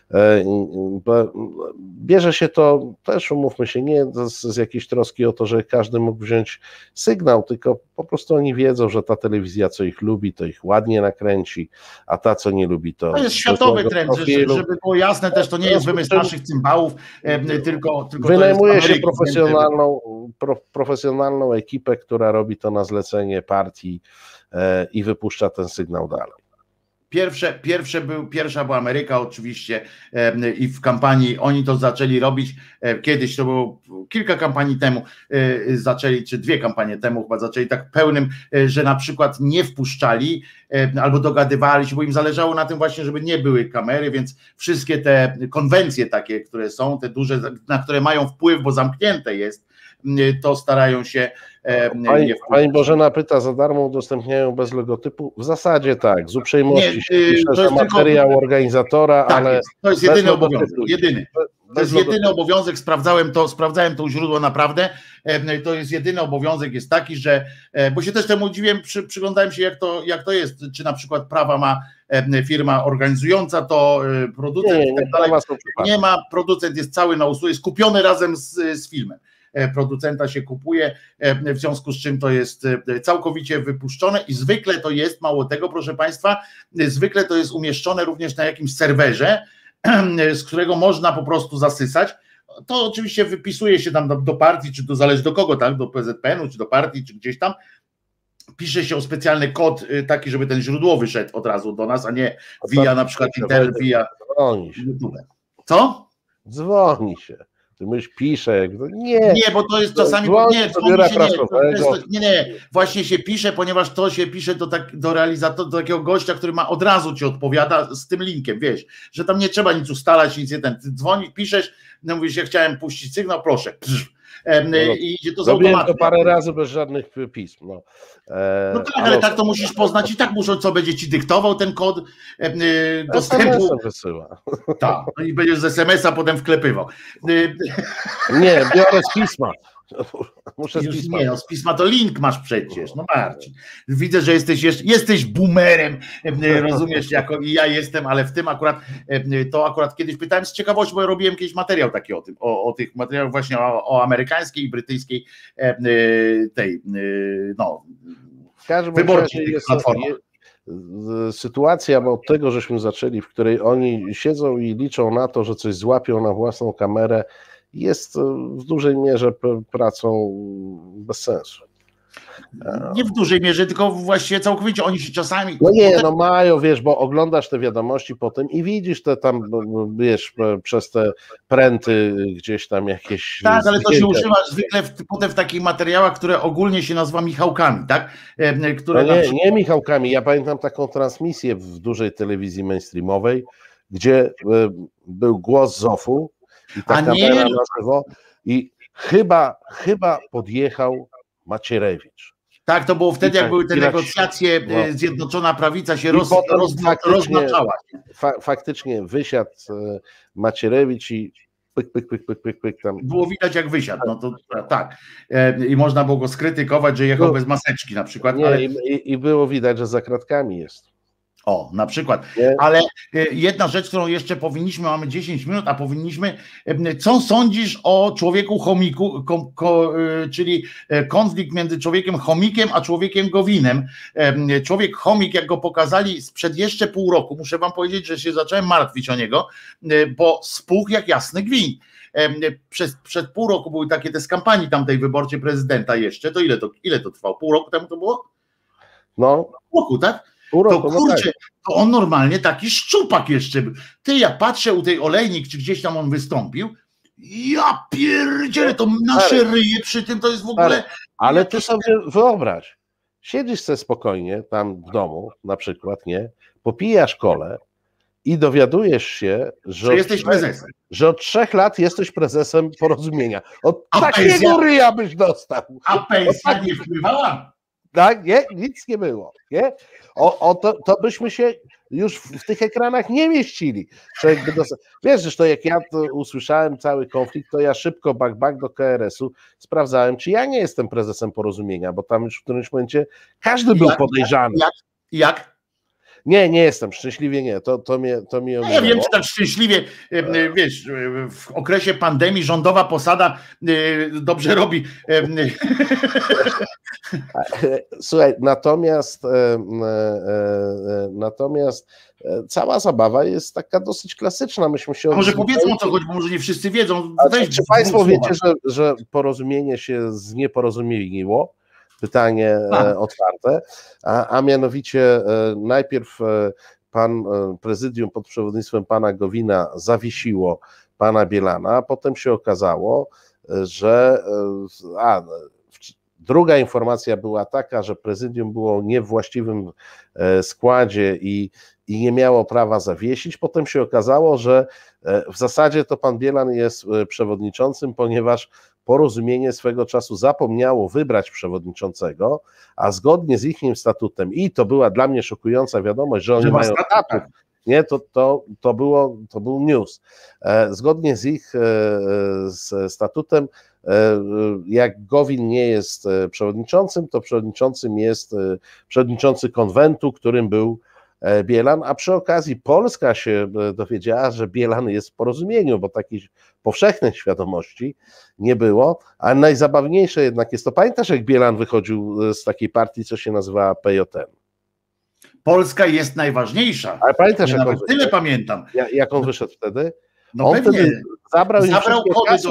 Bierze się to też, umówmy się, nie z jakiejś troski o to, że każdy mógł wziąć sygnał, tylko po prostu oni wiedzą, że ta telewizja, co ich lubi, to ich ładnie nakręci, a ta, co nie lubi, to jest światowy trend, żeby było jasne też, to nie jest wymysł naszych cymbałów, tylko wynajmuje się profesjonalną ekipę, która robi to na zlecenie partii i wypuszcza ten sygnał dalej. Pierwsza była Ameryka oczywiście i w kampanii oni to zaczęli robić kiedyś, to było kilka kampanii temu zaczęli, czy 2 kampanie temu chyba zaczęli tak pełnym, że na przykład nie wpuszczali albo dogadywali się, bo im zależało na tym właśnie, żeby nie były kamery, więc wszystkie te konwencje takie, które są, te duże, na które mają wpływ, bo zamknięte jest, to starają się Pani Bożena pyta, za darmo udostępniają bez logotypu? W zasadzie tak, z uprzejmości się pisze, że materiał organizatora, tak, ale... To jest jedyny obowiązek, To jest jedyny obowiązek, sprawdzałem to u źródła naprawdę, to jest jedyny obowiązek jest taki, że, bo się też temu dziwiłem, przyglądałem się jak to jest, czy na przykład prawa ma firma organizująca to, producent i tak dalej, nie ma, producent jest cały na usłudze, jest kupiony razem z filmem. Producenta się kupuje, w związku z czym to jest całkowicie wypuszczone i zwykle to jest, mało tego proszę Państwa, zwykle to jest umieszczone również na jakimś serwerze, z którego można po prostu zasysać. To oczywiście wypisuje się tam do partii, czy to zależy do kogo, tak, do PZPN-u, czy do partii, czy gdzieś tam. Pisze się o specjalny kod taki, żeby ten źródłowy szedł od razu do nas, a nie via na przykład Intel, via YouTube. Co? Dzwoni się. Ty myślisz, pisze, nie, bo to jest czasami nie, właśnie się pisze, ponieważ to się pisze do realizatora, do takiego gościa, który ma od razu ci odpowiada z tym linkiem, wiesz, że tam nie trzeba nic ustalać, nic nie ten. Ty dzwonisz, piszesz, no mówisz, ja chciałem puścić sygnał, proszę. I idzie to z automatu. To parę razy bez żadnych pism. No tak, ale tak to musisz poznać i tak muszą, co będzie ci dyktował ten kod dostępu. Wysyła. Tak, i będziesz z SMS-a potem wklepywał. Nie, biorę z pisma. Muszę z pisma. Nie, z pisma to link masz przecież, no Marcin. Widzę, że jesteś boomerem, rozumiesz, jako i ja jestem, ale w tym akurat kiedyś pytałem z ciekawości, bo ja robiłem kiedyś materiał taki o tych materiałach właśnie o amerykańskiej i brytyjskiej wyborczej platformie. Sytuacja od tego, żeśmy zaczęli, w której oni siedzą i liczą na to, że coś złapią na własną kamerę, jest w dużej mierze pracą bez sensu. Nie w dużej mierze, tylko właściwie całkowicie oni się czasami... No nie, no mają, wiesz, bo oglądasz te wiadomości potem i widzisz te tam, wiesz, przez te pręty gdzieś tam jakieś... Tak, ale to się używa zwykle potem w takich materiałach, które ogólnie się nazywa Michałkami, tak? Które no nie Michałkami, ja pamiętam taką transmisję w dużej telewizji mainstreamowej, gdzie był głos Zofu i ta kamera na żywo i chyba podjechał Macierewicz. Tak, to było wtedy, jak były te negocjacje, Zjednoczona Prawica się roznaczała. Faktycznie wysiadł Macierewicz i pyk tam. Było widać, jak wysiadł, no to tak. I można było go skrytykować, że jechał bez maseczki na przykład. Nie, ale... i było widać, że za kratkami jest. O, na przykład. Nie? Ale jedna rzecz, którą jeszcze powinniśmy, mamy 10 minut, a powinniśmy, co sądzisz o człowieku chomiku, czyli konflikt między człowiekiem chomikiem a człowiekiem gowinem. Człowiek chomik, jak go pokazali sprzed jeszcze pół roku, muszę wam powiedzieć, że się zacząłem martwić o niego, bo spuchł jak jasny gwint. Przed pół roku były takie te z kampanii tamtej wyborczej prezydenta jeszcze, to ile to trwało? Pół roku temu to było? No. Pół roku, tak? To kurczę, to on normalnie taki szczupak jeszcze był. Ty, ja patrzę u tej Olejnik, czy gdzieś tam on wystąpił, ja pierdzielę, to nasze ryje przy tym to jest w ogóle... Ale ty sobie wyobraź, siedzisz sobie spokojnie tam w domu na przykład, nie? Popijasz kolę i dowiadujesz się, że jesteś prezesem. Że od 3 lat jesteś prezesem Porozumienia. Od takiego ryja byś dostał. A pensja nie wpływała? Tak, nie? Nic nie było. Nie? To byśmy się już w tych ekranach nie mieścili. Wiesz, zresztą jak ja usłyszałem cały konflikt, to ja szybko back do KRS-u sprawdzałem, czy ja nie jestem prezesem Porozumienia, bo tam już w którymś momencie każdy był podejrzany. Jak? Nie jestem, szczęśliwie nie, to mnie ominęło. Ja wiem, czy tak szczęśliwie, wiesz, w okresie pandemii rządowa posada dobrze robi. Słuchaj, natomiast cała zabawa jest taka dosyć klasyczna. Myśmy się może powiedzmy, o co chodzi, bo może nie wszyscy wiedzą. Czy Państwo wiecie, że Porozumienie się znieporozumieniło? Pytanie otwarte, a mianowicie najpierw pan prezydium pod przewodnictwem pana Gowina zawiesiło pana Bielana, a potem się okazało, że druga informacja była taka, że prezydium było nie w właściwym składzie i nie miało prawa zawiesić. Potem się okazało, że w zasadzie to pan Bielan jest przewodniczącym, ponieważ Porozumienie swego czasu zapomniało wybrać przewodniczącego, a zgodnie z ich statutem, i to była dla mnie szokująca wiadomość, że oni mają statut, nie, to był news. Zgodnie z ich statutem, jak Gowin nie jest przewodniczącym, to przewodniczącym jest przewodniczący konwentu, którym był Bielan, a przy okazji Polska się dowiedziała, że Bielan jest w Porozumieniu, bo takiej powszechnej świadomości nie było, a najzabawniejsze jednak jest to, pamiętasz, jak Bielan wychodził z takiej partii, co się nazywała PJN? Polska jest najważniejsza. Ale pamiętasz, jak on tyle pamiętam. Jak on wyszedł wtedy? No on pewnie. wtedy zabrał kody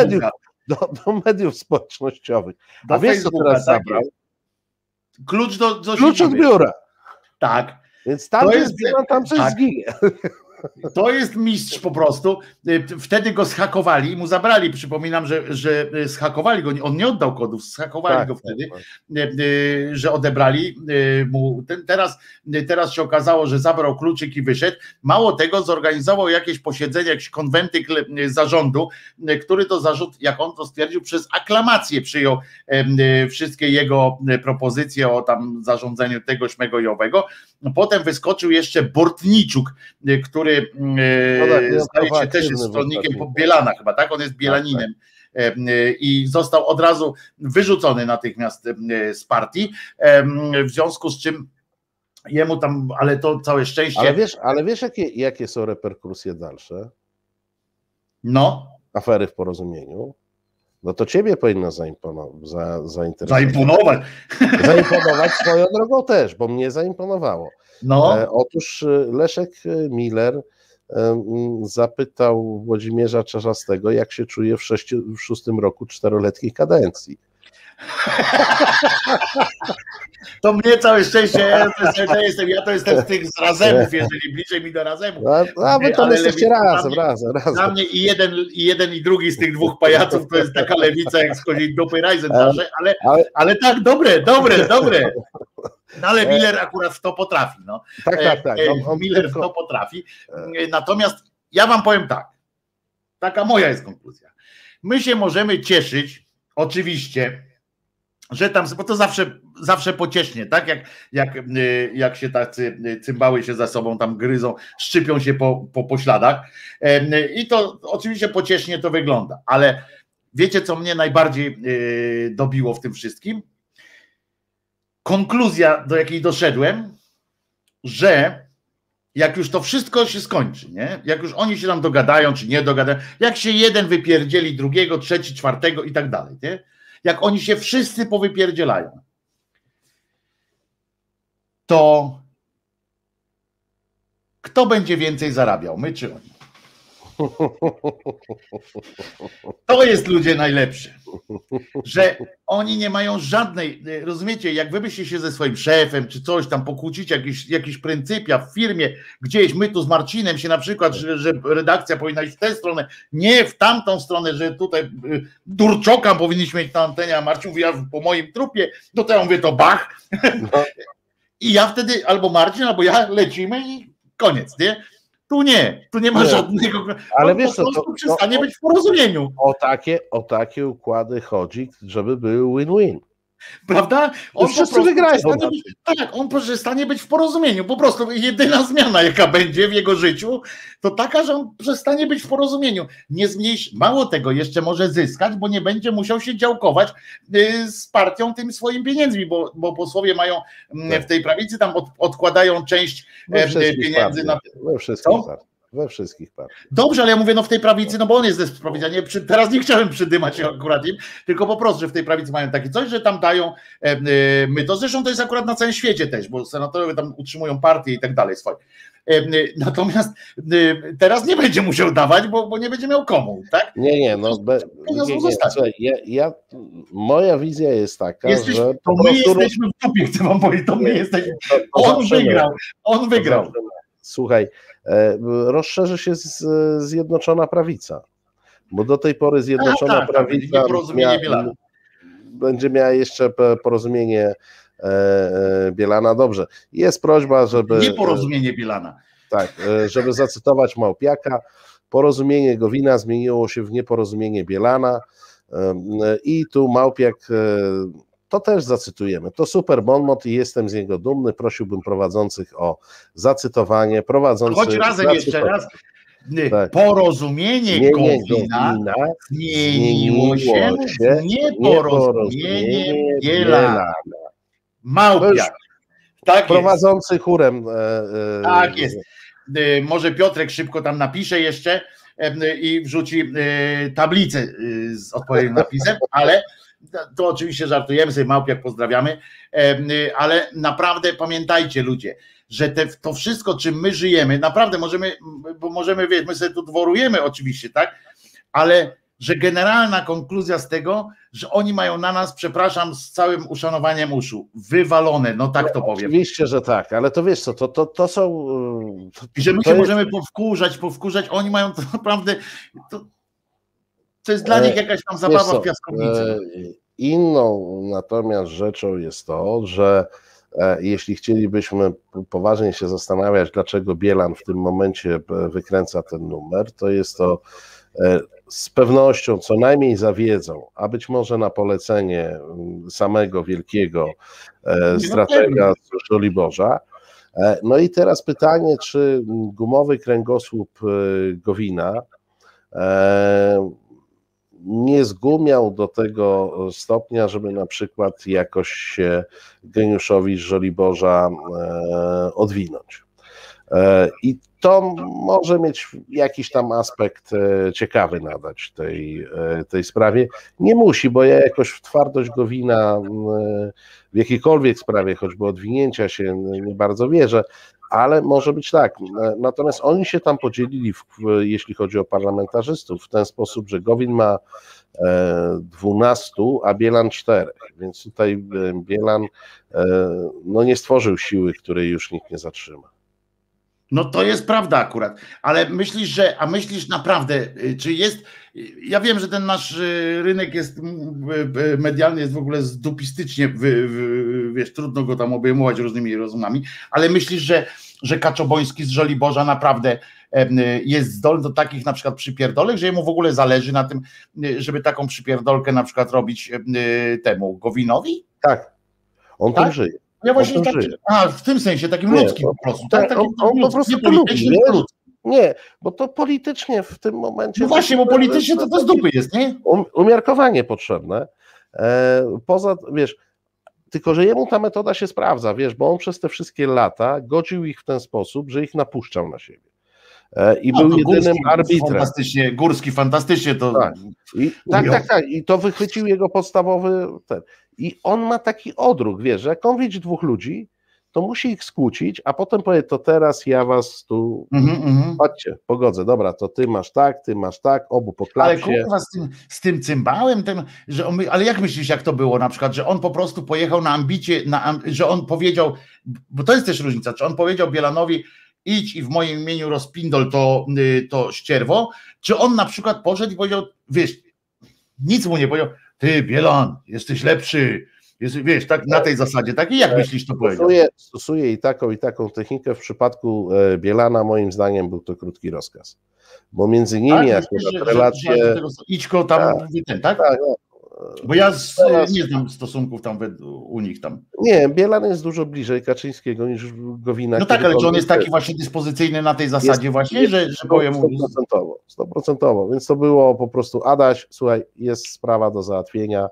do mediów społecznościowych. A wiesz, co teraz zabrał? Klucz od biura. Tak. Więc tam jest Bielan, tam coś zginie. To jest mistrz po prostu. Wtedy go zhakowali i mu zabrali. Przypominam, że zhakowali go. On nie oddał kodów, zhakowali go wtedy, że odebrali mu. Teraz się okazało, że zabrał kluczyk i wyszedł. Mało tego, zorganizował jakieś posiedzenie, jakiś konwentykl zarządu, który to zarzut, jak on to stwierdził, przez aklamację przyjął wszystkie jego propozycje o tam zarządzaniu tego, śmego i owego. Potem wyskoczył jeszcze Bortniczuk, który zdaje się też jest stronnikiem Bielana chyba, tak? On jest Bielaninem i został od razu wyrzucony natychmiast z partii, w związku z czym jemu tam, ale to całe szczęście... Ale wiesz jakie są reperkusje dalsze? No. Afery w Porozumieniu? No to ciebie powinno zainteresować. Zaimponować swoją drogą też, bo mnie zaimponowało. No. Otóż Leszek Miller zapytał Włodzimierza Czarzastego, jak się czuje w 6. roku 4-letniej kadencji. To mnie całe szczęście, ja to jestem z tych z Razemów, jeżeli bliżej mi do Razemów. A wy tam jesteście razem. Dla mnie i jeden i drugi z tych dwóch pajaców to jest taka lewica, jak schodzi dupy Rajzen, ale tak, dobre. No ale Miller akurat w to potrafi. No. Tak. Miller w to potrafi. Natomiast ja wam powiem tak, taka moja jest konkluzja. My się możemy cieszyć, oczywiście, że tam, bo to zawsze pociesznie, tak? Jak się tacy cymbały się za sobą tam gryzą, szczypią się po śladach. I to oczywiście pociesznie to wygląda, ale wiecie, co mnie najbardziej dobiło w tym wszystkim? Konkluzja, do jakiej doszedłem, że jak już to wszystko się skończy, nie? Jak już oni się tam dogadają, czy nie dogadają, jak się jeden wypierdzieli drugiego, trzeci, czwartego i tak dalej, nie? Jak oni się wszyscy powypierdzielają, to kto będzie więcej zarabiał, my czy oni? To jest, ludzie, najlepsze, że oni nie mają żadnej, rozumiecie, jak wy byście się ze swoim szefem czy coś tam pokłócić, jakiś pryncypia w firmie, gdzieś my tu z Marcinem się na przykład, że redakcja powinna iść w tę stronę, nie w tamtą stronę, że tutaj Durczoka powinniśmy mieć na antenie, a Marcin mówi, ja po moim trupie, to ja mówię, to bach. I ja wtedy, albo Marcin, albo ja lecimy i koniec, nie? Tu nie ma żadnego. Ale wiesz, po prostu przestanie być w porozumieniu. O takie układy chodzi, żeby były win-win. Prawda? On wszyscy wygrają. On przestanie być w porozumieniu. Po prostu jedyna zmiana, jaka będzie w jego życiu, to taka, że on przestanie być w porozumieniu. Nie zmniejszy, mało tego, jeszcze może zyskać, bo nie będzie musiał się działkować z partią tymi swoimi pieniędzmi, bo posłowie mają w tej prawicy, tam odkładają część pieniędzy na. We wszystkich partiach. Dobrze, ale ja mówię, w tej prawicy, bo on jest ze prawicy, teraz nie chciałem przydymać się akurat im, tylko po prostu, że w tej prawicy mają takie coś, że tam dają my to, zresztą to jest akurat na całym świecie też, bo senatorowie tam utrzymują partie i tak dalej swoje. Natomiast teraz nie będzie musiał dawać, bo nie będzie miał komu, tak? Moja wizja jest taka, że my jesteśmy w dupie, chcę wam powiedzieć, to my jesteśmy. On wygrał. Słuchaj, rozszerzy się Zjednoczona Prawica, bo do tej pory Zjednoczona Prawica będzie miała jeszcze porozumienie Bielana. Dobrze, jest prośba, żeby... Nieporozumienie Bielana. Tak, żeby zacytować Małpiaka, porozumienie Gowina zmieniło się w nieporozumienie Bielana i tu Małpiak... To też zacytujemy. To super bonmot i jestem z niego dumny. Prosiłbym prowadzących o zacytowanie. Chodź razem jeszcze raz. Tak. Porozumienie Gowina zmieniło się w nieporozumienie Bielana. Małpiak. Tak prowadzący chórem. Tak jest. Może Piotrek szybko tam napisze jeszcze i wrzuci tablicę z odpowiednim napisem, ale to oczywiście żartujemy sobie, Małpiak pozdrawiamy, ale naprawdę pamiętajcie, ludzie, że to wszystko, czym my żyjemy, naprawdę możemy, wiesz, my sobie tu dworujemy oczywiście, tak, ale że generalna konkluzja z tego, że oni mają na nas, przepraszam, z całym uszanowaniem uszu, wywalone, tak to powiem. Oczywiście, że tak, ale to wiesz co, to są... I że my się możemy powkurzać, oni mają to naprawdę... To jest dla nich jakaś tam zabawa w piaskownicy. Inną natomiast rzeczą jest to, że jeśli chcielibyśmy poważnie się zastanawiać, dlaczego Bielan w tym momencie wykręca ten numer, to jest to z pewnością co najmniej za wiedzą, a być może na polecenie samego wielkiego stratega Żoliborza. No i teraz pytanie, czy gumowy kręgosłup Gowina nie zgumiał do tego stopnia, żeby na przykład jakoś się geniuszowi z Żoliborza odwinąć. I to może mieć jakiś tam aspekt ciekawy nadać tej sprawie. Nie musi, bo ja jakoś w twardość Gowina w jakiejkolwiek sprawie, choćby odwinięcia się, nie bardzo wierzę, ale może być tak. Natomiast oni się tam podzielili, jeśli chodzi o parlamentarzystów, w ten sposób, że Gowin ma 12, a Bielan 4, więc tutaj Bielan no nie stworzył siły, której już nikt nie zatrzyma. No to jest prawda akurat, ale myślisz naprawdę, czy jest, ja wiem, że ten nasz rynek jest medialny, jest w ogóle zdupistycznie, wiesz, trudno go tam obejmować różnymi rozumami, ale myślisz, że Kaczoboński z Żoliborza naprawdę jest zdolny do takich na przykład przypierdolek, że jemu w ogóle zależy na tym, żeby taką przypierdolkę na przykład robić temu Gowinowi? Tak, on tak? tym żyje. Ja właśnie tak, w tym sensie, takim ludzkim po prostu. Tak, on po prostu lubi, nie, bo to politycznie w tym momencie... No właśnie, bo politycznie to z dupy jest, nie? Umiarkowanie potrzebne. Poza, wiesz, tylko że jemu ta metoda się sprawdza, wiesz, bo on przez te wszystkie lata godził ich w ten sposób, że ich napuszczał na siebie. I był jedynym arbitrem. Górski fantastycznie to... Tak. I to wychwycił jego podstawowy... I on ma taki odruch, wiesz, że jak on widzi dwóch ludzi, to musi ich skłócić, a potem powie, to teraz ja was tu... Chodźcie, pogodzę, dobra, to ty masz tak, obu po klapsie. Ale kurwa z tym cymbałem, ale jak myślisz, jak to było na przykład, że on po prostu pojechał na ambicie, że on powiedział, bo to jest też różnica, czy on powiedział Bielanowi, idź i w moim imieniu rozpindol to ścierwo, czy on na przykład poszedł i powiedział, wiesz, nic mu nie powiedział, ty Bielan, jesteś lepszy, wiesz, tak na tej zasadzie, tak i jak myślisz to powiedział? Stosuje i taką technikę, w przypadku Bielana moim zdaniem był to krótki rozkaz, bo między nimi relacje... Idź go tam, tak? Bo ja nie znam stosunków tam u nich tam. Nie, Bielan jest dużo bliżej Kaczyńskiego niż Gowina. No tak, ale czy on jest taki właśnie dyspozycyjny na tej zasadzie właśnie, że powiem... 100%, więc to było po prostu, Adaś, słuchaj, jest sprawa do załatwienia,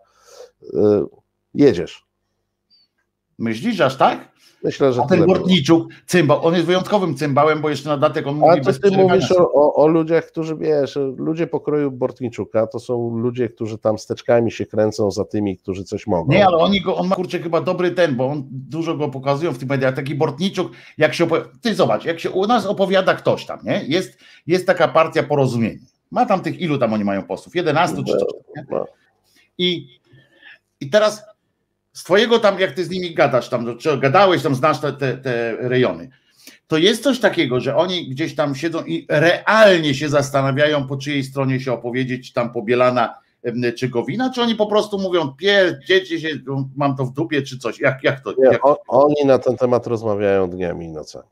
jedziesz. Myślisz, aż tak? Myślę, że a ten Bortniczuk, cymbał, on jest wyjątkowym cymbałem, bo jeszcze na dodatek on mówi bez przerwania. A ty mówisz o ludziach, którzy, wiesz, ludzie pokroju Bortniczuka, to są ludzie, którzy tam steczkami się kręcą za tymi, którzy coś mogą. Nie, ale on ma, kurczę, chyba dobry bo on dużo go pokazują w tych mediach, taki Bortniczuk, jak się ty zobacz, jak się u nas opowiada ktoś tam, nie? Jest taka partia Porozumienie. Ma tam tych, ilu tam oni mają posłów? 11 czy coś. No. I teraz z twojego tam, jak ty z nimi gadasz tam, czy gadałeś tam, znasz te rejony, to jest coś takiego, że oni gdzieś tam siedzą i realnie się zastanawiają, po czyjej stronie się opowiedzieć, czy tam po Bielana, czy Gowina, czy oni po prostu mówią, dzieci się, mam to w dupie, czy coś, jak to? Nie, oni na ten temat rozmawiają dniami i nocami.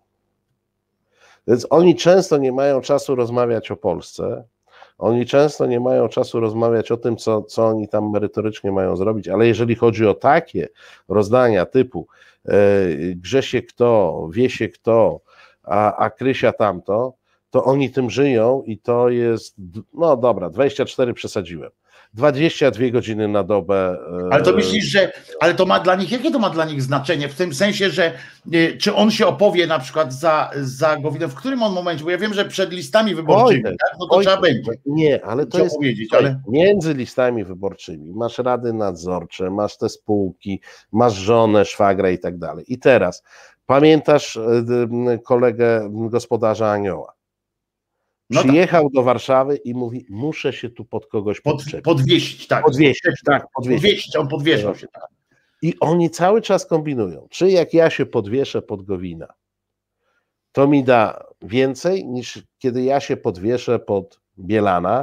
Więc oni często nie mają czasu rozmawiać o Polsce, oni często nie mają czasu rozmawiać o tym, co oni tam merytorycznie mają zrobić, ale jeżeli chodzi o takie rozdania typu grze się kto, wie się kto, a Krysia tamto, to oni tym żyją i to jest, no dobra, 24 przesadziłem. 22 godziny na dobę. Ale to myślisz, ale to ma dla nich, jakie to ma dla nich znaczenie? W tym sensie, że czy on się opowie na przykład za Gowinem, w którym on momencie, bo ja wiem, że przed listami wyborczymi, tak? No to trzeba będzie. Nie, ale to jest między listami wyborczymi. Masz rady nadzorcze, masz te spółki, masz żonę, szwagra i tak dalej. I teraz pamiętasz kolegę gospodarza Anioła? Przyjechał do Warszawy i mówi, muszę się tu pod kogoś podwiesić, tak. Podwiesić, on podwieszał się. Tak. I oni cały czas kombinują, czy jak ja się podwieszę pod Gowina, to mi da więcej niż kiedy ja się podwieszę pod Bielana,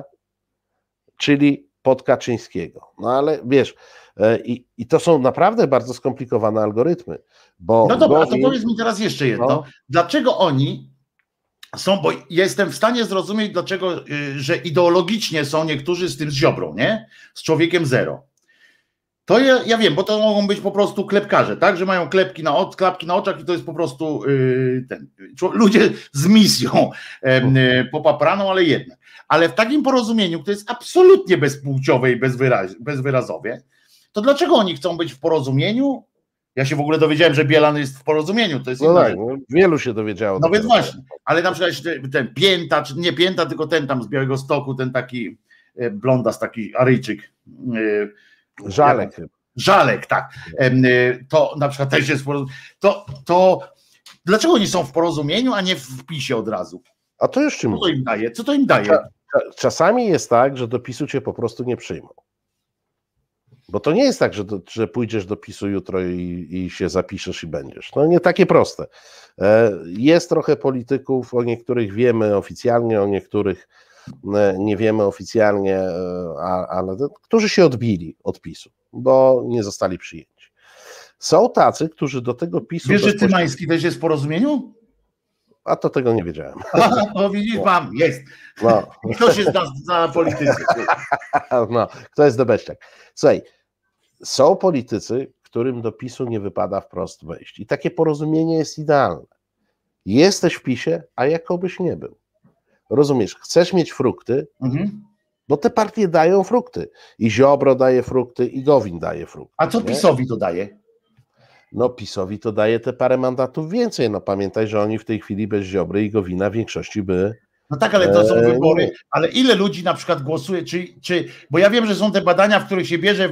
czyli pod Kaczyńskiego. No ale wiesz, i to są naprawdę bardzo skomplikowane algorytmy. Bo no dobra, to powiedz mi teraz jeszcze jedno. No. Dlaczego oni bo jestem w stanie zrozumieć, dlaczego, że ideologicznie są niektórzy z tym z Ziobrą, nie? Z Człowiekiem Zero. To ja wiem, bo to mogą być po prostu klepkarze, tak? Że mają klapki na oczach i to jest po prostu ludzie z misją popapraną, ale jednak. Ale w takim porozumieniu, które jest absolutnie bezpłciowe i bezwyrazowe, to dlaczego oni chcą być w porozumieniu? Ja się w ogóle dowiedziałem, że Bielan jest w porozumieniu. To jest wielu się dowiedziało. No więc właśnie, ale na przykład ten Pięta, czy nie Pięta, tylko ten tam z Białegostoku, ten taki blondas, taki Aryjczyk. Żalek chyba. Żalek, tak. To na przykład też jest w porozumieniu. To dlaczego oni są w porozumieniu, a nie w PiS-ie od razu? A to już czym? Co to im daje? Co to im daje? czasami jest tak, że do PiS-u cię po prostu nie przyjmą. Bo to nie jest tak, że pójdziesz do PiS-u jutro i się zapiszesz i będziesz. No nie takie proste. Jest trochę polityków, o niektórych wiemy oficjalnie, o niektórych nie wiemy oficjalnie, ale którzy się odbili od PiS-u, bo nie zostali przyjęci. Są tacy, którzy do tego PiS-u... Wiesz, że Cymański też jest w Porozumieniu? A to tego nie wiedziałem. No widzisz, mam, jest. No. Ktoś jest na polityce. No, kto jest debeściak. Słuchaj, są politycy, którym do PiS-u nie wypada wprost wejść. I takie porozumienie jest idealne. Jesteś w PiS-ie, a jakobyś nie był. Rozumiesz, chcesz mieć frukty, bo te partie dają frukty. I Ziobro daje frukty, i Gowin daje frukty. A co PiS-owi to daje? No PiS-owi to daje te parę mandatów więcej. No pamiętaj, że oni w tej chwili bez Ziobry i Gowina w większości by... No tak, ale to są wybory, ale ile ludzi na przykład głosuje, bo ja wiem, że są te badania, w których się bierze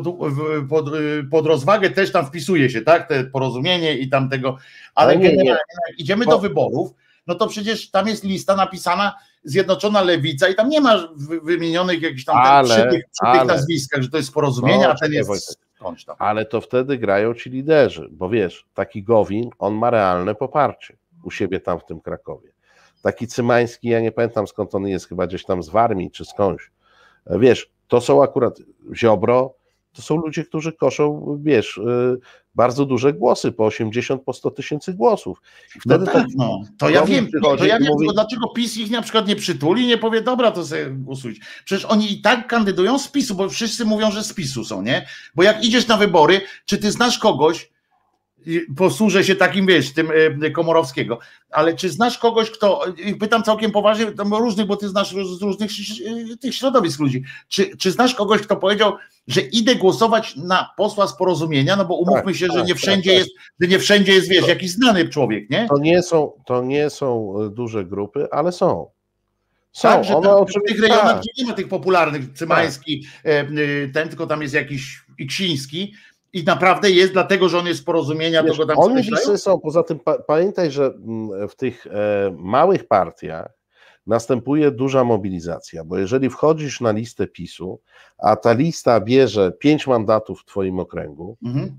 pod rozwagę, też tam wpisuje się, tak, te porozumienie i tam tego, ale generalnie jak idziemy do wyborów, no to przecież tam jest lista napisana Zjednoczona Lewica i tam nie ma wymienionych jakichś tam przy tych nazwiskach, że to jest porozumienie, a ten jest... Ale to wtedy grają ci liderzy, bo wiesz, taki Gowin, on ma realne poparcie u siebie tam w tym Krakowie. Taki Cymański, ja nie pamiętam skąd on jest, chyba gdzieś tam z Warmii czy skądś. Wiesz, to są akurat Ziobro, to są ludzie, którzy koszą, wiesz, bardzo duże głosy, po 80, po 100 tysięcy głosów. I wtedy to ja wiem, mówi... dlaczego PiS ich na przykład nie przytuli, nie powie, dobra, to sobie głosujcie. Przecież oni i tak kandydują z PiS-u, bo wszyscy mówią, że z PiS-u są, nie? Bo jak idziesz na wybory, czy ty znasz kogoś, posłużę się takim, wiesz, tym Komorowskiego, ale czy znasz kogoś, kto, pytam całkiem poważnie, różnych, bo ty znasz z różnych tych środowisk ludzi, czy znasz kogoś, kto powiedział, że idę głosować na posła z Porozumienia, no bo umówmy się, że nie wszędzie jest, wiesz, jakiś znany człowiek, nie? To nie są duże grupy, ale są. Tak, że tam, w tych rejonach, gdzie nie ma tych popularnych, Cymański, tylko tam jest jakiś Iksiński, i naprawdę jest, dlatego, że on jest z Porozumienia, wiesz, to go tam oni są, poza tym pamiętaj, że w tych małych partiach następuje duża mobilizacja, bo jeżeli wchodzisz na listę PiS-u, a ta lista bierze 5 mandatów w twoim okręgu,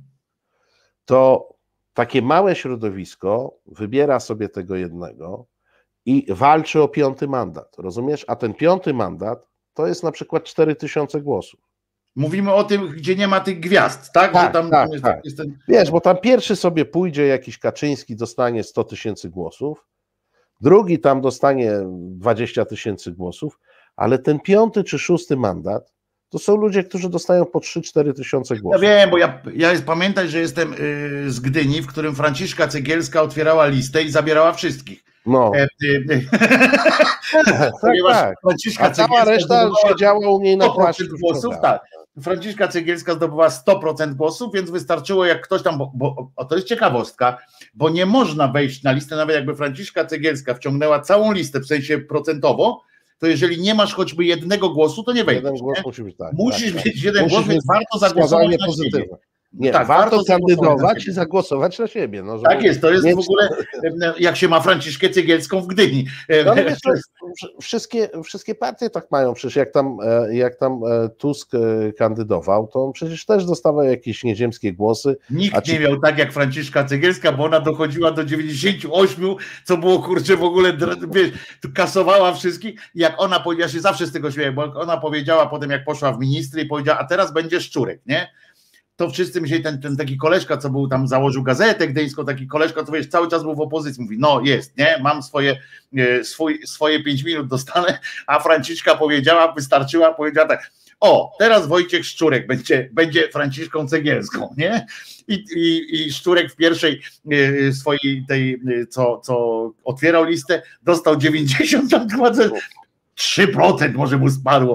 to takie małe środowisko wybiera sobie tego jednego i walczy o 5. mandat, rozumiesz? A ten 5. mandat to jest na przykład 4000 głosów. Mówimy o tym, gdzie nie ma tych gwiazd, tak? Tak, że tam tak. Jest ten... Wiesz, bo tam pierwszy sobie pójdzie jakiś Kaczyński, dostanie 100 tysięcy głosów, drugi tam dostanie 20 tysięcy głosów, ale ten 5. czy 6. mandat to są ludzie, którzy dostają po 3-4 tysiące głosów. Ja wiem, bo pamiętaj, że jestem z Gdyni, w którym Franciszka Cegielska otwierała listę i zabierała wszystkich. No. Tak. A cała reszta siedziała u niej na płaszczu głosów, tak. Franciszka Cegielska zdobywała 100% głosów, więc wystarczyło, jak ktoś tam, bo to jest ciekawostka, bo nie można wejść na listę, nawet jakby Franciszka Cegielska wciągnęła całą listę, w sensie procentowo, to jeżeli nie masz choćby jednego głosu, to nie wejdziesz. Jeden głos musi być, tak. Musisz mieć jeden głos, więc warto zagłosować na siebie. Nie, tak, warto kandydować i zagłosować na siebie. No, tak jest, to jest w ogóle, jak się ma Franciszkę Cegielską w Gdyni. No, ale wiesz, wszystkie partie tak mają, przecież jak tam Tusk kandydował, to on przecież też dostawał jakieś nieziemskie głosy. Nikt nie miał tak jak Franciszka Cegielska, bo ona dochodziła do 98, co było, kurczę, w ogóle, wiesz, kasowała wszystkich. Jak ona, ja się zawsze z tego śmieję, bo ona powiedziała potem, jak poszła w ministry i powiedziała, a teraz będzie Szczurek, nie? To wszyscy myśleli, ten taki koleżka, co był tam, założył gazetę gdyńską, taki koleżka, co wiesz, cały czas był w opozycji, mówi, no jest, nie, mam swoje 5 minut dostanę, a Franciszka wystarczyła, powiedziała tak, o, teraz Wojciech Szczurek będzie Franciszką Cegielską, nie? I Szczurek w pierwszej swojej tej, co otwierał listę, dostał 90%, 3% może mu spadło.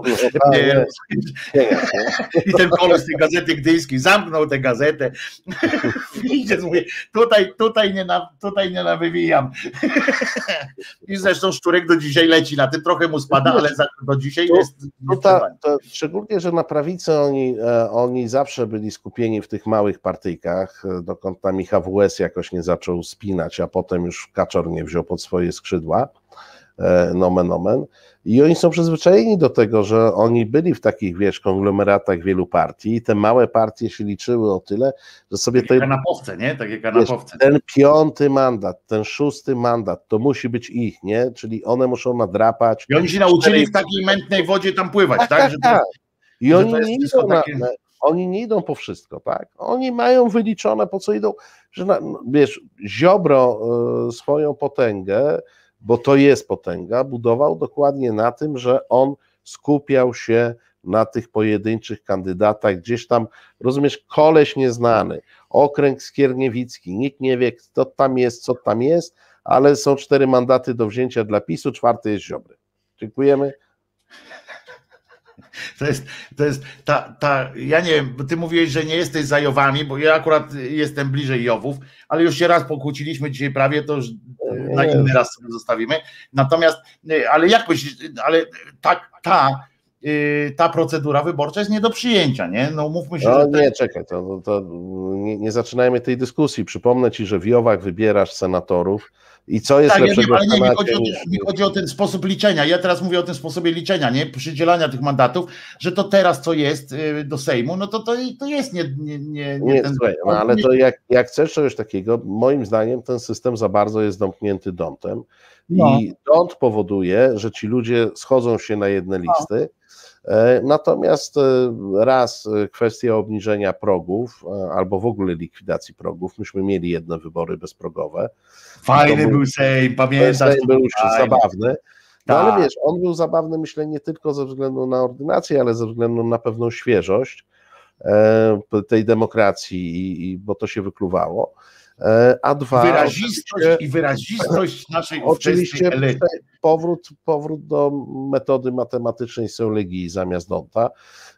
I ten koleś z tej gazety gdyńskiej zamknął tę gazetę. Idzie, mówię, tutaj nie nawywijam. I zresztą Szczurek do dzisiaj leci na tym, trochę mu spada, ale do dzisiaj jest. To szczególnie, że na prawicy oni zawsze byli skupieni w tych małych partyjkach, dokąd tam ich AWS jakoś nie zaczął spinać, a potem już Kaczor nie wziął pod swoje skrzydła. nomen omen. I oni są przyzwyczajeni do tego, że oni byli w takich, wiesz, konglomeratach wielu partii i te małe partie się liczyły o tyle, że sobie... Takie kanapowce, nie? Takie kanapowce. Wiesz, ten 5. mandat, ten 6. mandat, to musi być ich, nie? Czyli one muszą nadrapać. I oni się nauczyli w takiej mętnej wodzie tam pływać, tak? I oni nie idą po wszystko, tak? Oni mają wyliczone, po co idą, że wiesz, Ziobro swoją potęgę, bo to jest potęga, budował dokładnie na tym, że on skupiał się na tych pojedynczych kandydatach, gdzieś tam, rozumiesz, koleś nieznany, okręg skierniewicki, nikt nie wie, kto tam jest, co tam jest, ale są 4 mandaty do wzięcia dla PiS-u, 4. jest Ziobry. Dziękujemy. To jest ja nie wiem, bo ty mówiłeś, że nie jesteś za Jowami, bo ja akurat jestem bliżej Jowów, ale już się raz pokłóciliśmy dzisiaj prawie, to już na inny raz sobie zostawimy. Natomiast, ale jak myślisz, ale ta procedura wyborcza jest nie do przyjęcia, nie? No mówmy się, że... Nie, czekaj, to nie zaczynajmy tej dyskusji. Przypomnę ci, że w Jowach wybierasz senatorów i co jest lepszego... Ale nie, mi chodzi o ten sposób liczenia. Ja teraz mówię o tym sposobie liczenia, nie? Przydzielania tych mandatów, że to teraz, co jest do Sejmu, no to jest nie ten... Słuchaj, no ale to jak chcesz czegoś takiego, moim zdaniem ten system za bardzo jest domknięty dątem i dąt powoduje, że ci ludzie schodzą się na jedne listy. Natomiast raz kwestia obniżenia progów albo w ogóle likwidacji progów, myśmy mieli jedne wybory bezprogowe. Fajny był Sejm, pamiętasz? Sejm był zabawny, no ale wiesz, on był zabawny, myślę, nie tylko ze względu na ordynację, ale ze względu na pewną świeżość tej demokracji, bo to się wykluwało. A dwa, wyrazistość naszej oczywiście powrót do metody matematycznej Solegii zamiast Donta,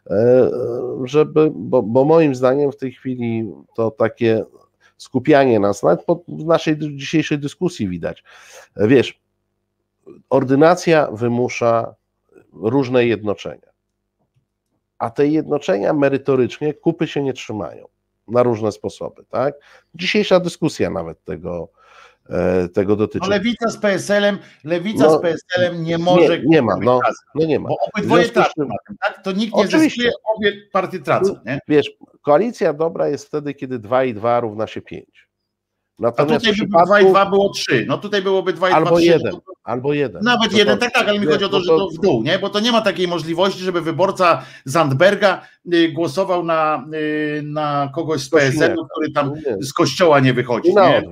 bo moim zdaniem w tej chwili to takie skupianie nas, nawet w naszej dzisiejszej dyskusji widać, wiesz, ordynacja wymusza różne jednoczenia, a te jednoczenia merytorycznie kupy się nie trzymają na różne sposoby, tak? Dzisiejsza dyskusja nawet tego dotyczy. No lewica z PSL-em nie może... Nie ma. Bo obydwoje tracą na tym, tak? To nikt nie zyskuje, obie partie tracą, nie? Wiesz, koalicja dobra jest wtedy, kiedy 2 i 2 równa się 5. Natomiast a tutaj by 2 i 2 było 3, no tutaj byłoby 2 i 2 3. Albo jeden. Nawet jeden, tak, ale mi chodzi o to, że to w dół, nie? Bo to nie ma takiej możliwości, żeby wyborca Zandberga głosował na kogoś z PSL-u, który tam z kościoła nie wychodzi.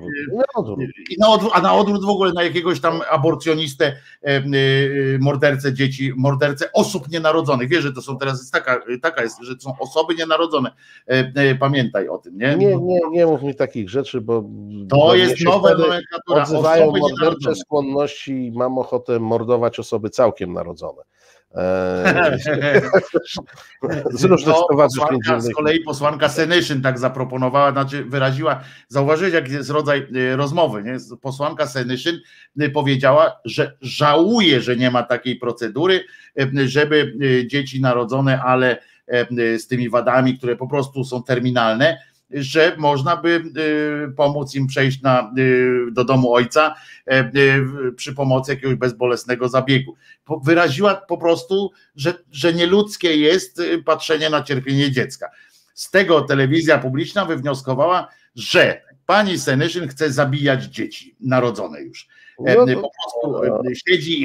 A na odwrót w ogóle na jakiegoś tam aborcjonistę, mordercę dzieci, mordercę osób nienarodzonych. Wiesz, że to są teraz taka jest, że to są osoby nienarodzone. Pamiętaj o tym, nie? Nie mów mi takich rzeczy, bo to jest nowa nomenklatura. Odzywają mordercze skłonności i mam ochotę mordować osoby całkiem narodzone. Z różnych stowarzyszeń. Z kolei posłanka Senyszyn tak zaproponowała, znaczy zauważyłeś, jaki jest rodzaj rozmowy, nie? Posłanka Senyszyn powiedziała, że żałuje, że nie ma takiej procedury, żeby dzieci narodzone, ale z tymi wadami, które po prostu są terminalne, że można by pomóc im przejść do domu ojca przy pomocy jakiegoś bezbolesnego zabiegu. Wyraziła po prostu, że nieludzkie jest patrzenie na cierpienie dziecka. Z tego telewizja publiczna wywnioskowała, że pani Senyszyn chce zabijać dzieci narodzone już. Po prostu siedzi,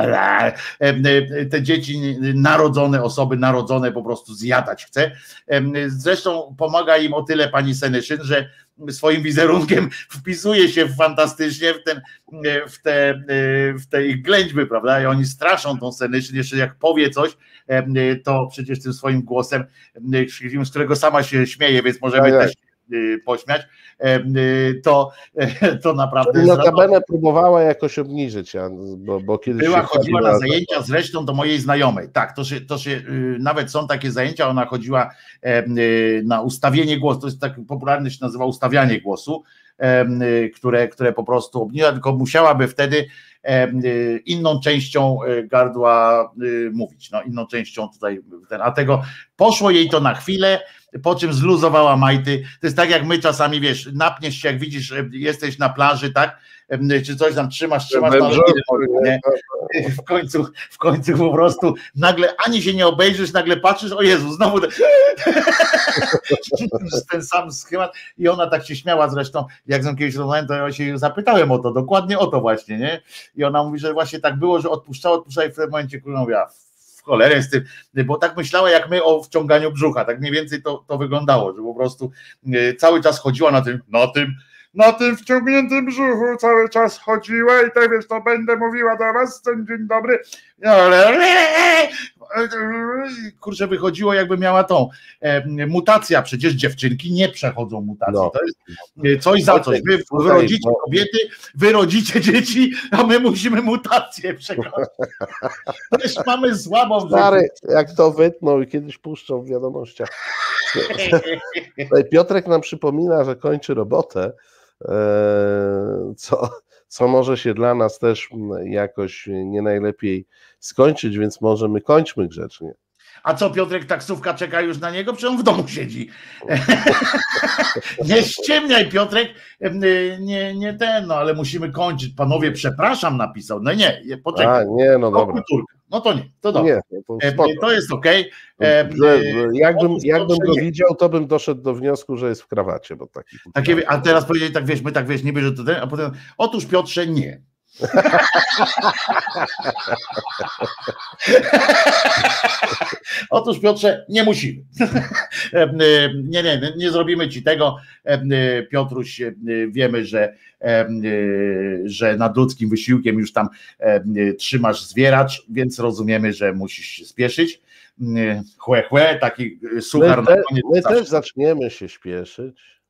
te dzieci narodzone, osoby narodzone po prostu zjadać chce. Zresztą pomaga im o tyle pani Senyszyn, że swoim wizerunkiem wpisuje się fantastycznie w te ich ględźby, prawda? I oni straszą tą Senyszyn, jeszcze jak powie coś, to przecież tym swoim głosem, z którego sama się śmieje, więc możemy też pośmiać, to naprawdę... Notabene próbowała jakoś obniżyć, bo kiedyś chodziła na zajęcia zresztą do mojej znajomej. Tak, to się nawet są takie zajęcia, ona chodziła na ustawienie głosu, to jest tak popularne, się nazywa ustawianie głosu, które po prostu obniża, tylko musiałaby wtedy inną częścią gardła mówić, no inną częścią tutaj, a tego poszło jej to na chwilę, po czym zluzowała majty. To jest tak jak my czasami, wiesz, napniesz się, jak widzisz, jesteś na plaży, tak, czy coś tam trzymasz, nie? W końcu po prostu nagle ani się nie obejrzysz, nagle patrzysz, o Jezu, znowu ten sam schemat i ona tak się śmiała zresztą, jak z kiedyś rozmawiałem, to ja się zapytałem o to, dokładnie o to właśnie, nie? I ona mówi, że właśnie tak było, że odpuszczała i w tym momencie mówiła, w cholerę z tym, bo tak myślała jak my o wciąganiu brzucha, tak mniej więcej to wyglądało, że po prostu cały czas chodziła na tym wciągniętym brzuchu cały czas chodziła i tak wiesz, to będę mówiła do was, dzień dobry, kurczę, wychodziło jakby miała tą mutację, przecież dziewczynki nie przechodzą mutacji, no. To jest coś za coś, wy wyrodzicie kobiety, wyrodzicie dzieci, a my musimy mutację przechodzić. Też mamy słabą Stary, jak to wytnął i kiedyś puszczą w wiadomościach. Piotrek nam przypomina, że kończy robotę, co może się dla nas też jakoś nie najlepiej skończyć, więc może my kończmy grzecznie. A co, Piotrek, taksówka czeka już na niego? Przecież on w domu siedzi. Nie ściemniaj, Piotrek, nie ten, no ale musimy kończyć. Panowie, przepraszam, napisał. No nie, poczekaj. Nie, no dobra. No to nie, to dobrze. To jest okej. Jakbym go widział, to bym doszedł do wniosku, że jest w krawacie. Bo a teraz powiedzieli tak, wiesz, my tak wiesz, niby, że to ten, a potem, otóż Piotrze, nie. Otóż Piotrze, nie musimy. Nie zrobimy ci tego. Piotruś, wiemy, że nad ludzkim wysiłkiem już tam trzymasz zwieracz, więc rozumiemy, że musisz się spieszyć. Taki suchar na koniec. My też zaczniemy się śpieszyć.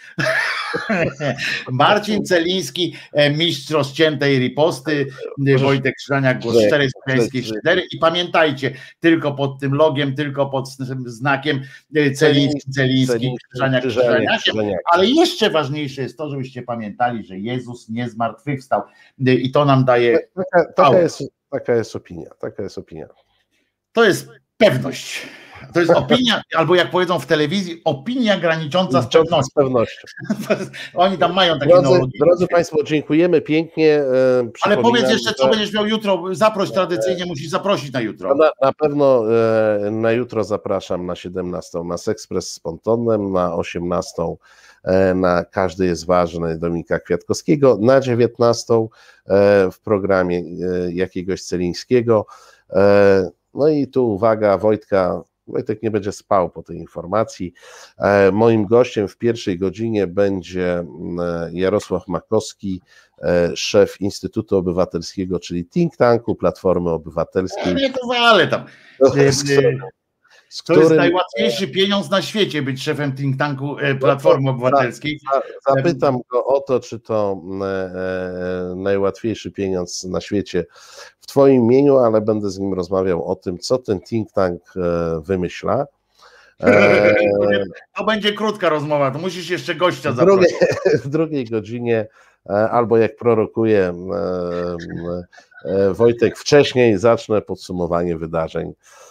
Marcin Celiński, mistrz rozciętej riposty, Wojtek Krzyżaniak, głos 4 4 i pamiętajcie, tylko pod tym logiem, tylko pod tym znakiem Celiński, Krzyżaniak, ale jeszcze ważniejsze jest to, żebyście pamiętali, że Jezus nie zmartwychwstał i to nam daje taka jest opinia. To jest pewność. To jest opinia, albo jak powiedzą w telewizji, opinia granicząca z pewnością. Oni tam mają takie Drodzy Państwo, dziękujemy pięknie. Ale powiedz jeszcze, co będziesz miał jutro. Zaproś tradycyjnie, musisz zaprosić na jutro. Na pewno na jutro zapraszam na 17 na Sexpress z Pontonem, na 18 na Każdy jest ważny Dominika Kwiatkowskiego, na 19 w programie jakiegoś Celińskiego. No i tu uwaga, Wojtek nie będzie spał po tej informacji. Moim gościem w pierwszej godzinie będzie Jarosław Makowski, szef Instytutu Obywatelskiego, czyli think tanku Platformy Obywatelskiej. Nie to wale tam. To jest najłatwiejszy pieniądz na świecie, być szefem think tanku Platformy Obywatelskiej. Zapytam go o to, czy to najłatwiejszy pieniądz na świecie w twoim imieniu, ale będę z nim rozmawiał o tym, co ten think tank wymyśla. To będzie krótka rozmowa, to musisz jeszcze gościa zaprosić. W drugiej godzinie, albo jak prorokuje Wojtek wcześniej, zacznę podsumowanie wydarzeń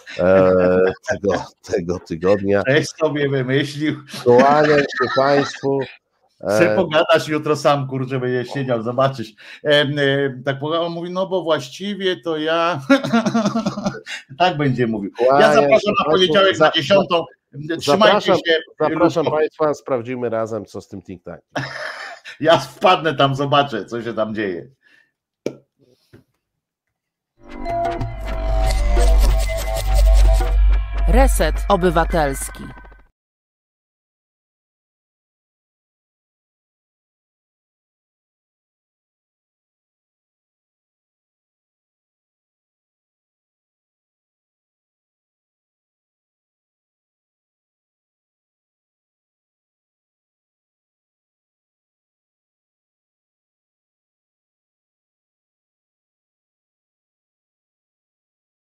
tego tygodnia. Cześć sobie wymyślił. Kłaniam się Państwu. Pogadasz jutro sam, kurczę, będziesz siedział, zobaczysz. Tak on mówi, no bo właściwie to ja tak będzie mówił. Ja zapraszam na poniedziałek na 10. Trzymajcie się. Zapraszam Państwa, sprawdzimy razem, co z tym think tankiem. Ja wpadnę tam, zobaczę, co się tam dzieje. Reset Obywatelski.